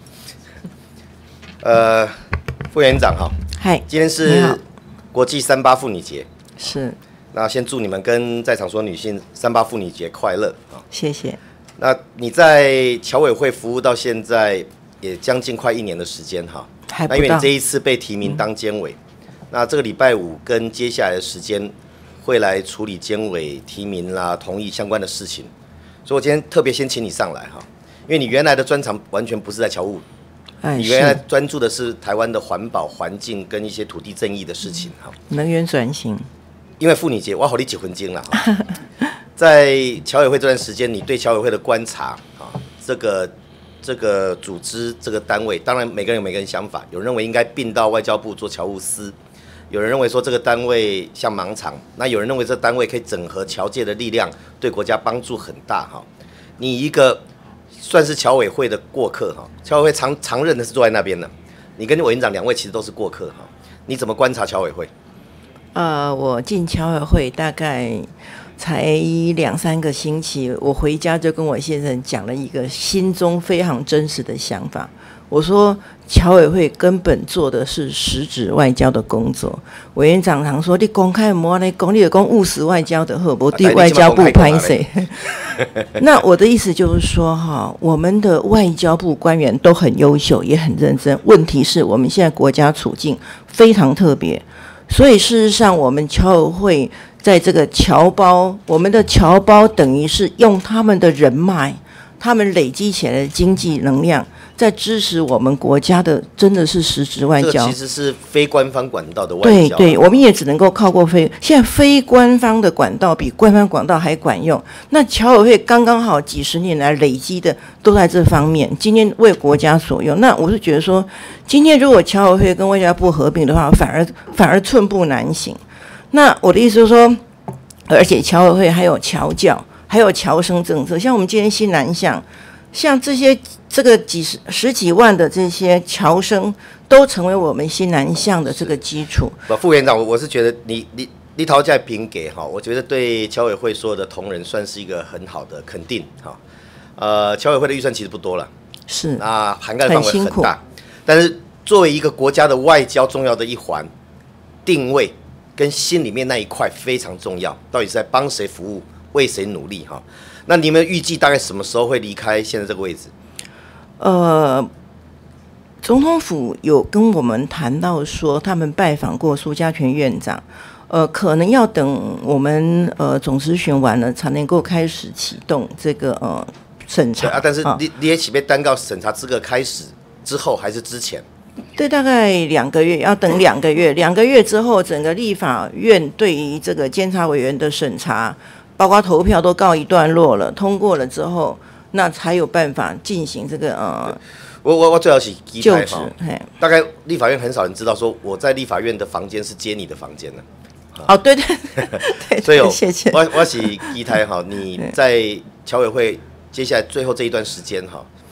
呃，副委员长好。 嗨， 今天是国际三八妇女节。 是。 那先祝你们跟在场所有女性三八妇女节快乐啊！ 谢谢。 那你在侨委会服务到现在也将近快一年的时间哈。 还不到。 那因为你这一次被提名当监委，嗯、那这个礼拜五跟接下来的时间会来处理监委提名啦、同意相关的事情，所以我今天特别先请你上来哈，因为你原来的专长完全不是在侨务。 哎、 你原来专注的是台湾的环保、环境跟一些土地正义的事情哈。 能源转型。 因为妇女节，我好你结婚经了。在侨委会这段时间，你对侨委会的观察啊，这个这个组织这个单位，当然每个人有每个人想法，有人认为应该并到外交部做侨务司，有人认为说这个单位像盲场，那有人认为这单位可以整合侨界的力量，对国家帮助很大哈。你一个算是侨委会的过客哈，侨委会常常任的是坐在那边的，你跟委员长两位其实都是过客哈，你怎么观察侨委会？ 呃，我进侨委会大概才两三个星期，我回家就跟我先生讲了一个心中非常真实的想法。我说，侨委会根本做的是实质外交的工作。委员长常说，你公开模来讲，你就讲务实外交的好，不对外交部拍摄。那我的意思就是说，哈，我们的外交部官员都很优秀，也很认真。问题是我们现在国家处境非常特别。所以事实上，我们侨委会在这个侨胞，我们的侨胞等于是用他们的人脉，他们累积起来的经济能量，在支持我们国家的，真的是实质外交。 这其实是非官方管道的外交。 对对，我们也只能够靠过非，现在非官方的管道比官方管道还管用。那侨委会刚刚好几十年来累积的都在这方面，今天为国家所用。那我是觉得说，今天如果侨委会跟外交部合并的话，反而反而寸步难行。那我的意思就是说，而且侨委会还有侨教，还有侨生政策，像我们今天新南向，像这些这个几十十几万的这些侨生，都成为我们新南向的这个基础。 不，副院长，我是觉得你你你讨价评给哈，我觉得对侨委会所有的同仁算是一个很好的肯定哈。呃，侨委会的预算其实不多了， 是那涵盖的范围很大，但是作为一个国家的外交重要的一环，定位跟心里面那一块非常重要，到底是在帮谁服务，为谁努力哈？那你们预计大概什么时候会离开现在这个位置？ 呃，总统府有跟我们谈到说，他们拜访过苏家全院长，呃，可能要等我们呃总咨询完了，才能够开始启动这个呃审查啊。但是你你也起被单告审查资格开始之后还是之前？ 对，大概两个月，要等两个月，两个月之后，整个立法院对于这个监察委员的审查，包括投票都告一段落了，通过了之后，那才有办法进行这个呃， 我我我最好是基就职。 大概立法院很少人知道说我在立法院的房间是接你的房间的。 哦，对对对， 所以我谢谢。 我我是基台哈，你在侨委会接下来最后这一段时间哈。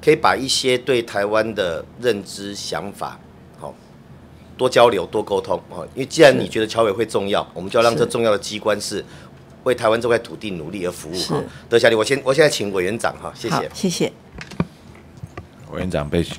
可以把一些对台湾的认知想法，好，多交流、多沟通哦。因为既然你觉得侨委会重要，我们就要让这重要的机关是为台湾这块土地努力而服务哈。德霞，我先，我现在请委员长哈，谢谢， 谢谢。 委员长备询。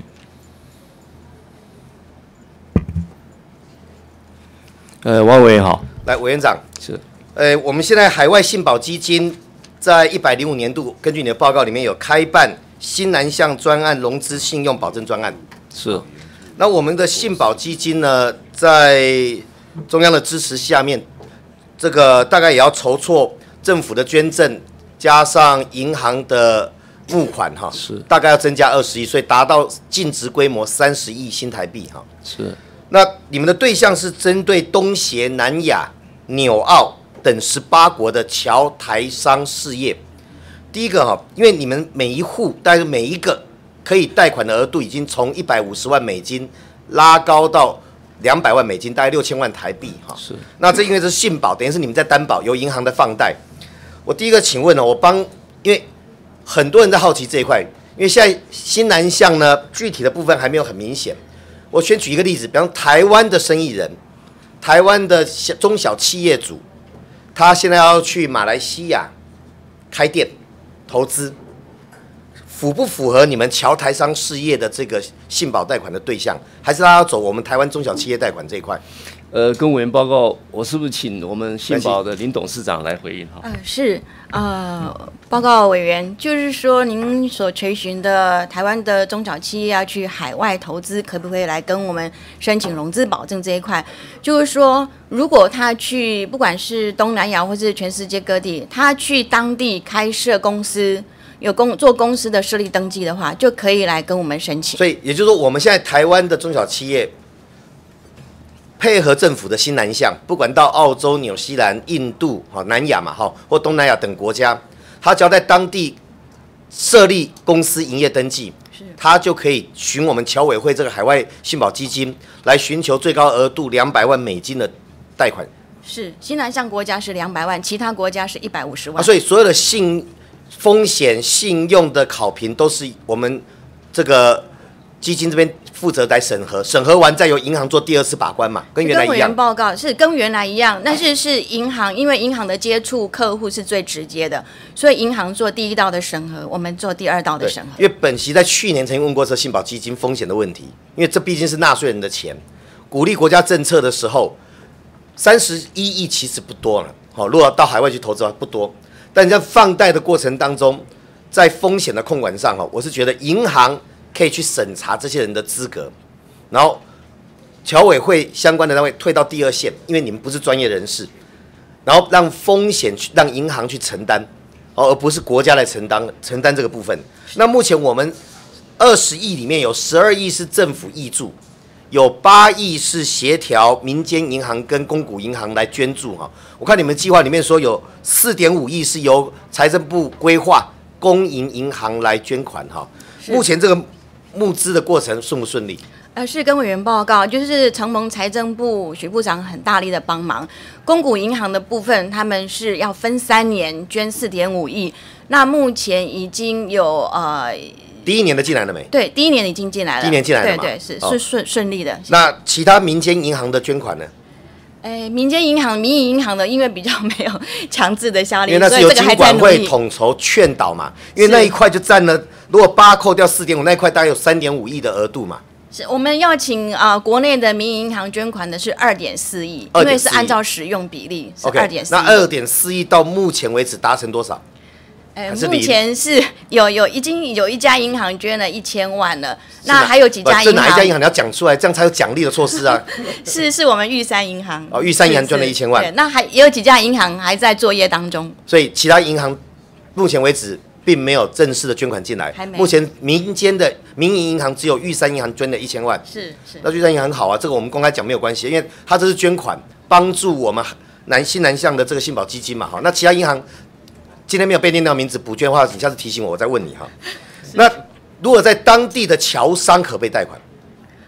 呃，王委员好。 来，委员长是。 呃，我们现在海外信保基金在一百零五年度，根据你的报告里面有开办新南向专案融资信用保证专案。 是。 那我们的信保基金呢，在中央的支持下面，这个大概也要筹措政府的捐赠，加上银行的募款哈， 是大概要增加二十亿，所以达到净值规模三十亿新台币哈。 是。 那你们的对象是针对东协、南亚、纽澳等十八国的侨台商事业。第一个哈，因为你们每一户，大概每一个可以贷款的额度已经从一百五十万美金拉高到两百万美金，大概六千万台币哈。 是。 那这因为是信保，等于是你们在担保，由银行的放贷。我第一个请问呢，我帮，因为很多人在好奇这一块，因为现在新南向呢，具体的部分还没有很明显。我先举一个例子，比方台湾的生意人，台湾的中小企业主，他现在要去马来西亚开店投资，符不符合你们侨台商事业的这个信保贷款的对象，还是他要走我们台湾中小企业贷款这一块？ 呃，跟委员报告，我是不是请我们信保的林董事长来回应哈？ 呃，是，呃，报告委员，就是说您所垂询的台湾的中小企业要去海外投资，可不可以来跟我们申请融资保证这一块？就是说，如果他去不管是东南亚或是全世界各地，他去当地开设公司，有公做公司的设立登记的话，就可以来跟我们申请。 所以也就是说，我们现在台湾的中小企业配合政府的新南向，不管到澳洲、纽西兰、印度、哈南亚嘛，哈或东南亚等国家，他只要在当地设立公司营业登记，他就可以寻我们侨委会这个海外信保基金来寻求最高额度两百万美金的贷款。 是新南向国家是两百万，其他国家是一百五十万。 啊，所以所有的信风险、信用的考评都是我们这个基金这边负责来审核，审核完再由银行做第二次把关嘛，跟原来一样。 跟委员报告是跟原来一样，但是是银行，因为银行的接触客户是最直接的，所以银行做第一道的审核，我们做第二道的审核。 因为本席在去年曾经问过这信保基金风险的问题，因为这毕竟是纳税人的钱，鼓励国家政策的时候，三十一亿其实不多了。好，如果到海外去投资的话不多，但在放贷的过程当中，在风险的控管上，哈，我是觉得银行可以去审查这些人的资格，然后侨委会相关的单位退到第二线，因为你们不是专业人士，然后让风险去让银行去承担，哦，而不是国家来承担承担这个部分。那目前我们二十亿里面有十二亿是政府挹注，有八亿是协调民间银行跟公股银行来捐助哈。我看你们计划里面说有四点五亿是由财政部规划公营银行来捐款哈。目前这个募资的过程顺不顺利？ 呃，是跟委员报告，就是承蒙财政部许部长很大力的帮忙，公股银行的部分他们是要分三年捐四点五亿，那目前已经有呃。 第一年的进来了没？ 对，第一年已经进来了。 第一年进来了嘛？ 对对，是是顺顺利的。 那其他民间银行的捐款呢？ 诶，民间银行、民营银行的，因为比较没有强制的效力， 因为那是由金管会统筹劝导嘛。因为那一块就占了，如果八扣掉四点五，那一块大概有三点五亿的额度嘛。 是我们要请啊、呃、国内的民营银行捐款的是二点四亿，因为是按照使用比例是二点四亿。 那二点四亿到目前为止达成多少？ 呃，目前是有有已经有一家银行捐了一千万了，那还有几家银行？ 这哪一家银行你要讲出来，这样才有奖励的措施啊。 是是我们玉山银行。 哦，玉山银行捐了一千万。 对，那还也有几家银行还在作业当中。 所以其他银行目前为止并没有正式的捐款进来。 还没。 目前民间的民营银行只有玉山银行捐了一千万。 是是。 那玉山银行很好啊，这个我们公开讲没有关系，因为它这是捐款帮助我们南新南向的这个信保基金嘛。好，那其他银行。今天没有被念到名字补捐的话，你下次提醒我，我再问你哈。那如果在当地的侨商可被贷款？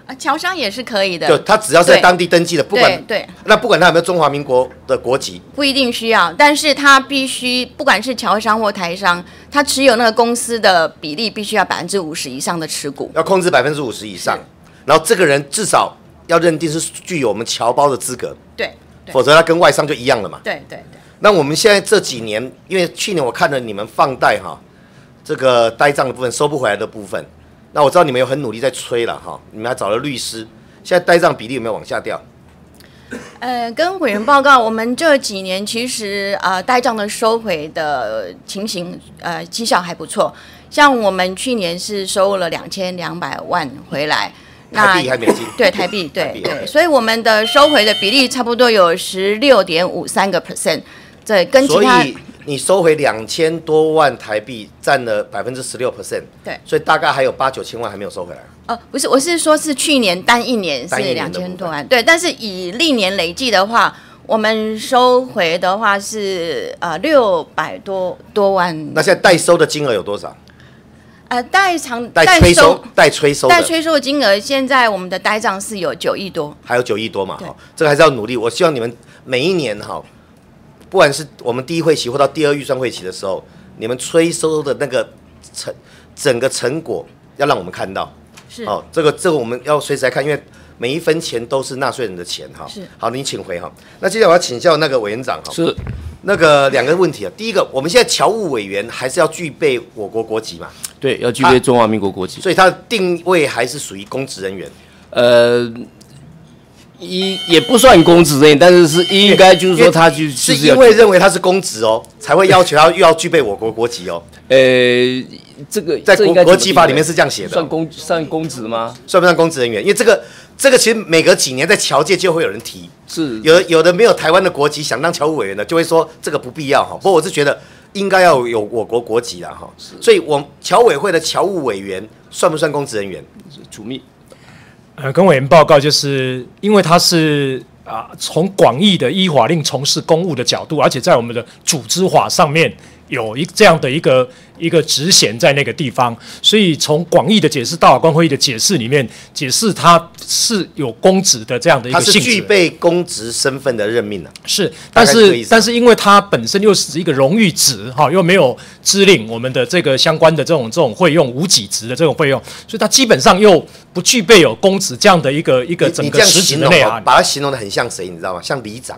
啊，侨商也是可以的， 就他只要是在当地登记的，不管对对， 那不管他有没有中华民国的国籍， 不一定需要，但是他必须不管是侨商或台商，他持有那个公司的比例必须要百分之五十以上的持股， 要控制百分之五十以上，然后这个人至少要认定是具有我们侨胞的资格， 对，对否则他跟外商就一样了嘛。 对对对。 那我们现在这几年，因为去年我看了你们放贷哈，这个呆账的部分收不回来的部分，那我知道你们有很努力在催了哈，你们还找了律师，现在呆账比例有没有往下掉？ 呃，跟委员报告，我们这几年其实呃呆账的收回的情形，呃绩效还不错。像我们去年是收了两千两百万回来， 台币还美金？ 对，台币，对对，所以我们的收回的比例差不多有十六点五三个 percent， 对，跟其他。 所以你收回两千多万台币，占了百分之十六 percent， 对， 所以大概还有八九千万还没有收回来。 哦，不是，我是说，是去年单一年是两千多万，对，但是以历年累计的话，我们收回的话是呃六百多多万。 那现在代收的金额有多少？ 呃，代偿代催收、代催收、 代催收的金额，现在我们的呆账是有九亿多， 还有九亿多嘛？哈，这个还是要努力。我希望你们每一年哈，不管是我们第一会期或到第二预算会期的时候，你们催收的那个成整个成果要让我们看到。 是哦，这个这个我们要随时来看，因为每一分钱都是纳税人的钱哈。 是。 好，你请回哈。那接下来我要请教那个委员长哈。 是。 那个两个问题啊，第一个，我们现在侨务委员还是要具备我国国籍嘛？ 对，要具备中华民国国籍。 所以他的定位还是属于公职人员。 呃。一也不算公职人员，但是是应该就是说他就就是因为认为他是公职哦，才会要求他又要具备我国国籍哦。 呃，这个在国国籍法里面是这样写的， 算公算公职吗？ 算不算公职人员？因为这个这个其实每隔几年在侨界就会有人提， 是有的有的没有台湾的国籍想当侨务委员的，就会说这个不必要哈。不过我是觉得应该要有我国国籍啦哈。所以我侨委会的侨务委员算不算公职人员？ 主秘。 呃，跟委员报告，就是因为他是啊，从广义的依法令从事公务的角度，而且在我们的组织法上面有一这样的一个一个职衔在那个地方，所以从广义的解释，大法官会议的解释里面解释他是有公职的这样的一个性质， 他是具备公职身份的任命的、啊， 是，但是是但是因为他本身又是一个荣誉职哈，又没有支领我们的这个相关的这种这种费用无给职的这种费用，所以他基本上又不具备有公职这样的一个一个整个实质的内涵， 把它形容的很像谁，你知道吗？像里长。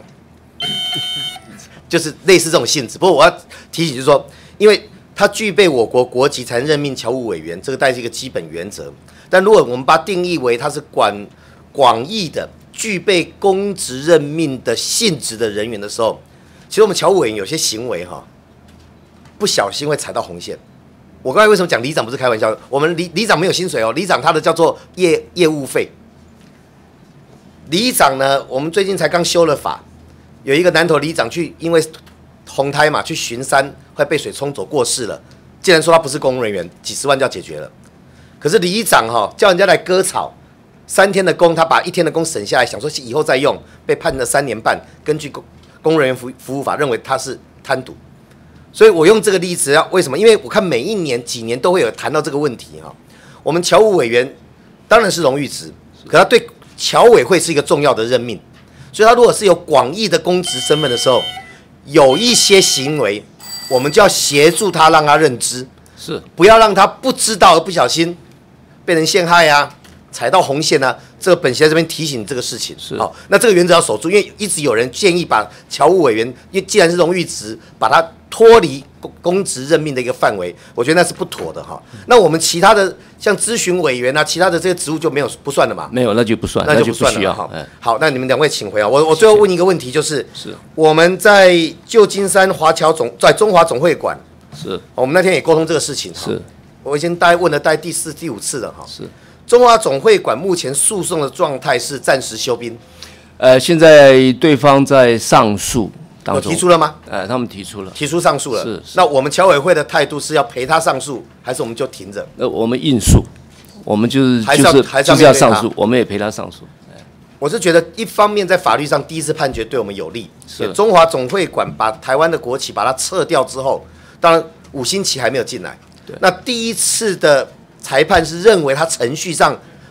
就是类似这种性质，不过我要提醒就是说，因为他具备我国国籍才能任命侨务委员，这个大概是一个基本原则。但如果我们把它定义为他是管广义的具备公职任命的性质的人员的时候，其实我们侨务委员有些行为哈，不小心会踩到红线。我刚才为什么讲里长不是开玩笑？我们里里长没有薪水哦，里长他的叫做业业务费。里长呢，我们最近才刚修了法。有一个南投里长去，因为洪灾嘛，去巡山，快被水冲走过世了。既然说他不是公务人员，几十万就要解决了。可是里长哈、哦、叫人家来割草，三天的工，他把一天的工省下来，想说以后再用，被判了三年半。根据公公务人员服服务法，认为他是贪渎。所以我用这个例子要为什么？因为我看每一年几年都会有谈到这个问题哈、哦。我们侨务委员当然是荣誉职，可他对侨委会是一个重要的任命。所以他如果是有广义的公职身份的时候，有一些行为，我们就要协助他，让他认知， 是不要让他不知道而不小心被人陷害啊，踩到红线啊。这个本席在这边提醒这个事情， 是好，那这个原则要守住，因为一直有人建议把侨务委员，因为既然是荣誉职，把它脱离公公职任命的一个范围，我觉得那是不妥的哈。那我们其他的像咨询委员啊，其他的这些职务就没有不算了嘛？ 没有，那就不算， 那就不算了哈。好，那你们两位请回啊。我我最后问一个问题，就是是我们在旧金山华侨总在中华总会馆， 是我们那天也沟通这个事情哈。 是， 我已经大概问了大概第四、第五次了哈。 是， 中华总会馆目前诉讼的状态是暂时休兵。 呃，现在对方在上诉。 有提出了吗？ 呃，他们提出了， 提出上诉了。 是， 那我们侨委会的态度是要陪他上诉，还是我们就停着？ 呃，我们应诉，我们就是还是要就是还是要就是要面对他上诉，我们也陪他上诉。 我是觉得，一方面在法律上第一次判决对我们有利， 是中华总会馆把台湾的国旗把它撤掉之后，当然五星旗还没有进来。那第一次的裁判是认为他程序上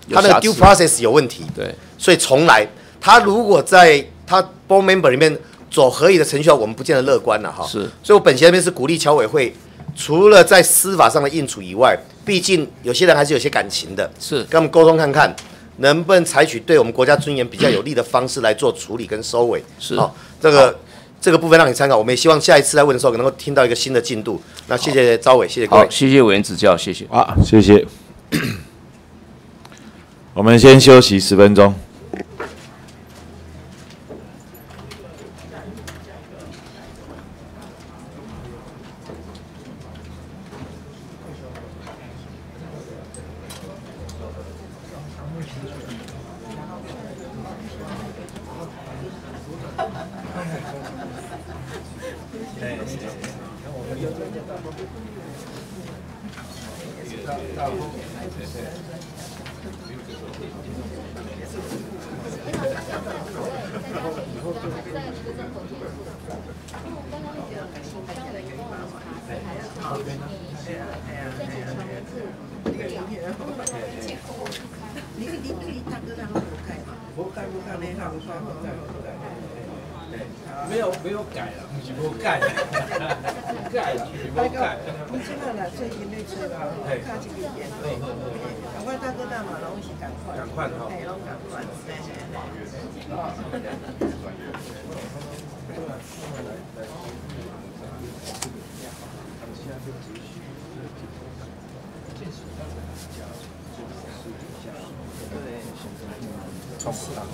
他的 due process 有问题， 对， 所以重来。他如果在他 board member 里面走合理的程序，我们不见得乐观了哈。 是， 所以我本席那边是鼓励侨委会，除了在司法上的应处以外，毕竟有些人还是有些感情的， 是跟我们沟通看看，能不能采取对我们国家尊严比较有利的方式来做处理跟收尾。 是， 好、哦，这个这个部分让你参考，我们也希望下一次来问的时候能够听到一个新的进度。那谢谢招委，谢谢各位， 好，谢谢委员指教，谢谢。 好，谢谢。我们先休息十分钟。 没有没有改了，不是无改，改了，无改。 你即摆来最近咧做啊，卡一个烟，赶快大哥大嘛，拢是赶快， 赶快吼， 嘿，拢赶快。 冲不上。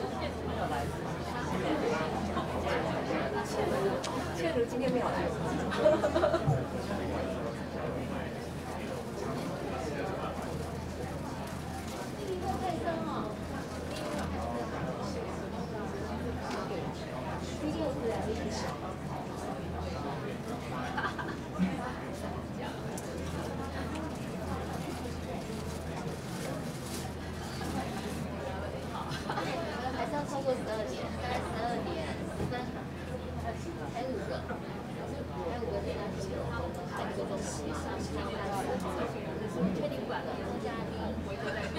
倩如今天没有来。 还是要超过十二点，大概十二点十分，还有五个，还有五个这个还有五个东西，确定管了，增加回头再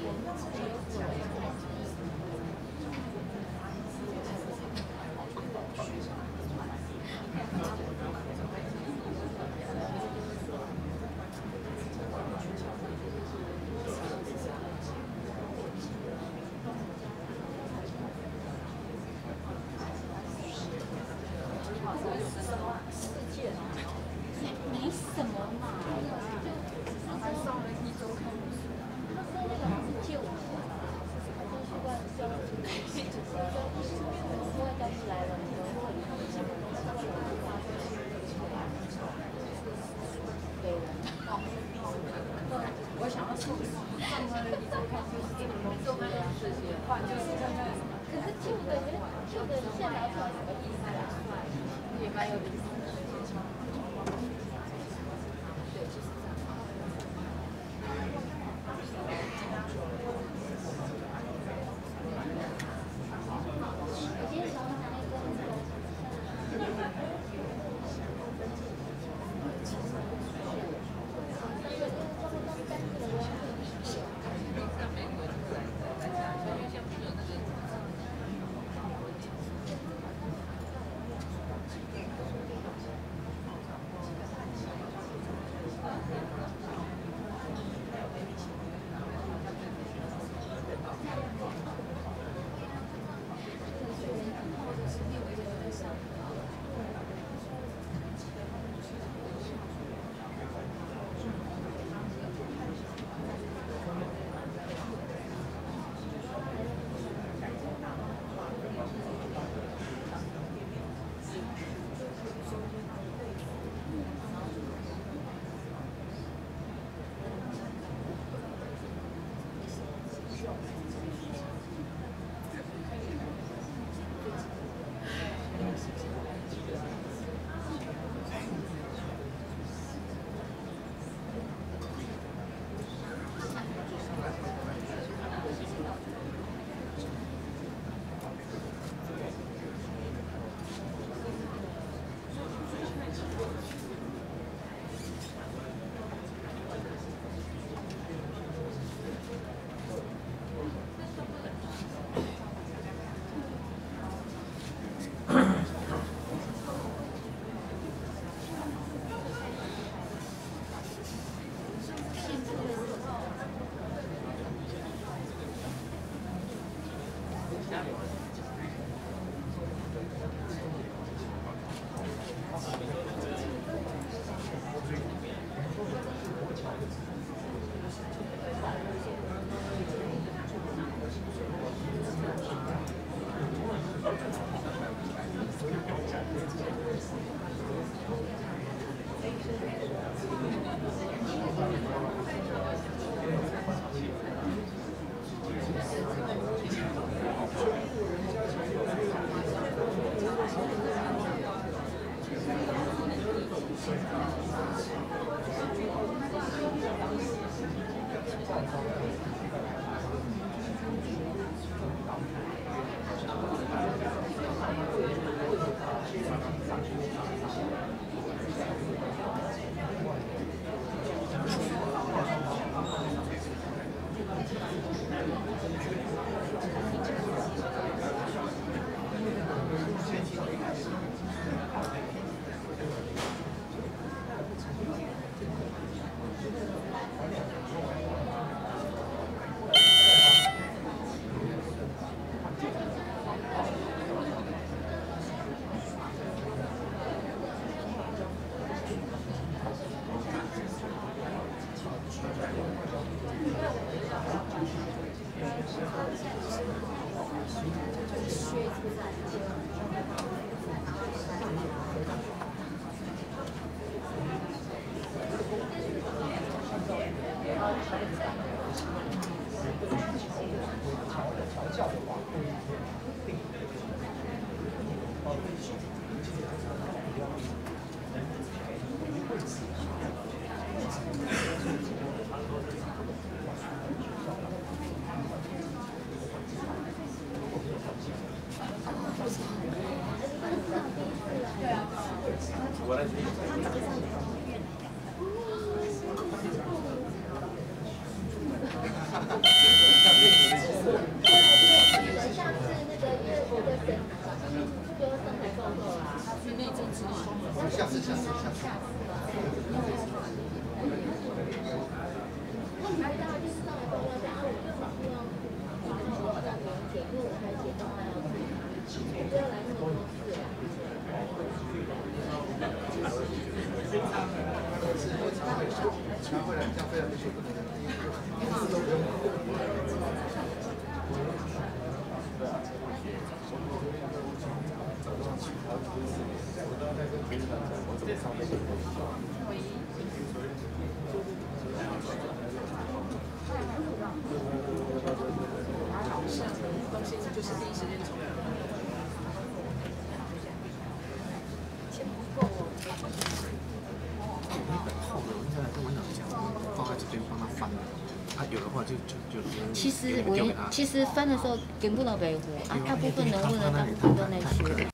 没什么嘛，还上了一周看不出来。那时候那个好像是借我们的，就去外交部，外交部来了，然后给人哦，我想要送上他的一周看就是这个东西啊，这些，就是看看。可是旧的旧的现拿出来什么意思啊？也蛮有意思的。对，就是这样。我今天想要拿一个那个。 下次，下次，下次。 其实我其实分的时候根本都没糊啊，大部分能不能大部分都那些。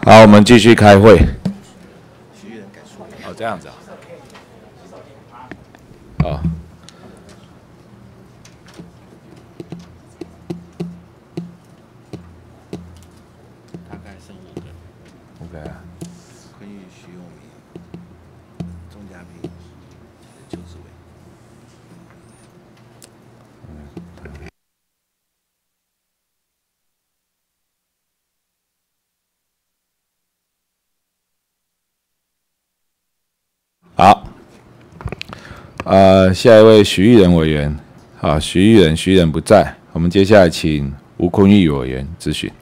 好，我们继续开会。哦，这样子啊。哦。 大概剩五个。 五个啊。 昆玉、徐永明、钟嘉平、邱志伟。 好，呃，下一位徐玉仁委员，好，徐玉仁，徐玉仁不在，我们接下来请吴坤玉委员咨询。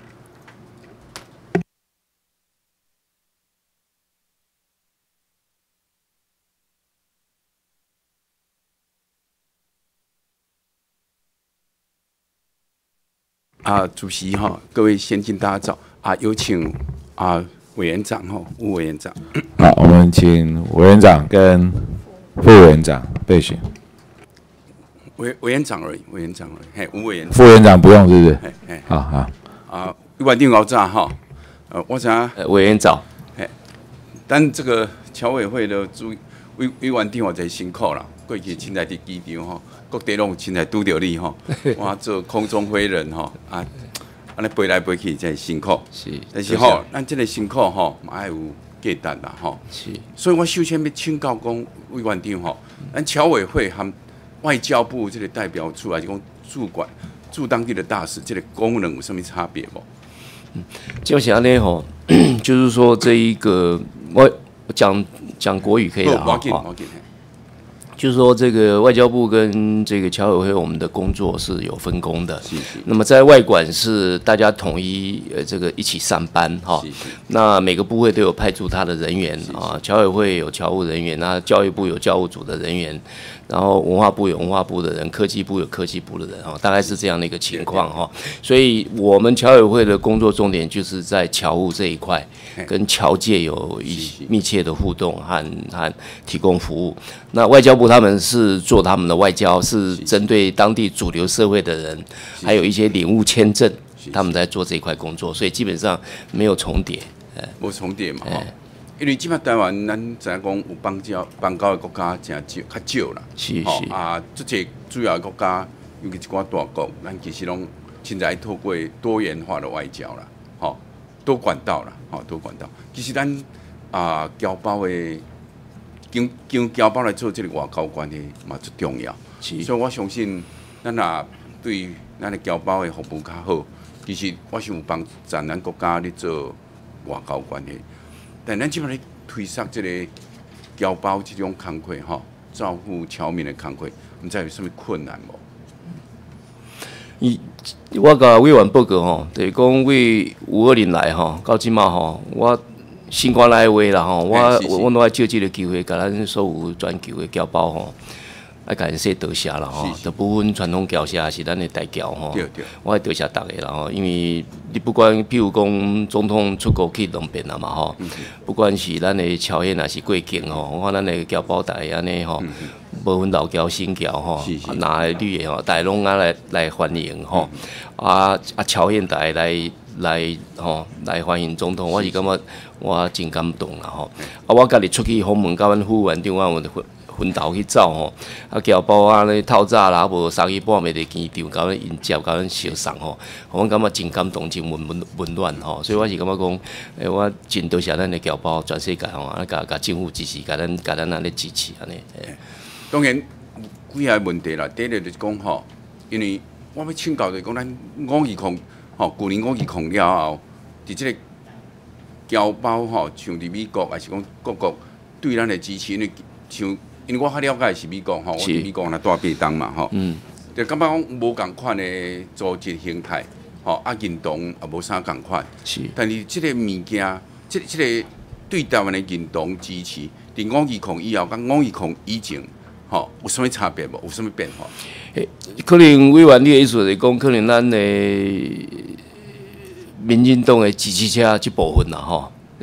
啊，主席哈，各位先进大家早啊，有请啊委员长哈，吴委员长。 好，我们请委员长跟副委员长备询。 委委员长而已，委员长而已，嘿，吴委员长。 副委员长不用是不是？ 嘿，嘿， 好好。 啊，委员长搞早哈，呃，我想委员长， 嘿，但这个侨委会的主委委员长我真辛苦啦，过去亲在伫机场吼。各地拢亲来拄着你吼，我做空中飞人吼，啊，安尼飞来飞去真系辛苦。 是， 但是吼，咱这个辛苦吼，嘛爱有价值啦吼。 是， 所以我首先要请教讲委员长吼，咱侨委会和外交部这个代表出来就讲驻管驻当地的大使，这个功能有什么差别无？ 嗯，就是安尼吼，就是说这一个我讲讲国语可以的哈。就是说，这个外交部跟这个侨委会，我们的工作是有分工的。 是是。 那么在外管是大家统一呃这个一起上班哈。是是。那每个部会都有派驻他的人员啊，侨委会有侨务人员，那教育部有教务组的人员，然后文化部有文化部的人，科技部有科技部的人哈，大概是这样的一个情况哈。所以我们侨委会的工作重点就是在侨务这一块，跟侨界有一密切的互动和和提供服务。那外交部他们是做他们的外交，是针对当地主流社会的人，还有一些领务签证，他们在做这一块工作，所以基本上没有重叠。 无重叠嘛，吼。因为即摆台湾咱知影讲有邦交邦交的国家真少，较少啦。 是是。 啊，即个主要的国家，尤其一寡大国，咱其实拢现在透过多元化的外交啦，吼，多管道啦，吼，多管道。其实咱啊侨胞的。经经侨胞来做这个外交关系嘛最重要，所以我相信咱若对咱的侨胞的服务较好，其实我是有帮助咱国家咧做外交关系。但咱即摆咧推动这个侨胞这种工作吼，照顾侨民的工作，毋知有啥物困难无？ 伊我甲委员报告吼，就是讲为五二零来吼，到即马吼，我。新冠来话啦吼，我我拢爱借即个机会，甲咱所有全球的侨胞吼，爱甲因说多谢啦吼。就不分传统侨社是咱的大侨吼，我爱多谢大家啦吼。因为你不管譬如讲总统出国去两遍啦嘛吼，不管是咱的侨宴还是过境吼，我看咱的侨胞大家安尼吼，无分老侨新侨吼，哪个旅的吼，大家拢啊来来欢迎吼，啊啊侨宴大家来。来吼，来欢迎总统，我是感觉我真感动啦吼。啊，我家己出去访问，甲阮副院长，我分分头去走吼。啊，侨胞啊，咧透早啦，无三更半暝伫机场，甲阮迎接，甲阮相送吼。我感觉真感动，真温温温暖吼。所以我是感觉讲，诶，我真多谢咱的侨胞，全世界吼，啊，甲甲政府支持，甲咱甲咱安尼支持安尼。 当然，几个问题啦，第一个就是讲吼，因为我要请教就是讲咱五二空。吼，去年五二空了后，伫即个侨胞吼，像伫美国还是讲各国对咱的支持，因为像因为我较了解是美国吼，我伫美国若住八冬嘛吼，嗯，就感觉讲无共款的组织形态，吼啊运动也无啥共款， 是， 但是即个物件，即即个对台湾的运动支持，伫五二空以后，甲五二空以前。吼，有啥物差别无？有啥物变化？ 诶，可能委员你的意思是讲，可能咱的民进党的支持者即部分啦，吼，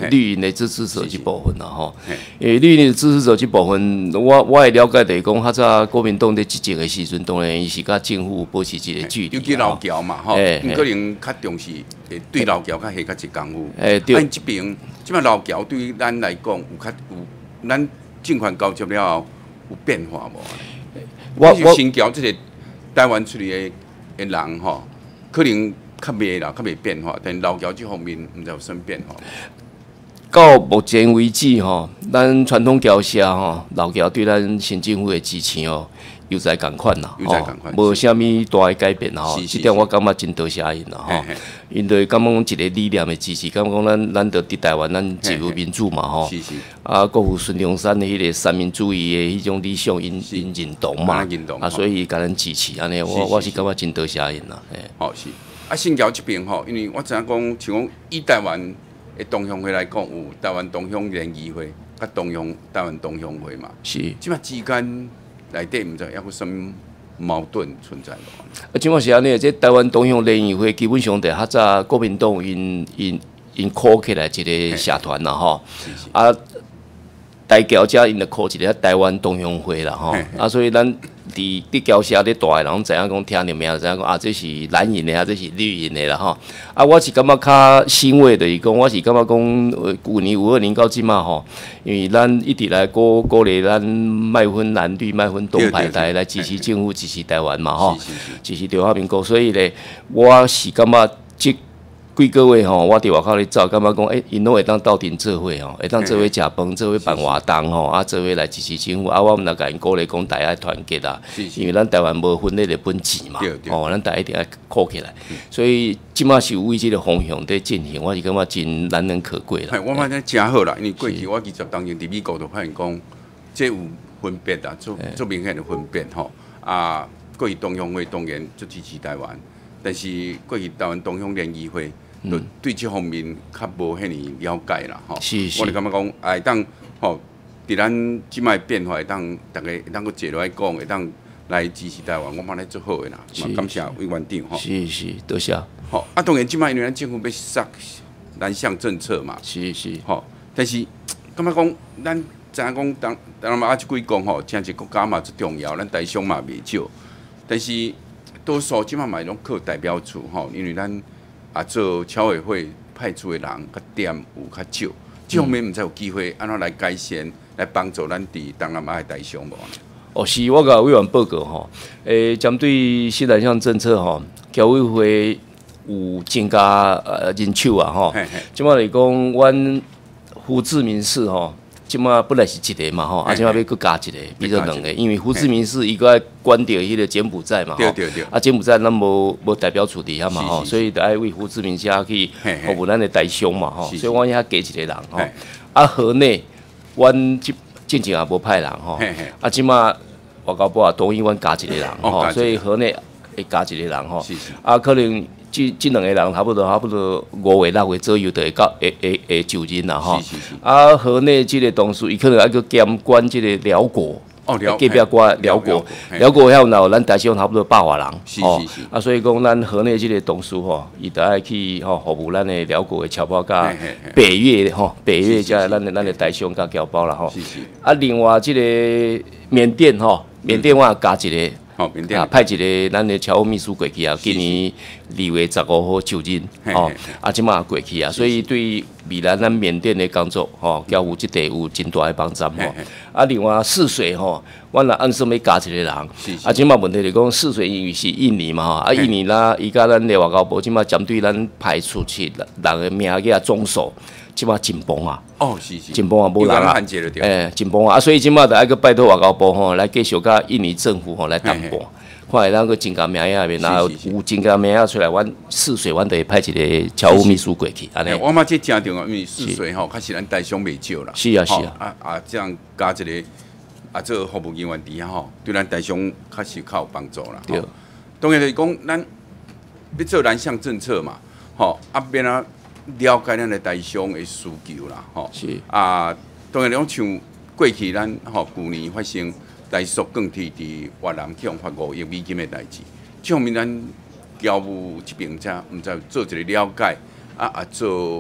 绿营的支持者这部分啦吼。诶，绿营的支持者这部分，我我会了解就是讲，较早国民党在执政的时阵，当然伊是甲政府保持一个距离。 尤其老桥嘛吼，因可能较重视诶对老桥较下较一功夫。诶，对。啊，这边即摆老桥对于咱来讲有较有，咱政权交接了后有变化无？我我新桥即个台湾出嚟的的人吼，可能较袂啦，较袂变化，但老桥这方面毋知有甚变化。 到目前为止吼，咱传统桥社吼，老桥对咱新政府的支持哦，又在共款啦，吼，无啥物大的改变吼。这点我感觉真多谢因啦吼，因对感觉讲一个理念的支持，感觉讲咱咱着伫台湾咱自由民主嘛吼，啊，国父孙中山的迄个三民主义的迄种理想，因因认同嘛，啊，所以甲咱支持安尼，我我是感觉真多谢因啦，嘿。 哦是，啊新桥这边吼，因为我知影讲，像讲以台湾。诶，东乡会来讲，有台湾东乡联谊会，甲东乡台湾东乡会嘛。 是。 即摆之间内底毋知还有什么矛盾存在无？ 啊，即摆是安尼，这台湾东乡联谊会基本上伫较早国民党因因因扩起来一个社团啦吼。啊，台桥遮因着扩一个台湾东乡会啦吼。啊，所以咱伫伫桥社咧大诶人知影讲听着名，知影讲啊，这是蓝营的啊，这是绿营的啦吼。啊，我是感觉较欣慰的，伊讲我是感觉讲，旧年五二零到即嘛吼，因为咱一直来鼓鼓励咱卖分蓝绿、卖分东派台来支持政府、支持台湾嘛吼，支持中华民国，所以咧，我是感觉即。几个月吼，我伫外口咧走，感觉讲，诶，因拢会当斗阵做伙吼，会当做伙食饭，做伙办活动吼，啊，做伙来支持政府，啊，我毋来甲因鼓励讲，大家团结啦，因为咱台湾无分裂的本钱嘛，吼，咱大家一定要靠起来，所以即马是有为即个方向在进行，我是感觉真难能可贵啦。 我发现真好啦，因为过去我二十当年伫美国就发现讲，这有分别啦，做做明显的分别吼，啊，过去东乡会当然就支持台湾。但是过去台湾东乡联谊会，就对这方面较无遐尼了解啦，吼。 是是。 我就感觉讲，会当吼，伫咱即摆变化，会当大家会当佫坐落来讲，会当来支持台湾，我嘛咧做好诶啦。嘛感谢委员长吼。 是是，多谢。 吼，啊，当然即摆因为咱政府要杀南向政策嘛。 是是。 吼，但是感觉讲，咱知影讲，当当然嘛，啊，即几讲吼，真一国家嘛最重要，咱台商嘛袂少，但是。多数即摆嘛拢靠代表处吼，因为咱啊做侨委会派出的人较点有较少，即方面毋知有机会安怎来改善，来帮助咱伫东南亚的台商无？ 哦，是我甲委员报告吼，诶，针对新南向政策吼，侨委会有增加呃人手啊吼，即摆来讲，阮胡志明市吼。即马本来是一个嘛吼，啊，即马要搁加一个，变做两个，因为胡志明市伊个爱管着迄个柬埔寨嘛吼，啊，柬埔寨咱无无代表处伫遐嘛吼，所以得爱为胡志明市去服务咱的台商嘛吼，所以阮遐加一个人吼，啊，河内阮即进前也无派人吼，啊，即马外交部也同意阮加一个人吼，所以河内会加一个人吼，啊，可能。即即两个人差不多差不多五月六月左右就会到会会会就任啦吼。啊，河内即个同事伊可能还佫监管即个辽国， 哦， 隔壁国辽国，辽国遐有咱台商差不多百外人，哦，啊，所以讲咱河内即个同事吼，伊得爱去吼服务咱的辽国的侨胞甲北越吼，北越加咱的咱的台商甲侨胞啦吼。啊，另外即个缅甸吼，缅甸我也加一个。啊，派一个咱的侨务秘书过去啊，今年二月十五号就任，哦，啊，即马过去啊，所以对未来咱缅甸的工作，吼，交付即地有真大的帮助吼。啊，另外泗水吼，阮也按算要加一个人，啊，即马问题是讲泗水因为是印尼嘛吼，啊，印尼啦，伊甲咱的外交部即马针对咱派出去人的名额总数。即马真崩啊！ 哦，是是， 真崩啊，无人啊，诶，真崩啊！啊，所以即马着爱去拜托外交部吼，来继续甲印尼政府吼来谈判，看会当去增加名额面，然后有增加名额出来，阮泗水阮就会派一个侨务秘书过去，安尼。 我嘛这真重要，因为泗水吼，确实咱台商袂少啦。 是啊是啊， 啊啊，这样加一个啊，做服务人员伫遐吼，对咱台商确实较有帮助啦。对，当然就是讲咱要做南向政策嘛，吼，啊变啊。了解咱的台商的需求啦，吼，是啊，当然，像过去咱吼去年发生台塑钢铁伫越南向发五亿美金的代志，这方面咱侨务这边才毋知做一个了解，啊啊做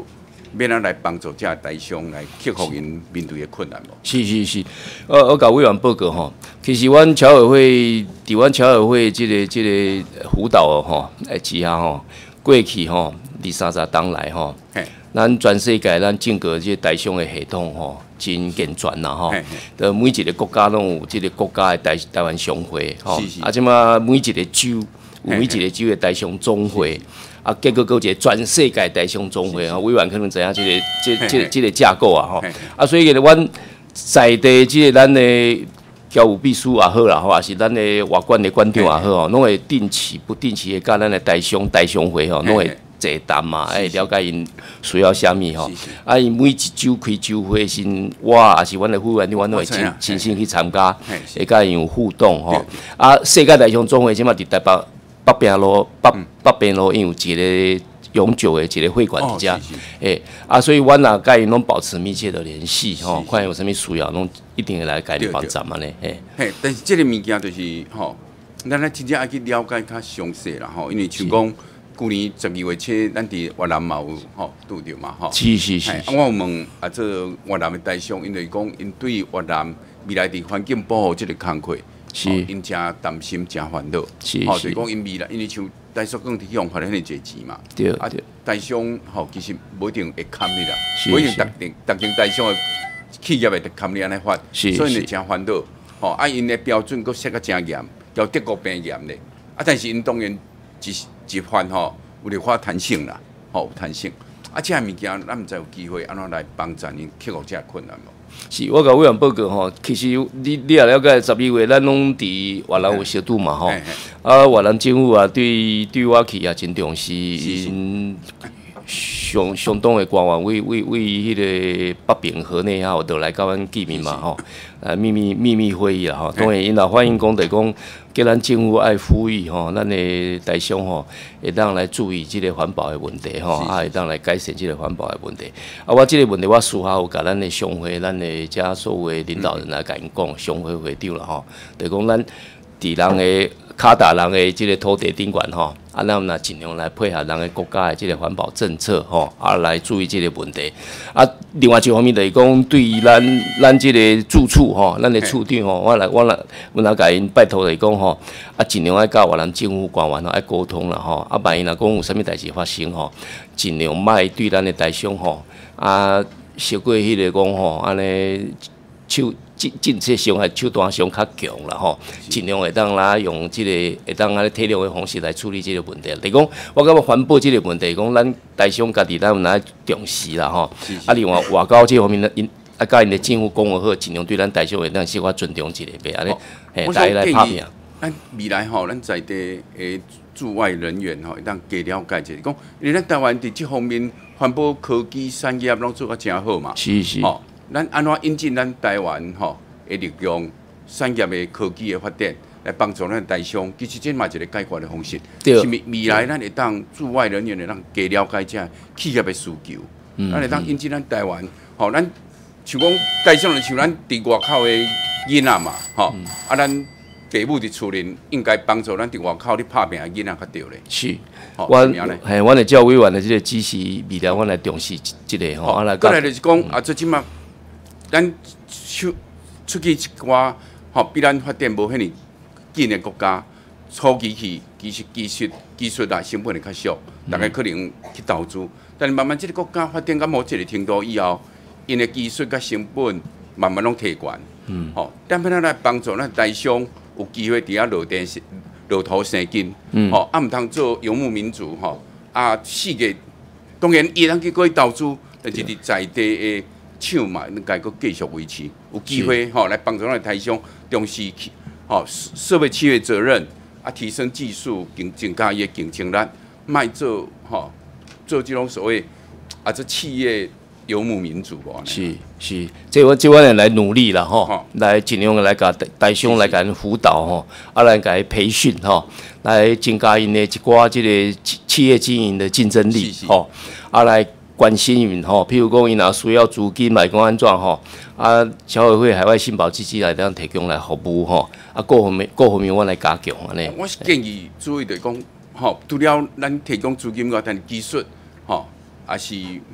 免啊来帮助这台商来克服因面对的困难无？ 是是是，我我甲委员报告吼，其实阮侨委会伫阮侨委会即、这个即、这个辅导吼，诶之下吼，过去吼二三十当来吼，咱全世界咱整个即个台商的系统吼，真健全啦吼。的每一个国家拢有即个国家的台台湾商会吼，啊即马每一个州有每一个州的台商总会。啊，结果搁一个全世界台商总会啊，委员可能知影即、这个、即、即、即个架构啊，吼。啊，所以个阮在地即个咱的教务秘书也好啦，吼，也是咱的外管的馆长也好吼，拢会定期、不定期的甲咱的台商台商会吼，拢会坐谈嘛，哎，了解因需要啥物吼。啊，因每一周开周会先，我也是阮的副员，阮都会亲亲身去参加，会甲因有互动吼。啊，世界台商总会即马伫台北。北边路北北边路，因有一个永久的一个会馆伫遮，诶、欸，啊，所以阮也甲因拢保持密切的联系吼，看有啥物需要，拢一定会来甲因帮助嘛呢，嘿。 嘿，但是即个物件就是吼，咱咧真正爱去了解较详细啦吼，因为像讲去年十二月初，咱伫越南嘛有吼拄着嘛吼。 是是是。 啊，我有问啊，这越南的台商，因为讲因对越南未来伫环境保护即个工课。是，因真担心、真烦恼。 是， 吼，所以讲因未来，因为像台塑讲伫用发遐尼侪钱嘛。 对。 啊，台商吼，其实无一定会堪你啦， 是无一定特定特定台商的企业会堪你安尼发，所以呢真烦恼。吼，啊，因的标准佫设较真严，要德国变严咧。啊，但是因当然一一番吼，有咧发弹性啦，吼有弹性。啊，这物件咱毋知有机会安怎来帮助因克服这困难无？ 是，我甲委员报告吼，其实你你也了解，十二月咱拢伫越南有小拄嘛吼，啊，越南政府啊对对我去也真重视，因相相当的官员为为为迄个北平河内啊，都来甲阮见面嘛吼，啊秘密秘密会议啦吼，当然因也反映讲就是讲，叫咱政府爱呼吁吼，咱的台商吼会当来注意即个环保的问题吼，啊会当来改善即个环保的问题。啊，我即个问题我私下有甲咱的商会、咱的遮所有的领导人来甲因讲，商会会长啦吼，就讲咱伫人的卡达人的即个土地顶管吼。啊，咱若尽量来配合咱个国家的即个环保政策吼，啊来注意即个问题。啊，另外一方面就是讲，对于咱咱即个住处吼，咱的处长吼，我来我来我来甲因拜托就是讲吼，啊尽量爱甲越南政府官员吼爱沟通啦吼，啊万一若讲有啥物代志发生吼，尽量莫对咱的台商吼，啊小过迄个讲吼，安尼手。政政策上还手段上较强啦吼，尽量会当啦用即、这个会当安尼体谅的方式来处理即个问题。就是讲，我感觉环保即个问题，讲咱台商家己咱有哪重视啦吼。啊，另外外交即方面，因啊甲因的政府讲好好，尽量对咱台商会当小可尊重一下，别安尼，嘿，大家来拍拼。 咱未来吼，咱在地诶驻外人员吼，会当加了解一下，讲因为咱台湾伫即方面环保科技产业拢做啊真好嘛。 是是。 吼。咱安怎引进咱台湾吼的力量、产业的科技的发展，来帮助咱台商，其实这嘛一个解决的方式。是未未来咱会当驻外人员会当加了解这企业的需求，咱会当引进咱台湾，吼，咱像讲台商就像咱伫外口的囡仔嘛，吼，啊，咱父母伫厝里应该帮助咱伫外口咧拍拼的囡仔较对咧。 是，阮嘿，阮的教委员的这个指示，未来阮来重视这个吼，啊来。 过来就是讲啊，最起码。咱出出去一寡吼，比咱发展无遐尼紧的国家，初期去其实技术技术啊成本会较俗，大家可能去投资。但是慢慢即个国家发展到某一个程度以后，因的技术甲成本慢慢拢提悬。嗯。吼，咱要咱来帮助咱台商有机会伫遐落地落土生根。嗯。吼，啊毋通做游牧民族吼，啊四个当然伊通去过去投资，但是伫在地的。厂嘛，应该阁继续维持，有机会吼来帮助咱台商重视吼社会企业责任，啊提升技术，竞增加伊的竞争力，卖做吼做这种所谓啊这企业游牧民族无？ 是是，这我这我来努力啦吼，来尽量来甲台商来甲因辅导吼，啊来甲伊培训吼，来增加因的一寡即个企业经营的竞争力吼，啊来。关心因吼，譬如讲因若需要资金来讲安怎吼，啊，侨委会海外信保基金来当提供来服务吼，啊，各方面各方面我来加强安尼。 我是建议注意就是讲，吼，除了咱提供资金外，但技术吼，也是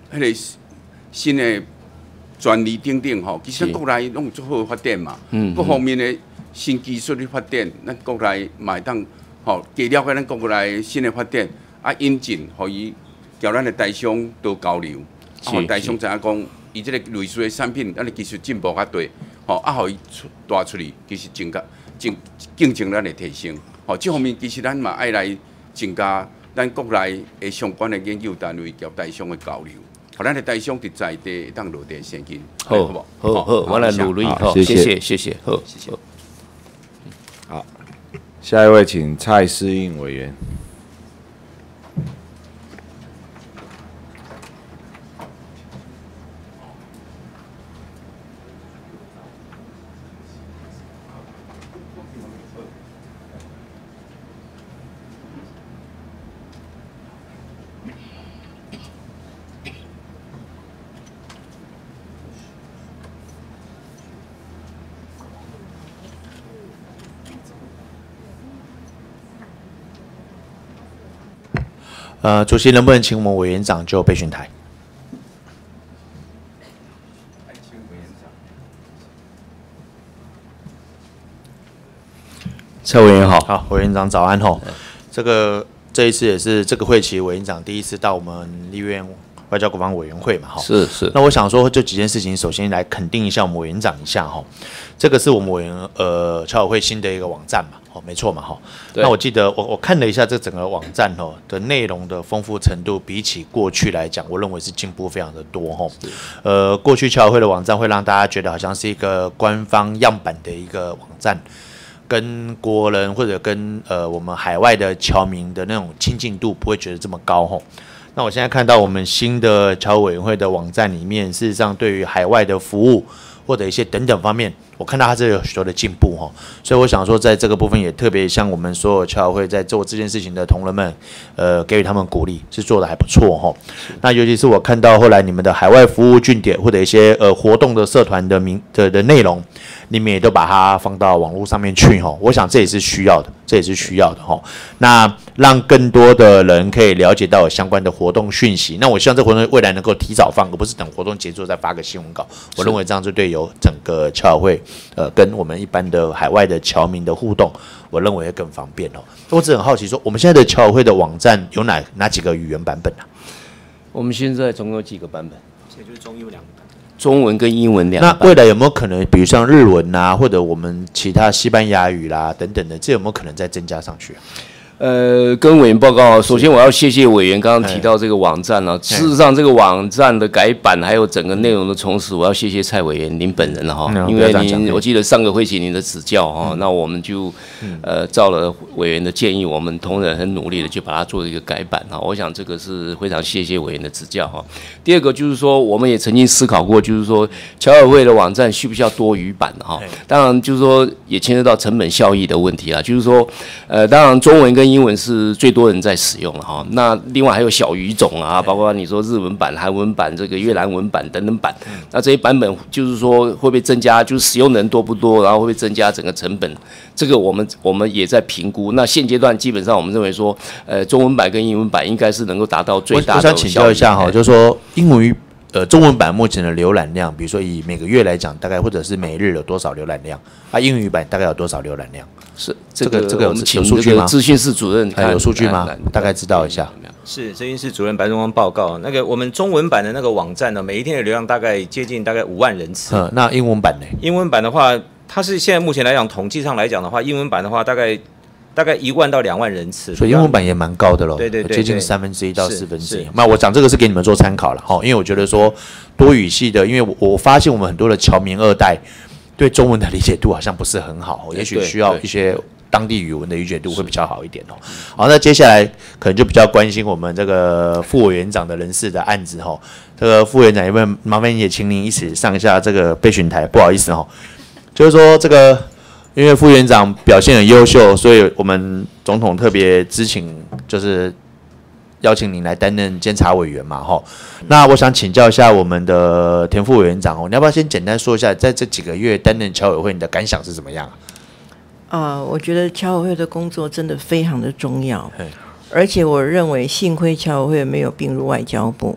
迄个新的专利等等吼，其实咱国内拢做好发展嘛， 嗯， 各方面的新技术的发展，咱国内嘛会当吼加了解咱国内新的发展，啊引进，互伊交咱的台商多交流，啊，互台商知影讲，伊即个类似的产品，咱的技术进步较大，吼，啊，互伊出带出去，其实增加竞竞争力的提升，吼，这方面其实咱嘛爱来增加咱国内的相关的研究单位甲台商的交流。互咱的台商伫在地会当落地生根， 好不？好好，我来努力，好，谢谢谢谢，好，谢谢。 好，下一位请蔡适应委员。 呃，主席能不能请我们委员长就备询台？ 蔡委员好， 好，委员长早安吼。这个这一次也是这个会期委员长第一次到我们立院外交国防委员会嘛，哈， 是是。 那我想说，就几件事情，首先来肯定一下我们委员长一下哈。这个是我们委员呃侨委会新的一个网站嘛，哦，没错嘛，哈。那我记得我我看了一下这整个网站哦的内容的丰富程度，比起过去来讲，我认为是进步非常的多哈。呃，过去侨委会的网站会让大家觉得好像是一个官方样板的一个网站。跟国人或者跟呃我们海外的侨民的那种亲近度不会觉得这么高吼。那我现在看到我们新的侨委员会的网站里面，事实上对于海外的服务或者一些等等方面，我看到它是有许多的进步吼。所以我想说，在这个部分也特别向我们所有侨委会在做这件事情的同仁们，呃，给予他们鼓励，是做的还不错吼。那尤其是我看到后来你们的海外服务据点或者一些呃活动的社团的名的的内容。你们也都把它放到网络上面去哈，我想这也是需要的，这也是需要的哈。那让更多的人可以了解到相关的活动讯息。那我希望这活动未来能够提早放，而不是等活动结束再发个新闻稿。我认为这样就对有整个侨委会呃跟我们一般的海外的侨民的互动，我认为会更方便哦。我只很好奇说，我们现在的侨委会的网站有哪哪几个语言版本啊？ 我们现在总共有几个版本？ 现在就是中英两个。 中文跟英文两个。 那未来有没有可能，比如像日文啊，或者我们其他西班牙语啦等等的，这有没有可能再增加上去啊？ 呃，跟委员报告，首先我要谢谢委员刚刚提到这个网站啊。事实上，这个网站的改版还有整个内容的重拾，我要谢谢蔡委员您本人了哈，因为您我记得上个会期您的指教哈，那我们就呃照了委员的建议，我们同仁很努力的去把它做一个改版哈。我想这个是非常谢谢委员的指教哈。第二个就是说，我们也曾经思考过，就是说侨委会的网站需不需要多语版哈？当然就是说也牵涉到成本效益的问题啦，就是说呃，当然中文跟英文是最多人在使用了哈，那另外还有小语种啊，包括你说日文版、韩文版、这个越南文版等等版，那这些版本就是说会不会增加，就是使用人多不多，然后会不会增加整个成本？这个我们我们也在评估。那现阶段基本上我们认为说，呃，中文版跟英文版应该是能够达到最大的。 我想请教一下哈，就是说英文呃中文版目前的浏览量，比如说以每个月来讲，大概或者是每日有多少浏览量？啊，英语版大概有多少浏览量？ 是这个这个有有数据吗？ 资讯室主任有数据吗？大概知道一下。 是资讯室主任白中光报告，那个我们中文版的那个网站呢，每一天的流量大概接近大概五万人次。 嗯，那英文版呢？ 英文版的话，它是现在目前来讲统计上来讲的话，英文版的话大概大概一万到两万人次。 所以英文版也蛮高的咯， 对对对， 接近三分之一到四分之一。那我讲这个是给你们做参考了哈，因为我觉得说多语系的，因为我我发现我们很多的侨民二代。对中文的理解度好像不是很好，也许需要一些当地语文的理解度会比较好一点哦。好，那接下来可能就比较关心我们这个副委员长的人事的案子哈。这个副委员长，有没有麻烦也请您一起上一下这个备询台？不好意思哈，就是说这个因为副委员长表现很优秀，所以我们总统特别知请就是。邀请您来担任监察委员嘛，哈。那我想请教一下我们的田副委员长哦，你要不要先简单说一下，在这几个月担任侨委会，你的感想是怎么样啊？啊、呃，我觉得侨委会的工作真的非常的重要，而且我认为幸亏侨委会没有并入外交部，嗯，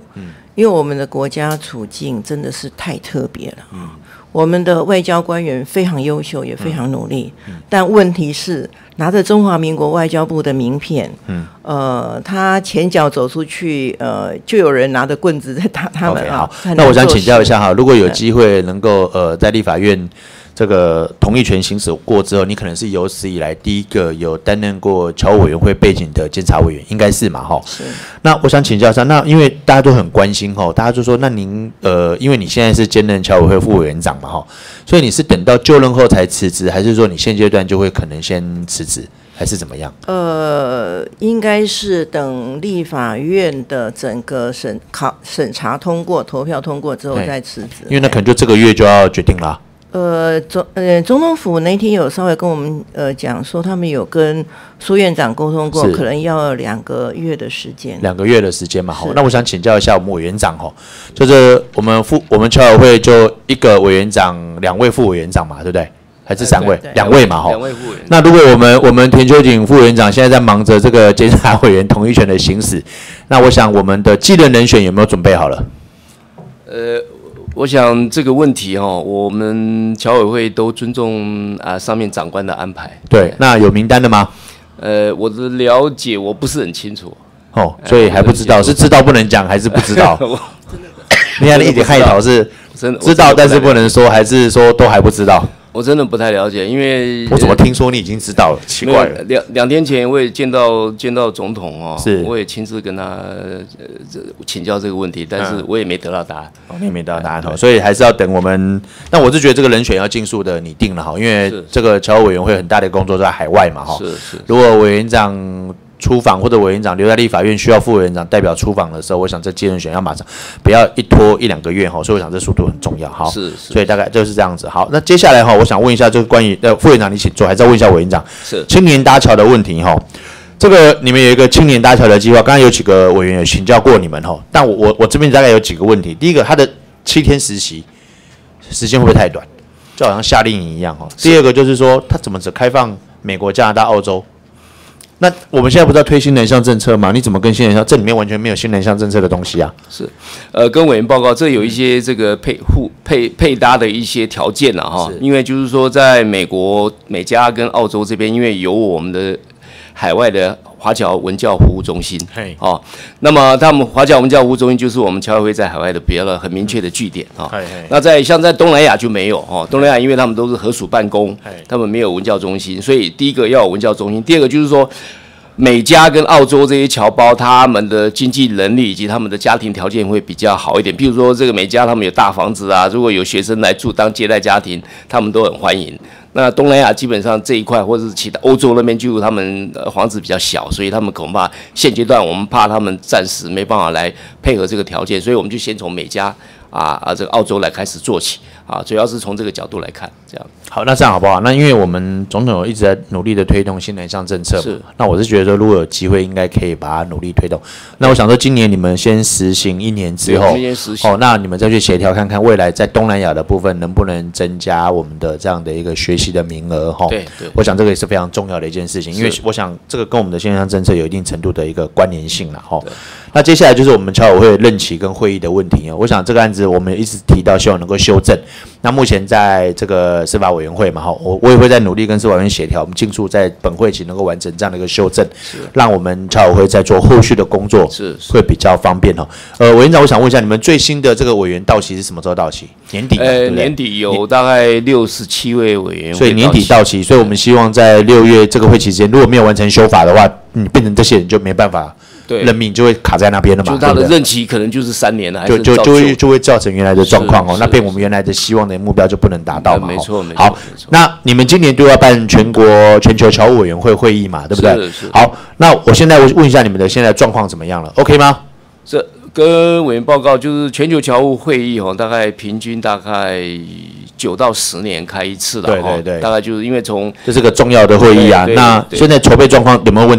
因为我们的国家处境真的是太特别了。嗯，我们的外交官员非常优秀，也非常努力，嗯嗯、但问题是拿着中华民国外交部的名片，嗯，呃，他前脚走出去，呃，就有人拿着棍子在打他们。Okay, 好，那我想请教一下哈，如果有机会能够呃在立法院这个同意权行使过之后，你可能是有史以来第一个有担任过侨务委员会背景的监察委员，应该是嘛？哈。是。那我想请教一下，那因为大家都很关心哈，大家就说，那您呃，因为你现在是兼任侨委会副委员长嘛，哈，所以你是等到就任后才辞职，还是说你现阶段就会可能先辞职，还是怎么样？ 呃，应该是等立法院的整个审考审查通过、投票通过之后再辞职， 因为那可能就这个月就要决定了。 呃，总呃总统府那天有稍微跟我们呃讲说，他们有跟苏院长沟通过，可能要两个月的时间。 两个月的时间嘛，好，那我想请教一下我们委员长哈，就是我们副我们侨委会就一个委员长，两位副委员长嘛，对不对？还是三位？两位嘛，哈。两位副委员。那如果我们我们田秋瑾副委员长现在在忙着这个监察委员同意权的行使，那我想我们的继任人选有没有准备好了？ 呃。我想这个问题哈、哦，我们侨委会都尊重啊上面长官的安排。 对，那有名单的吗？ 呃，我的了解我不是很清楚。 哦，所以还不知道，呃、是知道不能讲，还是不知道？你看一点害讨是知道，但是不能说，还是说都还不知道？ 我真的不太了解，因为我怎么听说你已经知道了？奇怪了。 两两天前我也见到见到总统哦， 是， 我也亲自跟他呃请教这个问题，但是我也没得到答案。 哦，你也没得到答案哦，所以还是要等我们。但我是觉得这个人选要尽速的拟定了哈，因为这个侨务委员会很大的工作在海外嘛哈。 是是。 如果委员长出访或者委员长留在立法院需要副委员长代表出访的时候，我想这继任选要马上，不要一拖一两个月哈，所以我想这速度很重要。好， 是是， 所以大概就是这样子。好，那接下来哈，我想问一下，就是关于呃副委员长你请坐，还是要问一下委员长是青年搭桥的问题哈。这个你们有一个青年搭桥的计划，刚刚有几个委员有请教过你们哈，但我我我这边大概有几个问题。第一个，他的七天实习时间会不会太短？就好像夏令营一样哈。第二个就是说，他怎么只开放美国、加拿大、澳洲？那我们现在不是要推新南向政策吗？你怎么跟新南向？这里面完全没有新南向政策的东西啊。 是，呃，跟委员报告，这有一些这个配互配配搭的一些条件了哈。因为就是说，在美国、美加跟澳洲这边，因为有我们的海外的华侨文教服务中心，哦，那么他们华侨文教服务中心就是我们侨委会在海外的别了很明确的据点啊。哦、那在像在东南亚就没有哦，东南亚因为他们都是合署办公，他们没有文教中心，所以第一个要有文教中心，第二个就是说。美加跟澳洲这些侨胞，他们的经济能力以及他们的家庭条件会比较好一点。譬如说，这个美加他们有大房子啊，如果有学生来住当接待家庭，他们都很欢迎。那东南亚基本上这一块，或者是其他欧洲那边，就他们呃房子比较小，所以他们恐怕现阶段我们怕他们暂时没办法来配合这个条件，所以我们就先从美加啊啊这个澳洲来开始做起啊，主要是从这个角度来看，这样。 好，那这样好不好？那因为我们总统一直在努力的推动新南向政策， 是。 那我是觉得说，如果有机会，应该可以把它努力推动。那我想说，今年你们先实行一年之后，哦，那你们再去协调看看，未来在东南亚的部分能不能增加我们的这样的一个学习的名额，哈。 对对。 我想这个也是非常重要的一件事情，因为我想这个跟我们的新南向政策有一定程度的一个关联性了，哈。那接下来就是我们侨委会任期跟会议的问题啊。我想这个案子我们一直提到，希望能够修正。那目前在这个司法委员会嘛，哈，我我也会在努力跟司法委员协调，我们尽速在本会期能够完成这样的一个修正，让我们侨委会在做后续的工作是会比较方便哈。呃，委员长，我想问一下，你们最新的这个委员到期是什么时候到期？年底？ 呃，年底有大概六十七位委员， 所以年底到期，所以我们希望在六月这个会期之间，如果没有完成修法的话，你变成这些人就没办法。任命就会卡在那边了嘛， 就他的任期可能就是三年了， 就就就会就会造成原来的状况哦，那变我们原来的希望的目标就不能达到嘛。 没错，没错。好，那你们今年都要办全国全球侨务委员会会议嘛，对不对？ 是是。 好，那我现在问一下你们的现在状况怎么样了 ？OK 吗？ 这跟委员报告就是全球侨务会议哦，大概平均大概九到十年开一次的， 对对对， 大概就是因为从这是个重要的会议啊。那现在筹备状况有没有问题？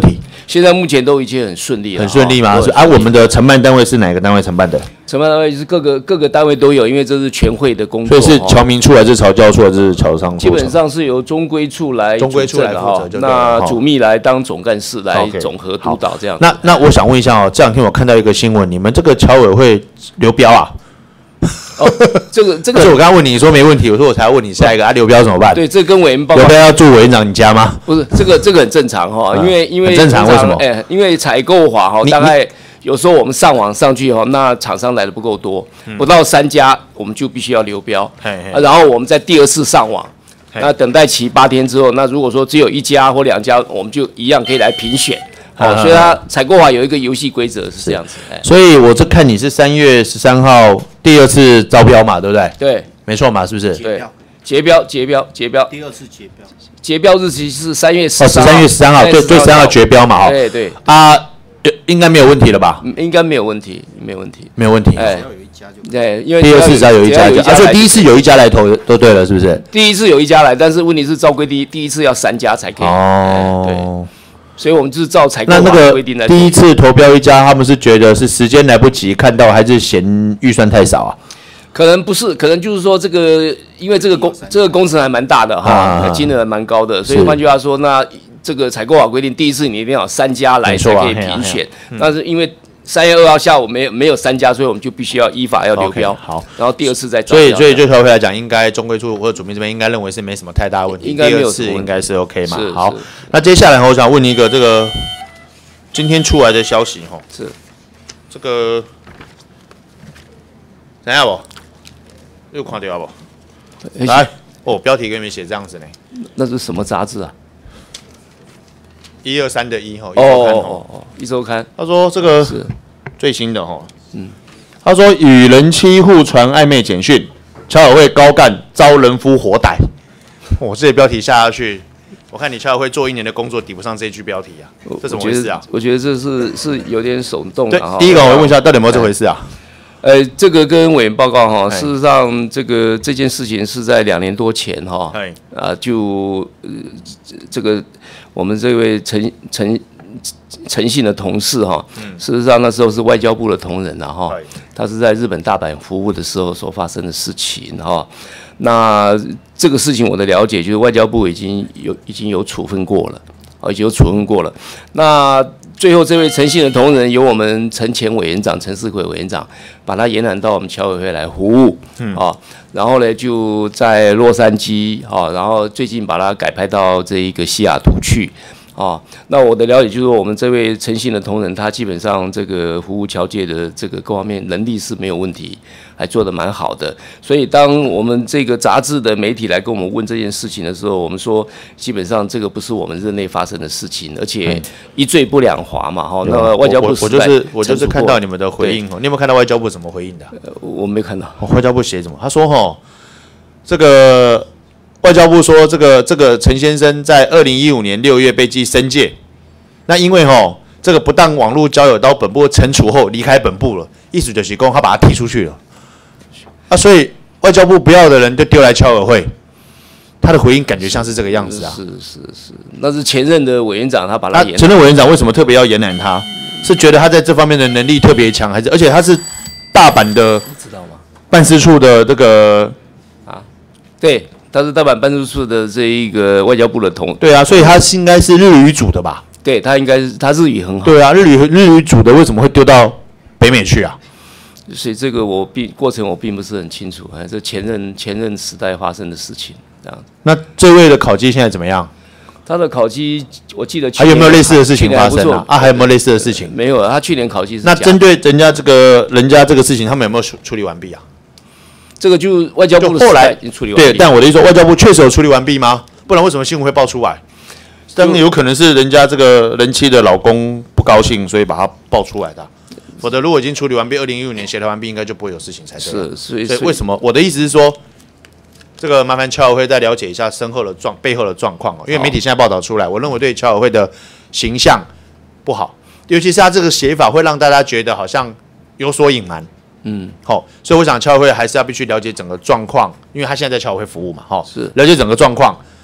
现在目前都一切很顺利了， 很顺利吗？ 哦是啊，我们的承办单位是哪个单位承办的？ 承办单位是各个各个单位都有，因为这是全会的工所作，哦以是侨民处还是侨教处还是侨商处？ 基本上是由中规处来中规处来负责哈就，对了哈那主秘来当总干事来 OK， 总和督导这样子。 那那我想问一下哦，这两天我看到一个新闻，你们这个侨委会流标啊？ 哦，这个这个， 是我刚刚问你说没问题，我说我才问你下一个啊，流标怎么办？ 对，这跟委员报告流标要住委员长你家吗？ 不是这个这个很正常哈，因为因为很正常通为什么哎，因为采购法哈，大概有时候我们上网上去哈，那厂商来的不够多，不到三家我们就必须要流标， 嘿嘿啊然后我们在第二次上网，那等待期八天之后，那如果说只有一家或两家，我们就一样可以来评选。好， 嗯所以它采购法有一个游戏规则是这样子。哎， 所以我这看你是三月十三号第二次招标嘛，对不对？ 对， 没错嘛，是不是？ 对，结标结标结标， 第二次结标， 结标日期是三月十哦，十三月十三号，对对，十三号绝标嘛，哈。 对对啊，应该没有问题了吧？ 嗯应该没有问题，没有问题， 没有问题。 哎，对，因为第二次只要有一家只要啊，所以第一次有一家来投都对了，是不是？ 第一次有一家来，但是问题是照规定，第一次要三家才可以。 哦， 对，所以我们就是照采购那那法规个定来。 第一次投标一家，他们是觉得是时间来不及看到，还是嫌预算太少啊？ 可能不是，可能就是说这个，因为这个工这个工程还蛮大的哈， 啊金额还蛮高的，所以是换句话说，那这个采购法规定，第一次你一定要有三家来没错啊才可以嘿啊嘿啊评选嗯。 但是因为三月二号下午没有没有三家，所以我们就必须要依法要流标。 OK，好， 然后第二次再招标所以所以对侨委会来讲，应该中规处或者主秘这边应该认为是没什么太大的问题， 应该没有第二次什么问题应该是 OK 嘛是。 好是， 那接下来我想问你一个这个今天出来的消息哈， 是这个等一下不？又看到不？ 哎来，哦，标题给你们写这样子呢， 那是什么杂志啊？ 一二三的一哈，一哦周刊哦哦哦，一周刊。 他说这个是最新的哈， 嗯， 他说与人妻互传暧昧简讯，侨委会高干遭人夫活逮。我这些标题下下去，我看你侨委会做一年的工作抵不上这句标题啊，这怎么回事啊？ 我觉得这是是有点手动对的哈。， 第一个我会问一下，到底有没有这回事啊？ 呃，这个跟委员报告哈， 哎事实上，这个这件事情是在两年多前哈， 哎啊，就呃这这个我们这位陈陈陈姓的同事哈， 嗯事实上那时候是外交部的同仁呐哈，他是在日本大阪服务的时候所发生的事情哈。那这个事情我的了解就是外交部已经有已经有处分过了，啊，已经有处分过了。那最后这位陈姓的同仁由我们陈前委员长陈世奎委员长把他延揽到我们侨委会来服务， 嗯啊，然后呢就在洛杉矶啊，然后最近把他改派到这一个西雅图去。啊，那我的了解就是说，我们这位陈姓的同仁，他基本上这个服务侨界的这个各方面能力是没有问题，还做得蛮好的。所以当我们这个杂志的媒体来跟我们问这件事情的时候，我们说基本上这个不是我们任内发生的事情，而且一罪不两罚嘛。哈，那外交部我我就是我就是看到你们的回应哦，你有没有看到外交部怎么回应的？ 我没看到。 外交部写什么？他说哈，这个。外交部说，这个这个陈先生在二零一五年六月被记申诫，那因为吼这个不当网络交友到本部惩处后离开本部了，意思就是说他把他踢出去了，啊，所以外交部不要的人就丢来侨委会，他的回应感觉像是这个样子啊。 是是是，那是前任的委员长他把他那延揽。 前任委员长为什么特别要延揽他？是觉得他在这方面的能力特别强，还是而且他是大阪的知道吗？ 办事处的这个啊，对。他是大阪办事处的这一个外交部的同， 对啊，所以他是应该是日语组的吧？ 对他应该是他日语很好。 对啊，日语日语组的为什么会丢到北美去啊？ 所以这个我并过程我并不是很清楚，哎，这前任前任时代发生的事情这样子。 那这位的考绩现在怎么样？ 他的考绩我记得还有没有类似的事情发生啊？ 啊，还有没有类似的事情？ 没有，他去年考绩是。 那针对人家这个人家这个事情，他们有没有处处理完毕啊？ 这个就外交部的后来已经处理完毕。 对，但我的意思说，外交部确实有处理完毕吗？不然为什么新闻会爆出来？但有可能是人家这个人妻的老公不高兴，所以把它爆出来的。否则如果已经处理完毕，二零一五年协调完毕，应该就不会有事情才对。 是，所以所以为什么？我的意思是说，这个麻烦侨委会再了解一下身后的状背后的状况哦，因为媒体现在报道出来，我认为对侨委会的形象不好，尤其是他这个写法会让大家觉得好像有所隐瞒。嗯，好，所以我想侨委会还是要必须了解整个状况，因为他现在在侨委会服务嘛，哈， 是了解整个状况，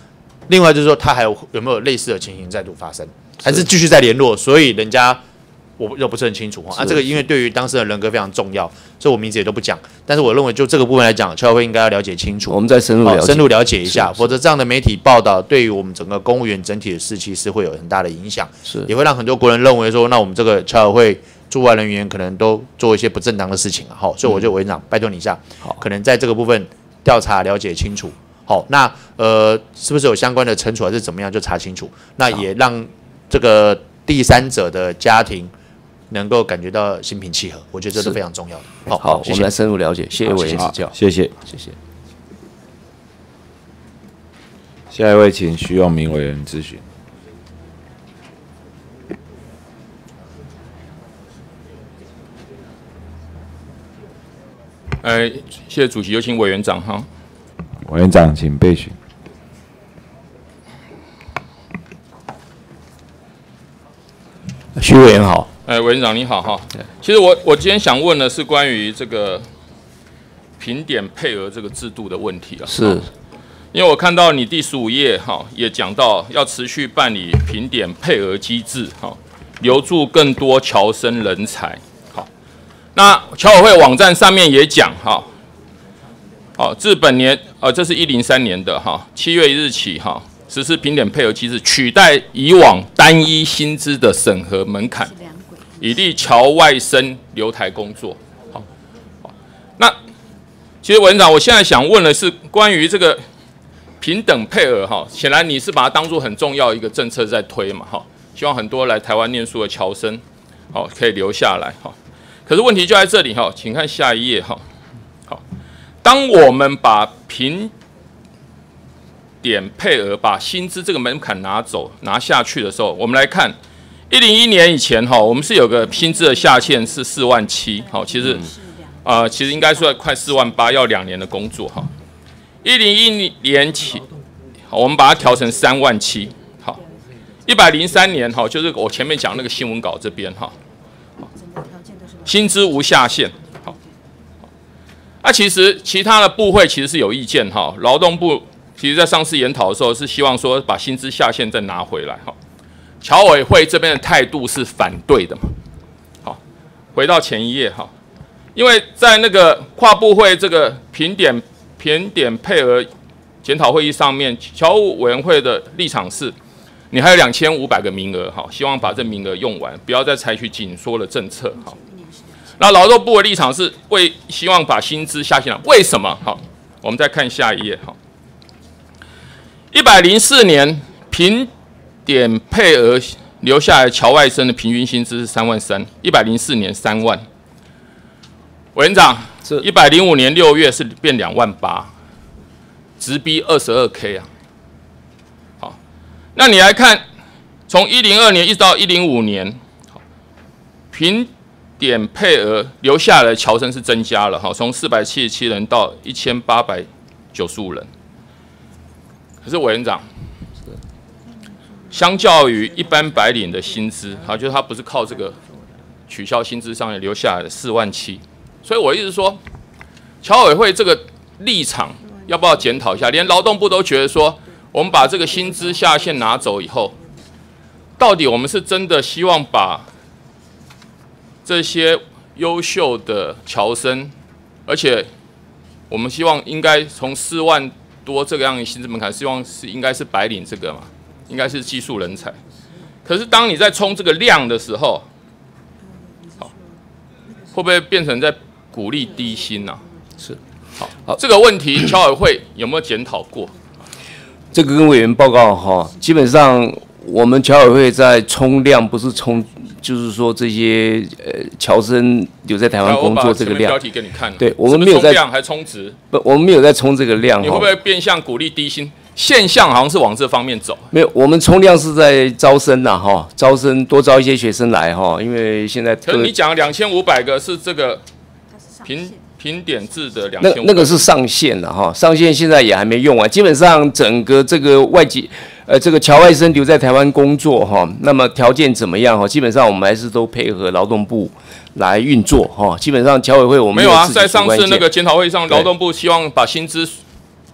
另外就是说，他还有有没有类似的情形再度发生，还是继续在联络？所以人家我又不是很清楚哈。啊，这个因为对于当事人人格非常重要，所以我名字也都不讲。但是我认为就这个部分来讲，侨委会应该要了解清楚， 我们再深入了解， 深入了解一下，否则这样的媒体报道对于我们整个公务员整体的士气是会有很大的影响， 是也会让很多国人认为说，那我们这个侨委会驻外人员可能都做一些不正当的事情啊。好，所以我就委员长拜托你一下，好，可能在这个部分调查了解清楚。好，那呃，是不是有相关的惩处还是怎么样，就查清楚。那也让这个第三者的家庭能够感觉到心平气和，我觉得这是非常重要的。好， 好，我们来深入了解，谢谢委员指教， 谢谢， 谢谢。 下一位，请徐永明委员咨询。 呃，谢谢主席，有请委员长哈。 委员长，请备询。 徐委员好。 哎，委员长你好哈。其实我我今天想问的是关于这个评点配额这个制度的问题啊。 是。 因为我看到你第十五页哈，也讲到要持续办理评点配额机制哈，留住更多侨生人才。好，那侨委会网站上面也讲哈，好，自本年呃，这是一零三年的哈，七月一日起哈，实施评点配额机制，取代以往单一薪资的审核门槛，以利侨外生留台工作。好，好，那其实委员长，我现在想问的是关于这个平等配额哈，显然你是把它当作很重要一个政策在推嘛哈，希望很多来台湾念书的侨生好可以留下来哈。可是问题就在这里哈，请看下一页哈。好，当我们把评点配额把薪资这个门槛拿走拿下去的时候，我们来看一零一年以前哈，我们是有个薪资的下限是四万七，好，其实啊、呃、其实应该说快四万八，要两年的工作哈。一零一年起，我们把它调成三万七，好，一百零三年哈，就是我前面讲那个新闻稿这边哈，薪资无下限，好，啊，其实其他的部会其实是有意见哈，劳动部其实在上次研讨的时候是希望说把薪资下限再拿回来哈，侨委会这边的态度是反对的嘛，好，回到前一页哈，因为在那个跨部会这个评点。评点配额检讨会议上面，侨务委员会的立场是，你还有两千五百个名额，好，希望把这名额用完，不要再采取紧缩的政策，好。那劳动部的立场是为希望把薪资下限，为什么？好，我们再看下一页，好。一百零四年评点配额留下来侨外生的平均薪资是三万三，一百零四年三万。委员长。一百零五年六月是变两万八，直逼二十二 K 啊。好，那你来看，从一零二年一直到一零五年，评点配额留下来的侨生是增加了哈，从四百七十七人到一千八百九十五人。可是委员长，相较于一般白领的薪资，好，就是他不是靠这个取消薪资上面留下来的四万七。所以我一直说，侨委会这个立场要不要检讨一下？连劳动部都觉得说，我们把这个薪资下限拿走以后，到底我们是真的希望把这些优秀的侨生，而且我们希望应该从四万多这个样的薪资门槛，希望是应该是白领这个嘛，应该是技术人才。可是当你在冲这个量的时候，好，会不会变成在鼓励低薪呐、啊？是，好，好，这个问题侨委会有没有检讨过？ 这个跟委员报告哈，基本上我们侨委会在冲量，不是冲，就是说这些呃侨生留在台湾工作这个量。 标题给你看， 对，我们没有在冲量还冲值， 不，我们没有在冲这个量。 你会不会变相鼓励低薪？现象好像是往这方面走。 没有，我们冲量是在招生呐，哈，招生多招一些学生来哈，因为现在。 可是你讲两千五百个是这个。评评点制的两那千， 那个是上限了哈，上限现在也还没用完。基本上整个这个外籍，呃，这个侨外生留在台湾工作哈，那么条件怎么样哈？基本上我们还是都配合劳动部来运作哈。基本上侨委会我们没有啊，在上次那个检讨会上，劳动部希望把薪资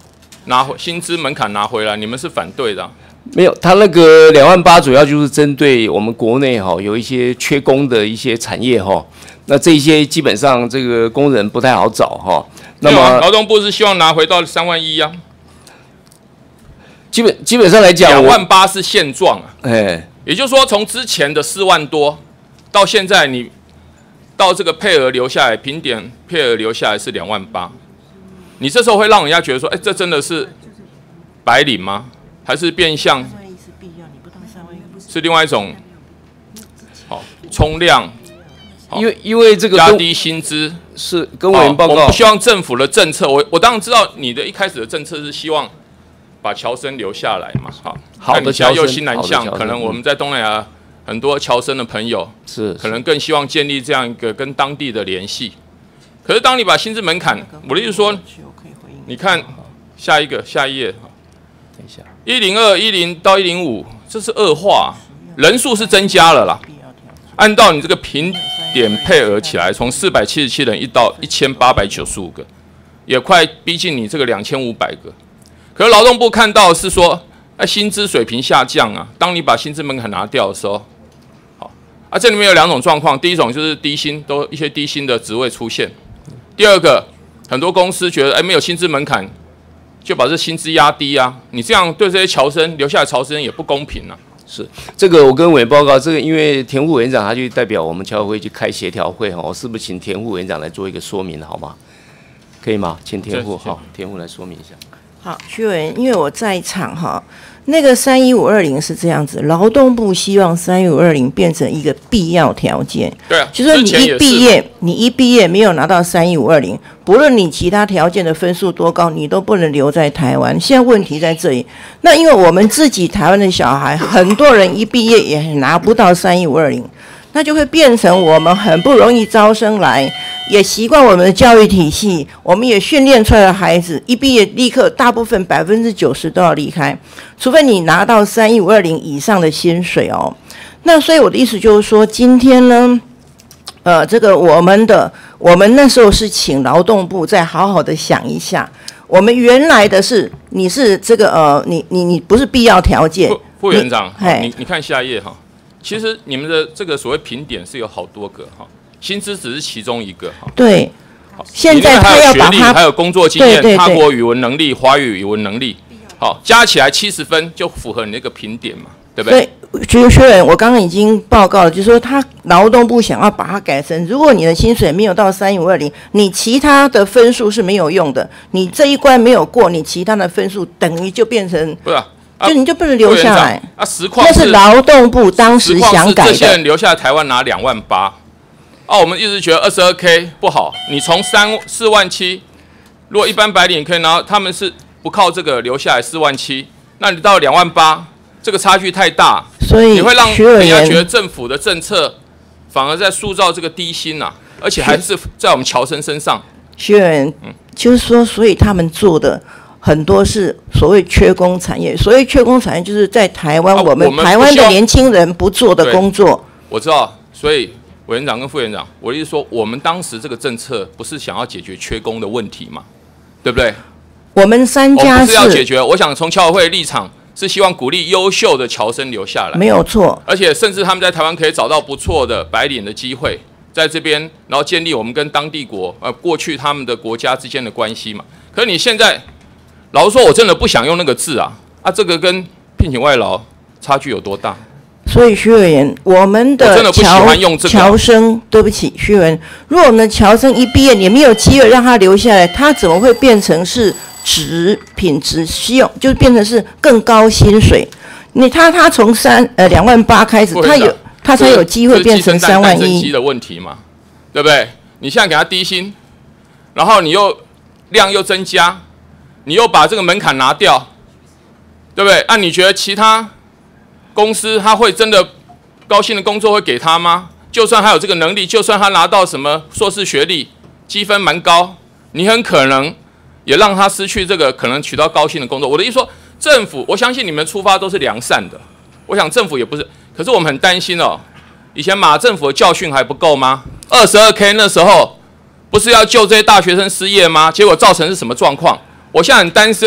拿回薪资门槛拿回来，你们是反对的、啊。 没有，他那个两万八主要就是针对我们国内哈有一些缺工的一些产业哈，那这一些基本上这个工人不太好找哈。那么劳动部是希望拿回到三万一啊。 基本基本上来讲， 两万八是现状啊。 哎， 也就是说，从之前的四万多到现在，你到这个配额留下来，评点配额留下来是两万八，你这时候会让人家觉得说，哎，这真的是白领吗？还是变相是另外一种好冲量？ 因为因为这个压低薪资是跟委员报告， 我们不希望政府的政策，我我当然知道你的一开始的政策是希望把侨生留下来嘛，好， 好的那你现在又侨生新南向， 好的侨生可能我们在东南亚很多侨生的朋友是可能更希望建立这样一个跟当地的联系。可是当你把薪资门槛，我的意思说，你看下一个下一页， 等一下， 一零二、一零到一零五，这是恶化，人数是增加了啦。按照你这个评点配额起来，从四百七十七人一到一千八百九十五个，也快逼近你这个两千五百个。可是劳动部看到的是说，哎，薪资水平下降啊。当你把薪资门槛拿掉的时候，好啊，这里面有两种状况，第一种就是低薪，都一些低薪的职位出现；第二个，很多公司觉得，哎，没有薪资门槛，就把这薪资压低啊。你这样对这些侨生留下来侨生也不公平啊。 是这个，我跟委员报告，这个因为田副委员长他就代表我们侨委会去开协调会哈，我是不是请田副委员长来做一个说明好吗？可以吗？请田副好，田副来说明一下。 好，徐委员，因为我在场哈，那个三一五二零是这样子，劳动部希望三一五二零变成一个必要条件， 对啊， 就说你一毕业，你一毕业没有拿到三一五二零，不论你其他条件的分数多高，你都不能留在台湾。现在问题在这里，那因为我们自己台湾的小孩，很多人一毕业也拿不到三一五二零。那就会变成我们很不容易招生来，也习惯我们的教育体系，我们也训练出来的孩子一毕业立刻大部分百分之九十都要离开，除非你拿到三一五二零以上的薪水哦。那所以我的意思就是说，今天呢，呃，这个我们的我们那时候是请劳动部再好好的想一下，我们原来的是你是这个呃，你你你不是必要条件。 副副院长，你你看下一页哈。其实你们的这个所谓评点是有好多个哈，薪资只是其中一个哈。 对，现在他要把它还有工作经验、 对对对他国语文能力、华语语文能力，好加起来七十分就符合你那个评点嘛，对不对？ 对，学员，我刚刚已经报告了，就是说他劳动部想要把它改成，如果你的薪水没有到三一五二零，你其他的分数是没有用的，你这一关没有过，你其他的分数等于就变成不是、啊。 就你就不能留下来啊！实况那是劳动部当时想改的。 这些人留下来台湾拿两万八，啊，我们一直觉得二十二 K 不好。你从三四万七，如果一般白领可以拿，他们是不靠这个留下来四万七，那你到两万八，这个差距太大， 所以你会让人家觉得政府的政策反而在塑造这个低薪呐、啊，而且还是在我们侨生身上。 学员，嗯，就是说，所以他们做的。很多是所谓缺工产业，所谓缺工产业就是在台湾、啊、我们台湾的年轻人不做的工作。 我知道，所以委员长跟副院长，我的意思说，我们当时这个政策不是想要解决缺工的问题嘛，对不对？ 我们三家是要解决。我想从侨委会的立场是希望鼓励优秀的侨生留下来， 没有错。 而且甚至他们在台湾可以找到不错的白领的机会，在这边，然后建立我们跟当地国呃过去他们的国家之间的关系嘛。可是你现在。老实说，我真的不想用那个字啊！啊，这个跟聘请外劳差距有多大？ 所以徐委员，我们的侨侨生，对不起，徐委员，如果我们的侨生一毕业，你没有机会让他留下来，他怎么会变成是质品质希望，就变成是更高薪水？你他他从三呃两万八开始，他有他才有机会变成三万一的问题嘛，对不对？你现在给他低薪，然后你又量又增加。你又把这个门槛拿掉，对不对？那、啊、你觉得其他公司他会真的高薪的工作会给他吗？就算他有这个能力，就算他拿到什么硕士学历，积分蛮高，你很可能也让他失去这个可能取到高薪的工作。我的意思说，政府，我相信你们出发都是良善的，我想政府也不是，可是我们很担心哦。以前马政府的教训还不够吗？二十二 K 那时候不是要救这些大学生失业吗？结果造成是什么状况？我现在很担心，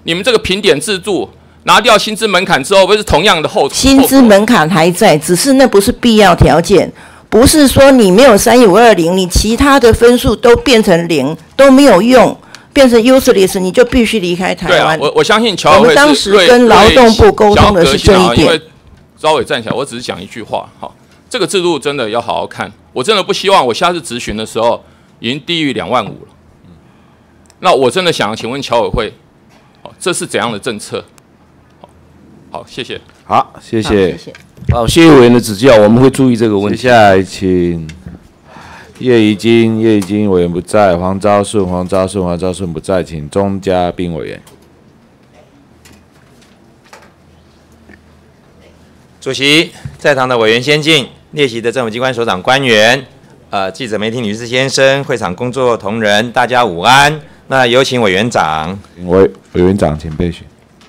你们这个评点制度拿掉薪资门槛之后，不是同样的后薪资门槛还在，只是那不是必要条件，不是说你没有三一五二零，你其他的分数都变成零都没有用，变成 useless， 你就必须离开台湾。 对啊，我我相信侨委会我们当时跟劳动部沟通的是这一点。 因为稍微站起来，我只是讲一句话，好，这个制度真的要好好看。我真的不希望我下次质询的时候已经低于两万五了。那我真的想请问侨委会，好，这是怎样的政策？好，好，谢谢。 好，谢谢。 好，谢谢委员的指教，我们会注意这个问题。 接下来请叶宜津，叶宜津委员不在；黄昭顺，黄昭顺，黄昭顺不在，请钟嘉宾委员。 主席，在场的委员先进，列席的政府机关首长官员，呃，记者、媒体女士、先生，会场工作同仁，大家午安。那有请委员长。 委委员长，请备询。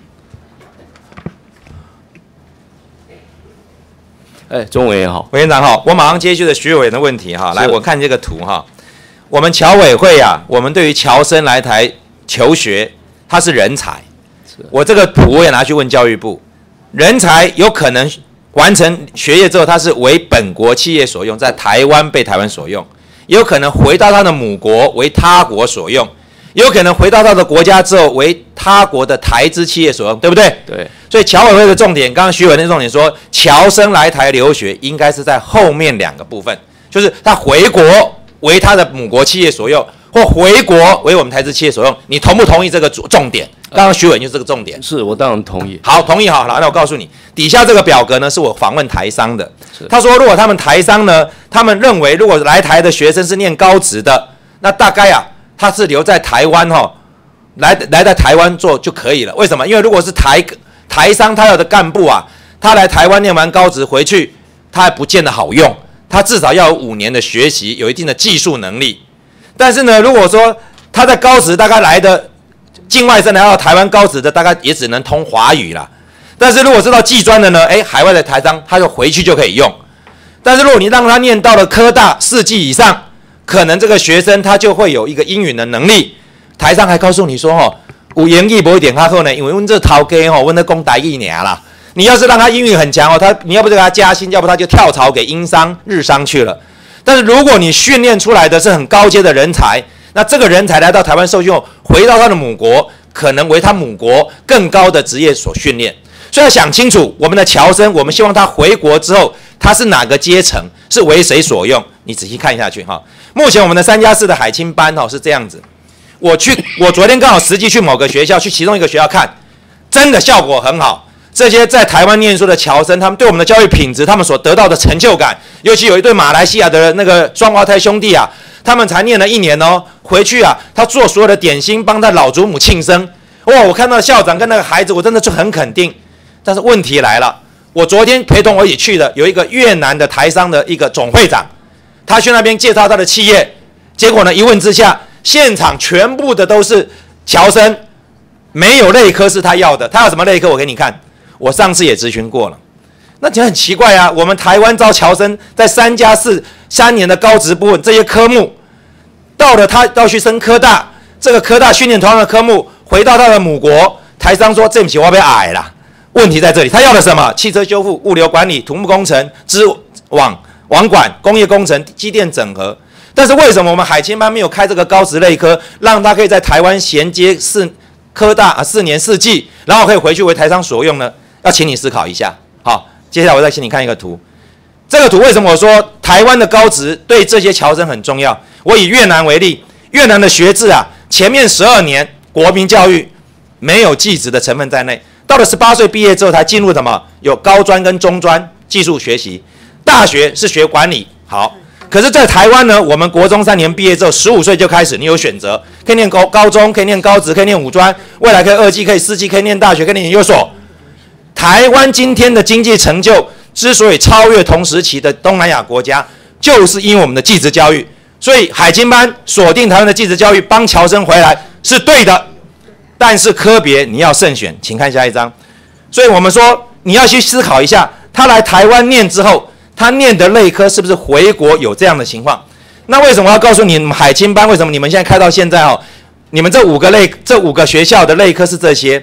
哎，钟委员好， 委员长好，我马上接续的徐委员的问题哈，来，我看这个图哈，我们侨委会啊，我们对于侨生来台求学，他是人才，我这个图我也拿去问教育部。人才有可能完成学业之后，他是为本国企业所用，在台湾被台湾所用，也有可能回到他的母国为他国所用，也有可能回到他的国家之后为他国的台资企业所用，对不对？ 对。 所以侨委会的重点，刚刚徐委员的重点说，侨生来台留学应该是在后面两个部分，就是他回国为他的母国企业所用，或回国为我们台资企业所用，你同不同意这个重点？刚刚徐委员就是这个重点。 是我当然同意。 好，同意好了。那我告诉你，底下这个表格呢，是我访问台商的。他说，如果他们台商呢，他们认为如果来台的学生是念高职的，那大概啊，他是留在台湾哈、哦，来来在台湾做就可以了。为什么？因为如果是台台商他要的干部啊，他来台湾念完高职回去，他还不见得好用，他至少要有五年的学习，有一定的技术能力。但是呢，如果说他在高职大概来的境外生来到台湾高职的，大概也只能通华语啦。但是如果是到技专的呢，哎，海外的台商他就回去就可以用。但是如果你让他念到了科大四技以上，可能这个学生他就会有一个英语的能力。台商还告诉你说，哦，有英语不一点较好呢，因为我们这头家哦，我们在讲台语尔啦。你要是让他英语很强哦，他你要不就给他加薪，要不他就跳槽给英商、日商去了。但是如果你训练出来的是很高阶的人才，那这个人才来到台湾受训后，回到他的母国，可能为他母国更高的职业所训练。所以要想清楚，我们的侨生，我们希望他回国之后，他是哪个阶层，是为谁所用？你仔细看下去哈。目前我们的三加四的海青班哈是这样子。我去，我昨天刚好实际去某个学校，去其中一个学校看，真的效果很好。这些在台湾念书的侨生，他们对我们的教育品质，他们所得到的成就感，尤其有一对马来西亚的那个双胞胎兄弟啊，他们才念了一年哦，回去啊，他做所有的点心，帮他老祖母庆生。哇，我看到校长跟那个孩子，我真的就很肯定。但是问题来了，我昨天陪同我一起去的有一个越南的台商的一个总会长，他去那边介绍他的企业，结果呢一问之下，现场全部的都是侨生，没有类科是他要的，他要什么类科我给你看。我上次也咨询过了，那就很奇怪啊。我们台湾招侨生在三加四三年的高职部分这些科目，到了他要去升科大，这个科大训练同样的科目，回到他的母国，台商说这不起我要被矮啦。问题在这里，他要的什么？汽车修复、物流管理、土木工程、织网、网管、工业工程、机电整合。但是为什么我们海青班没有开这个高职类科，让他可以在台湾衔接四科大啊四年四季，然后可以回去为台商所用呢？要请你思考一下。好，接下来我再请你看一个图。这个图为什么我说台湾的高职对这些侨生很重要？我以越南为例，越南的学制啊，前面十二年国民教育没有技职的成分在内。到了十八岁毕业之后，才进入什么？有高专跟中专技术学习，大学是学管理。好，可是，在台湾呢，我们国中三年毕业之后，十五岁就开始，你有选择，可以念高高中，可以念高职，可以念五专，未来可以二技，可以四技，可以念大学，可以念研究所。台湾今天的经济成就之所以超越同时期的东南亚国家，就是因为我们的技职教育。所以海青班锁定台湾的技职教育，帮侨生回来是对的。但是科别你要慎选，请看下一张。所以我们说你要去思考一下，他来台湾念之后，他念的类科是不是回国有这样的情况？那为什么要告诉你们海青班？为什么你们现在开到现在哦？你们这五个类这五个学校的类科是这些？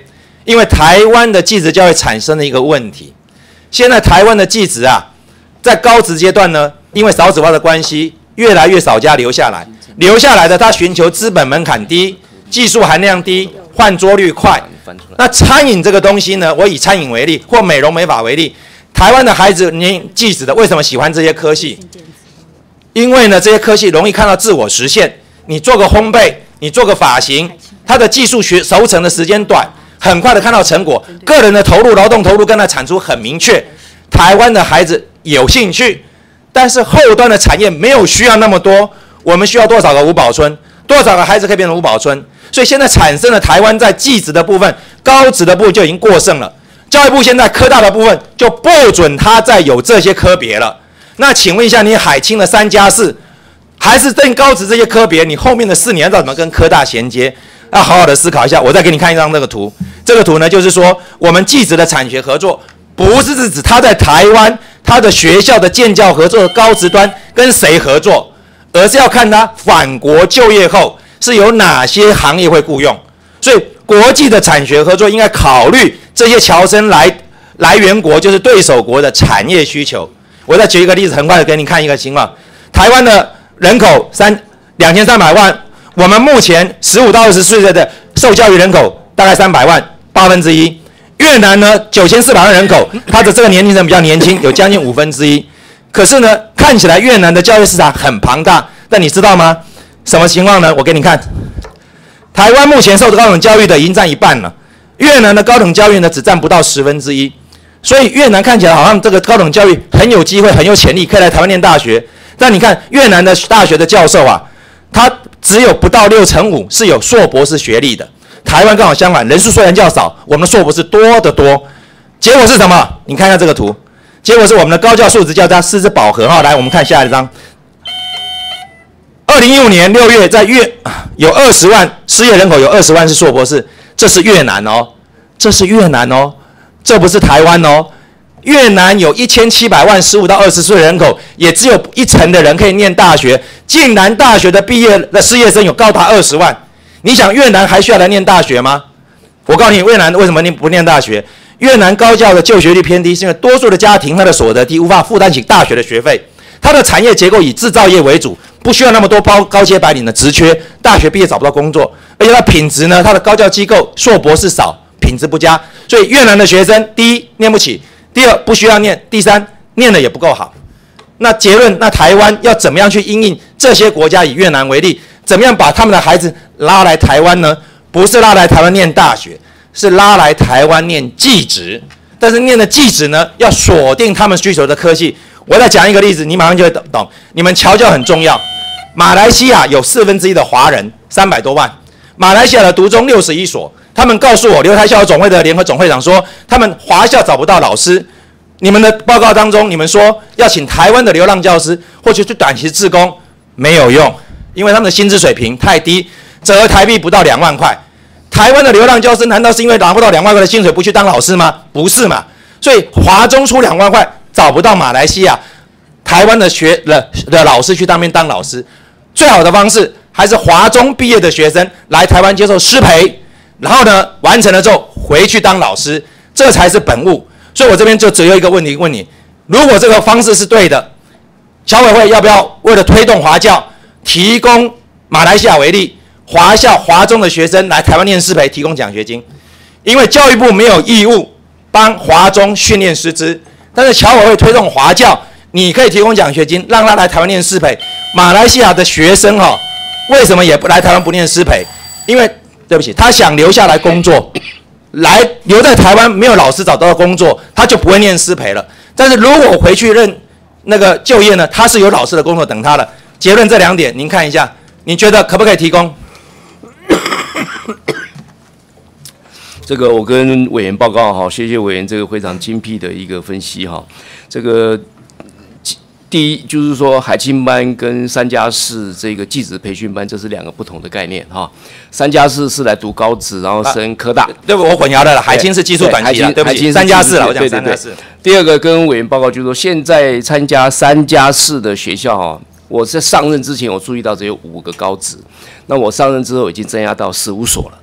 因为台湾的技职教育产生了一个问题，现在台湾的技职啊，在高职阶段呢，因为少子化的关系，越来越少家留下来，留下来的他寻求资本门槛低、技术含量低、换桌率快。那餐饮这个东西呢，我以餐饮为例，或美容美发为例，台湾的孩子年技职的为什么喜欢这些科系？因为呢，这些科系容易看到自我实现。你做个烘焙，你做个发型，它的技术学熟成的时间短，很快的看到成果，个人的投入、劳动投入跟它产出很明确。台湾的孩子有兴趣，但是后端的产业没有需要那么多。我们需要多少个吴宝春？多少个孩子可以变成吴宝春？所以现在产生了台湾在技职的部分、高职的部分就已经过剩了。教育部现在科大的部分就不准他再有这些科别了。那请问一下，你海清的三加四，还是正高职这些科别，你后面的四年要怎么跟科大衔接？要好好的思考一下。我再给你看一张这个图，这个图呢就是说，我们技职的产学合作，不是指他在台湾他的学校的建教合作的高职端跟谁合作，而是要看他返国就业后是有哪些行业会雇用。所以国际的产学合作应该考虑这些侨生来来源国，就是对手国的产业需求。我再举一个例子，很快的给你看一个情况。台湾的人口三两千三百万，我们目前十五到二十岁的受教育人口大概三百万，八分之一。越南呢九千四百万人口，它的这个年轻人比较年轻，有将近五分之一。可是呢，看起来越南的教育市场很庞大，但你知道吗？什么情况呢？我给你看，台湾目前受高等教育的已经占一半了，越南的高等教育呢只占不到十分之一。所以越南看起来好像这个高等教育很有机会、很有潜力，可以来台湾念大学。但你看越南的大学的教授啊，他只有不到六成五是有硕博士学历的。台湾刚好相反，人数虽然较少，我们的硕博士多得多。结果是什么？你看一下这个图，结果是我们的高教素质较佳，师资饱和哈。来，我们看下一张。二零一五年六月，在越有二十万失业人口，有二十万是硕博士，这是越南哦，这是越南哦，这不是台湾哦。越南有一千七百万十五到二十岁的人口，也只有一成的人可以念大学，竟然大学的毕业的失业生有高达二十万。你想越南还需要来念大学吗？我告诉你，越南为什么不念大学？越南高教的就学率偏低，是因为多数的家庭他的所得低，无法负担起大学的学费。它的产业结构以制造业为主，不需要那么多高高阶白领的职缺，大学毕业找不到工作，而且它品质呢，它的高教机构硕博士少，品质不佳，所以越南的学生第一念不起，第二不需要念，第三念的也不够好。那结论，那台湾要怎么样去因应这些国家？以越南为例，怎么样把他们的孩子拉来台湾呢？不是拉来台湾念大学，是拉来台湾念技职。但是念的技职呢，要锁定他们需求的科系。我再讲一个例子，你马上就会懂。你们侨教很重要。马来西亚有四分之一的华人，三百多万。马来西亚的独中六十一所，他们告诉我，留台校友总会的联合总会长说，他们华校找不到老师。你们的报告当中，你们说要请台湾的流浪教师或者去短期志工，没有用，因为他们的薪资水平太低，折合台币不到两万块。台湾的流浪教师难道是因为拿不到两万块的薪水不去当老师吗？不是嘛？所以华中出两万块。找不到马来西亚、台湾的学的的老师去当面当老师，最好的方式还是华中毕业的学生来台湾接受师培，然后呢完成了之后回去当老师，这才是本务。所以我这边就只有一个问题问你：如果这个方式是对的，侨委会要不要为了推动华教，提供马来西亚为例，华校华中的学生来台湾念师培，提供奖学金？因为教育部没有义务帮华中训练师资。但是侨委会推动华教，你可以提供奖学金，让他来台湾念师培。马来西亚的学生哈、哦，为什么也不来台湾不念师培？因为对不起，他想留下来工作，来留在台湾没有老师找到工作，他就不会念师培了。但是如果回去认那个就业呢，他是有老师的工作等他了。结论这两点，您看一下，你觉得可不可以提供？ 这个我跟委员报告哈，谢谢委员这个非常精辟的一个分析哈。这个第一就是说海青班跟三加四这个技职培训班，这是两个不同的概念哈。三加四是来读高职，然后升科大。 对不？我混淆了，海青是技术短期的，对不起，三加四了，我讲三加四。 第二个跟委员报告就是说，现在参加三加四的学校哈，我在上任之前我注意到只有五个高职，那我上任之后已经增加到十五所了。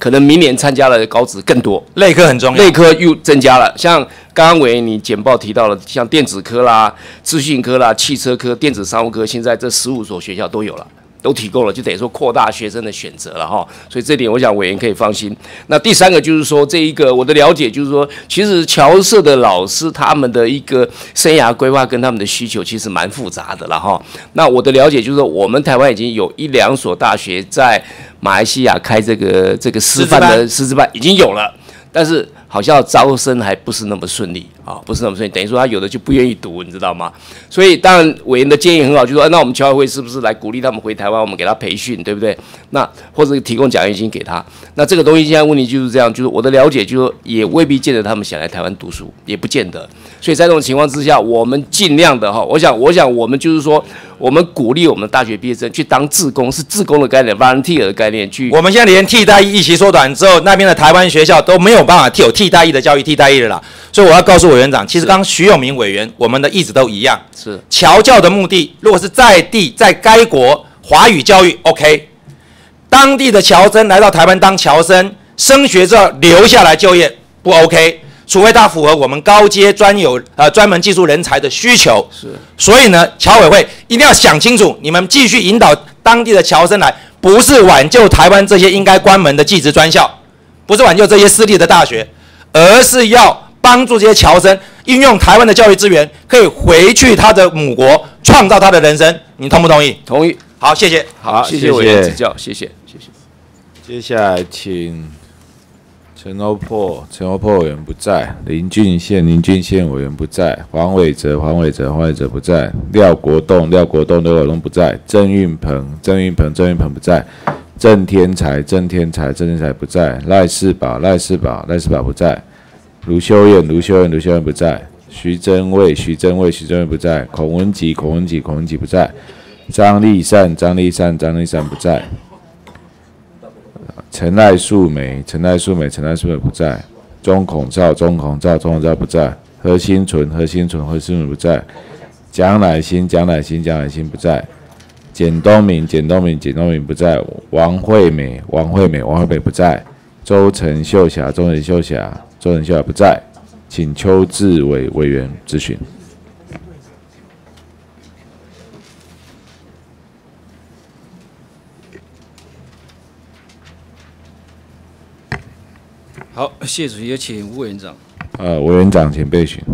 可能明年参加的高职更多， 类科很重要， 类科又增加了。像刚刚委员你简报提到了，像电子科啦、资讯科啦、汽车科、电子商务科，现在这十五所学校都有了。都提供了，就等于说扩大学生的选择了哈，所以这点我想委员可以放心。那第三个就是说，这一个我的了解就是说，其实侨社的老师他们的一个生涯规划跟他们的需求其实蛮复杂的了哈。那我的了解就是说，我们台湾已经有一两所大学在马来西亚开这个这个师范的师资班已经有了，但是好像招生还不是那么顺利啊，不是那么顺利，等于说他有的就不愿意读，你知道吗？所以当然委员的建议很好，就说、啊、那我们侨委会是不是来鼓励他们回台湾，我们给他培训，对不对？那或者提供奖学金给他。那这个东西现在问题就是这样，就是我的了解就是说，也未必见得他们想来台湾读书，也不见得。所以在这种情况之下，我们尽量的哈，我想，我想我们就是说，我们鼓励我们的大学毕业生去当志工，是志工的概念 ，volunteer 的概念去。 我们现在连替代役役期缩短之后，那边的台湾学校都没有办法有替代役的教育替代役了啦。所以我要告诉委员长，其实刚刚徐永明委员，我们的意思都一样。 是侨教的目的，如果是在地在该国华语教育 ，OK。当地的侨生来到台湾当侨生，升学之后留下来就业不 OK。除非他符合我们高阶专有呃专门技术人才的需求， 是， 所以呢，侨委会一定要想清楚，你们继续引导当地的侨生来，不是挽救台湾这些应该关门的技职专校，不是挽救这些私立的大学，而是要帮助这些侨生运用台湾的教育资源，可以回去他的母国，创造他的人生。你同不同意？ 同意。 好，谢谢。 好，谢谢委员指教，谢谢，谢谢。 接下来请。陈欧珀，陈欧珀委员不在；林俊宪，林俊宪委员不在；黄伟哲，黄伟哲，黄伟哲不在；廖国栋，廖国栋，廖国栋不在；郑运鹏，郑运鹏，郑运鹏不在；郑天才，郑天才，郑天才不在；赖世宝，赖世宝，赖世宝不在；卢秀燕，卢秀燕，卢秀燕不在；徐祯卫，徐祯卫，徐祯卫不在；孔文吉，孔文吉，孔文吉不在；张立善，张立善，张立善不在。陈赖素梅，陈赖素梅，陈赖素梅不在；钟孔照，钟孔照，钟孔照不在；何新存，何新存，何新存不在；蒋乃馨，蒋乃馨，蒋乃馨不在；简东明，简东明，简东明不在；王惠美，王惠美，王惠美不在；周陈秀霞，周陈秀霞，周陈秀霞不在。请邱志伟委员质询。 好，谢主席，有请吴委员长。 呃，委员长，请备询。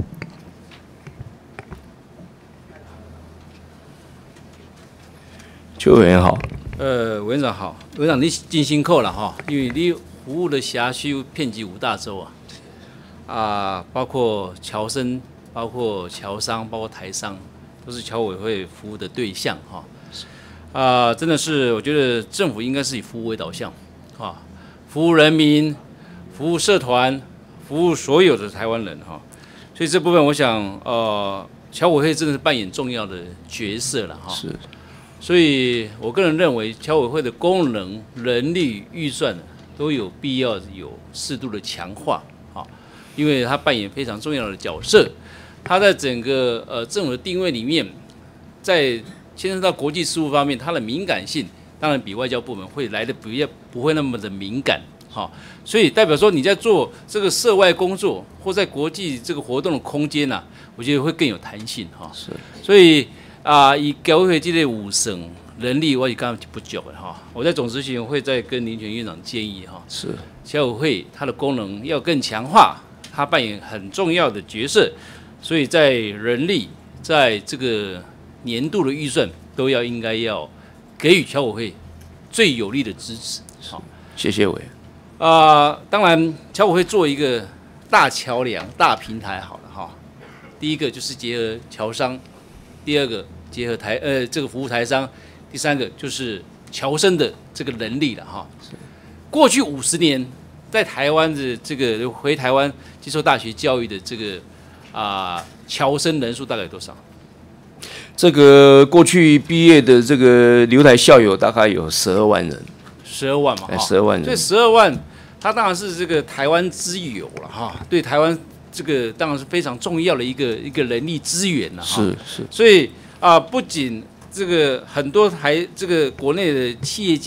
邱委员好。 呃，委员长好，委员长你尽辛苦了哈，因为你服务的辖区遍及五大洲啊，啊，包括侨生，包括侨商，包括台商，都是侨委会服务的对象哈。啊，真的是，我觉得政府应该是以服务为导向，啊，服务人民。服务社团，服务所有的台湾人哈，所以这部分我想，呃，侨委会真的是扮演重要的角色了哈。 是， 所以我个人认为，侨委会的功能、人力、预算都有必要有适度的强化啊，因为它扮演非常重要的角色。它在整个呃政府的定位里面，在牵涉到国际事务方面，它的敏感性当然比外交部门会来的不要不会那么的敏感。好，所以代表说你在做这个涉外工作或在国际这个活动的空间呢、啊，我觉得会更有弹性哈。 是， 所以啊，以侨委会这类五省人力，我也刚刚不久了哈。我在总执行会再跟林权院长建议哈， 是侨委会它的功能要更强化，它扮演很重要的角色，所以在人力在这个年度的预算都要应该要给予侨委会最有力的支持。好， 谢谢委员。 啊、呃，当然，侨委会做一个大桥梁、大平台好了哈。第一个就是结合侨商，第二个结合台呃这个服务台商，第三个就是侨生的这个能力了哈。过去五十年，在台湾的这个回台湾接受大学教育的这个啊侨生人数大概有多少？ 这个过去毕业的这个留台校友大概有十二万人。 十二万嘛， 十二万人， 所以十二万，它当然是这个台湾之友了哈，对台湾这个当然是非常重要的一个一个人力资源了哈。 是是， 所以啊、呃，不仅这个很多台这个国内的企业家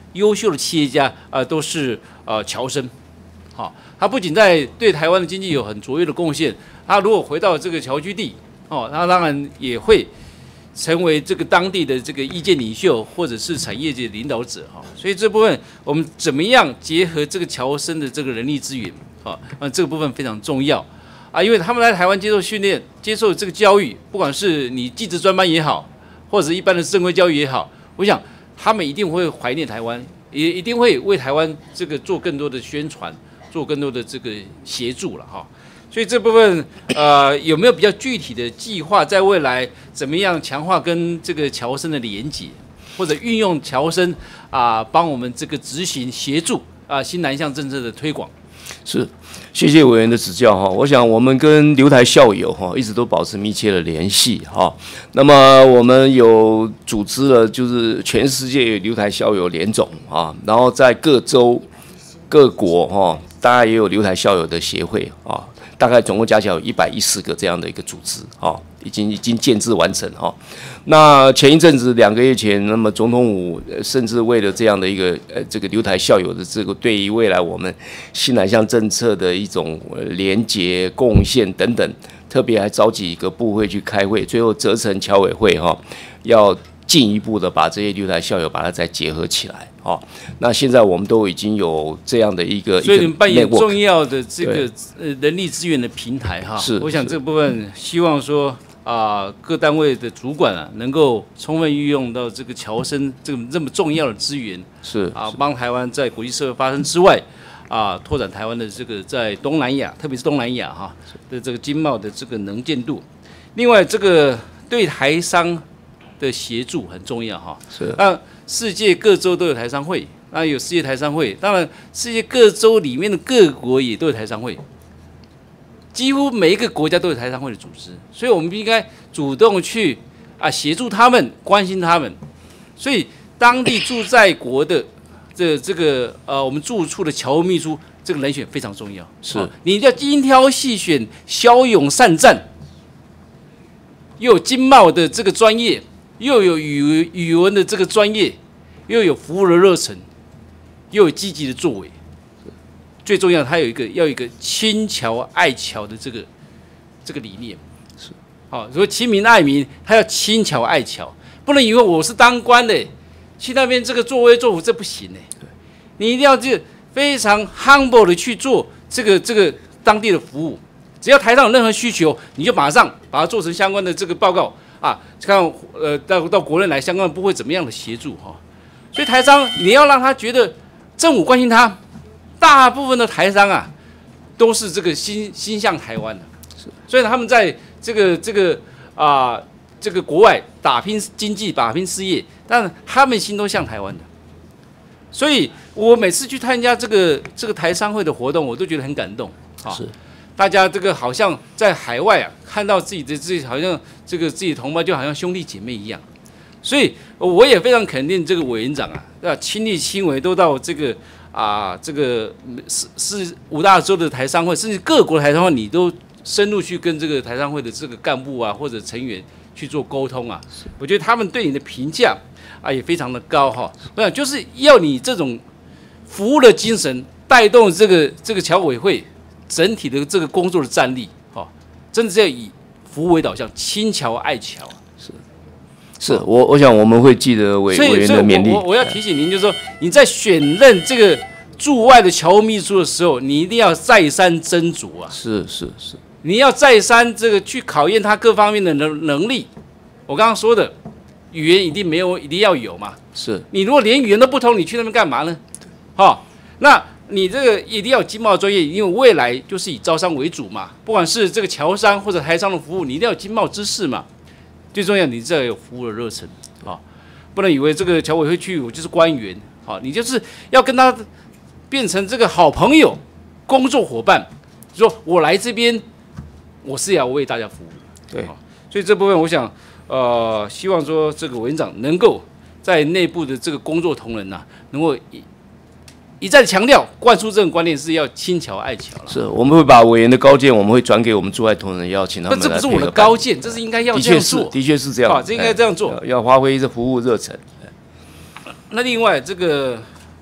优秀的企业家啊、呃，都是呃侨生。好，他不仅在对台湾的经济有很卓越的贡献，他如果回到这个侨居地，哦，他当然也会成为这个当地的这个意见领袖，或者是产业界的领导者哈。所以这部分我们怎么样结合这个侨生的这个人力资源啊？啊，这个部分非常重要啊，因为他们来台湾接受训练、接受这个教育，不管是你技职专班也好，或者一般的正规教育也好，我想他们一定会怀念台湾，也一定会为台湾这个做更多的宣传。做更多的这个协助了哈，所以这部分呃有没有比较具体的计划，在未来怎么样强化跟这个侨生的连结，或者运用侨生啊帮我们这个执行协助啊新南向政策的推广？ 是，谢谢委员的指教哈。我想我们跟留台校友哈一直都保持密切的联系哈。那么我们有组织了就是全世界留台校友联总啊，然后在各州各国哈。大概也有留台校友的协会啊，大概总共加起来有一百一十个这样的一个组织啊，已经已经建制完成哈。那前一阵子两个月前，那么总统府甚至为了这样的一个呃这个留台校友的这个对于未来我们新南向政策的一种连结贡献等等，特别还召集一个部会去开会，最后责成侨委会哈要进一步的把这些留台校友把它再结合起来。哦，那现在我们都已经有这样的一个， 所以你们扮演重要的这个呃人力资源的平台哈。 是， 我想这个部分希望说啊、呃，各单位的主管啊，能够充分运用到这个侨生这个这么重要的资源， 是啊，帮台湾在国际社会发声之外，啊，拓展台湾的这个在东南亚，特别是东南亚哈的这个经贸的这个能见度。另外，这个对台商的协助很重要哈。 是， 那世界各州都有台商会，那有世界台商会，当然世界各州里面的各国也都有台商会，几乎每一个国家都有台商会的组织，所以我们应该主动去啊协助他们，关心他们。所以当地驻在国的这这个呃我们驻处的侨务秘书，这个人选非常重要。 是， 哦、你要精挑细选，骁勇善战，又有经贸的这个专业。又有语语文的这个专业，又有服务的热忱，又有积极的作为。最重要，他有一个要有一个亲侨爱侨的这个这个理念。 是， 好，所以亲民爱民，他要亲侨爱侨，不能以为我是当官的，去那边这个作威作福，这不行呢。你一定要这非常 humble 的去做这个这个当地的服务。只要台上有任何需求，你就马上把它做成相关的这个报告。啊，看呃到到国内来，相关的部会怎么样的协助哈、哦？所以台商你要让他觉得政府关心他，大部分的台商啊都是这个心心向台湾的，所以他们在这个这个啊、呃、这个国外打拼经济、打拼事业，但他们心都向台湾的。所以我每次去参加这个这个台商会的活动，我都觉得很感动啊。是。大家这个好像在海外啊，看到自己的自己好像这个自己同胞就好像兄弟姐妹一样，所以我也非常肯定这个委员长啊，要亲力亲为，都到这个啊这个是是五大洲的台商会，甚至各国的台商会，你都深入去跟这个台商会的这个干部啊或者成员去做沟通啊，我觉得他们对你的评价啊也非常的高哈。我想就是要你这种服务的精神，带动这个这个侨委会。整体的这个工作的战力，哈、哦，真的是要以服务为导向，亲侨爱侨。 是，是我我想我们会记得委委员的勉励。 我我要提醒您，就是说你在选任这个驻外的侨务秘书的时候，你一定要再三斟酌啊。 是是是， 你要再三这个去考验他各方面的能能力。我刚刚说的语言一定没有，一定要有嘛。 是你如果连语言都不通，你去那边干嘛呢？哈、哦，那。你这个一定要有经贸专业，因为未来就是以招商为主嘛。不管是这个侨商或者台商的服务，你一定要有经贸知识嘛。最重要，你这要有服务的热忱啊，不能以为这个侨委会去我就是官员啊，你就是要跟他变成这个好朋友、工作伙伴。说我来这边，我是要为大家服务。 对， 所以这部分我想，呃，希望说这个委员长能够在内部的这个工作同仁呐、啊，能够一。一再强调灌输这种观念是要亲侨爱侨了。 是，我们会把委员的高见，我们会转给我们驻外同仁，要请他们来配合。 这不是我的高见，这是应该要这样做。 的确是这样， 啊，这应该这样做， 要发挥这服务热忱。 那另外这个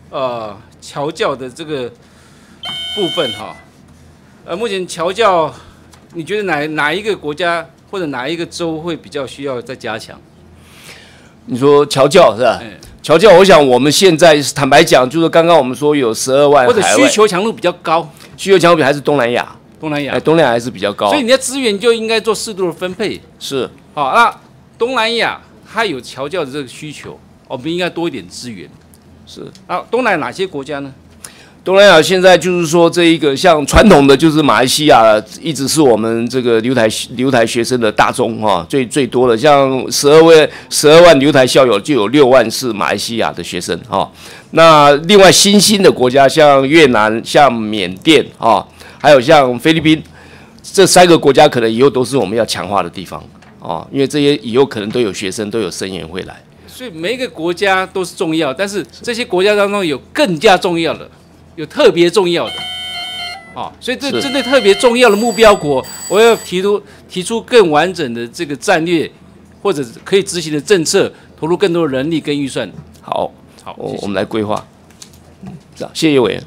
呃侨教的这个部分哈，呃，目前侨教，你觉得哪哪一个国家或者哪一个州会比较需要再加强？ 你说侨教是吧？侨教，我想我们现在坦白讲，就是刚刚我们说有十二万或者海外需求强度比较高， 需求强度比还是东南亚， 东南亚， 哎，东南亚还是比较高， 所以你的资源就应该做适度的分配。 是， 好，那东南亚它有侨教的这个需求，我们应该多一点资源。 是， 啊，东南亚哪些国家呢？ 东南亚现在就是说，这一个像传统的就是马来西亚，一直是我们这个留台留台学生的大宗哈，最最多的，像十二位十二万留台校友，就有六万是马来西亚的学生哈。那另外新兴的国家，像越南、像缅甸啊，还有像菲律宾，这三个国家可能以后都是我们要强化的地方啊，因为这些以后可能都有学生，都有生源会来。 所以每一个国家都是重要，但是这些国家当中有更加重要的。有特别重要的，啊，所以这针对特别重要的目标国，我要提出提出更完整的这个战略，或者可以执行的政策，投入更多的人力跟预算。 好， 好， 我我们来规划。是啊，谢谢委员。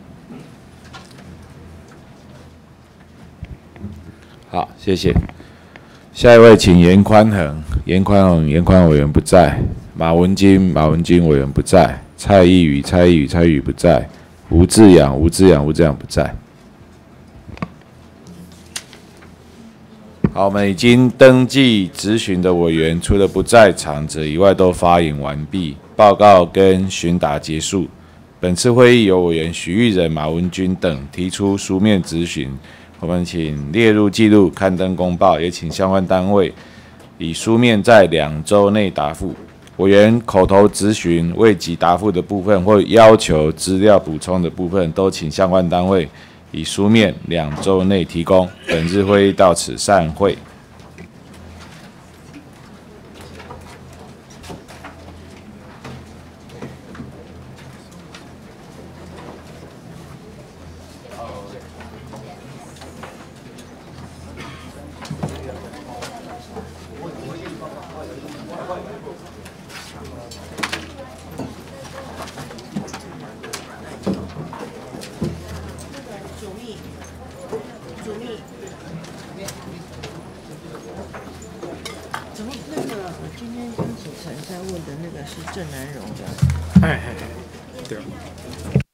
好，谢谢。下一位，请严宽恒，严宽恒，严宽委员不在；马文金，马文金委员不在；蔡依宇，蔡依宇，蔡依宇不在。吴志阳，吴志阳，吴志阳不在。好，我们已经登记质询的委员，除了不在场者以外，都发言完毕，报告跟询答结束。本次会议由委员许玉仁、马文君等提出书面质询，我们请列入记录，刊登公报，也请相关单位以书面在两周内答复。委员口头质询未及答复的部分，或要求资料补充的部分，都请相关单位以书面两周内提供。本日会议到此散会。 郑南榕的。 哎哎哎，对。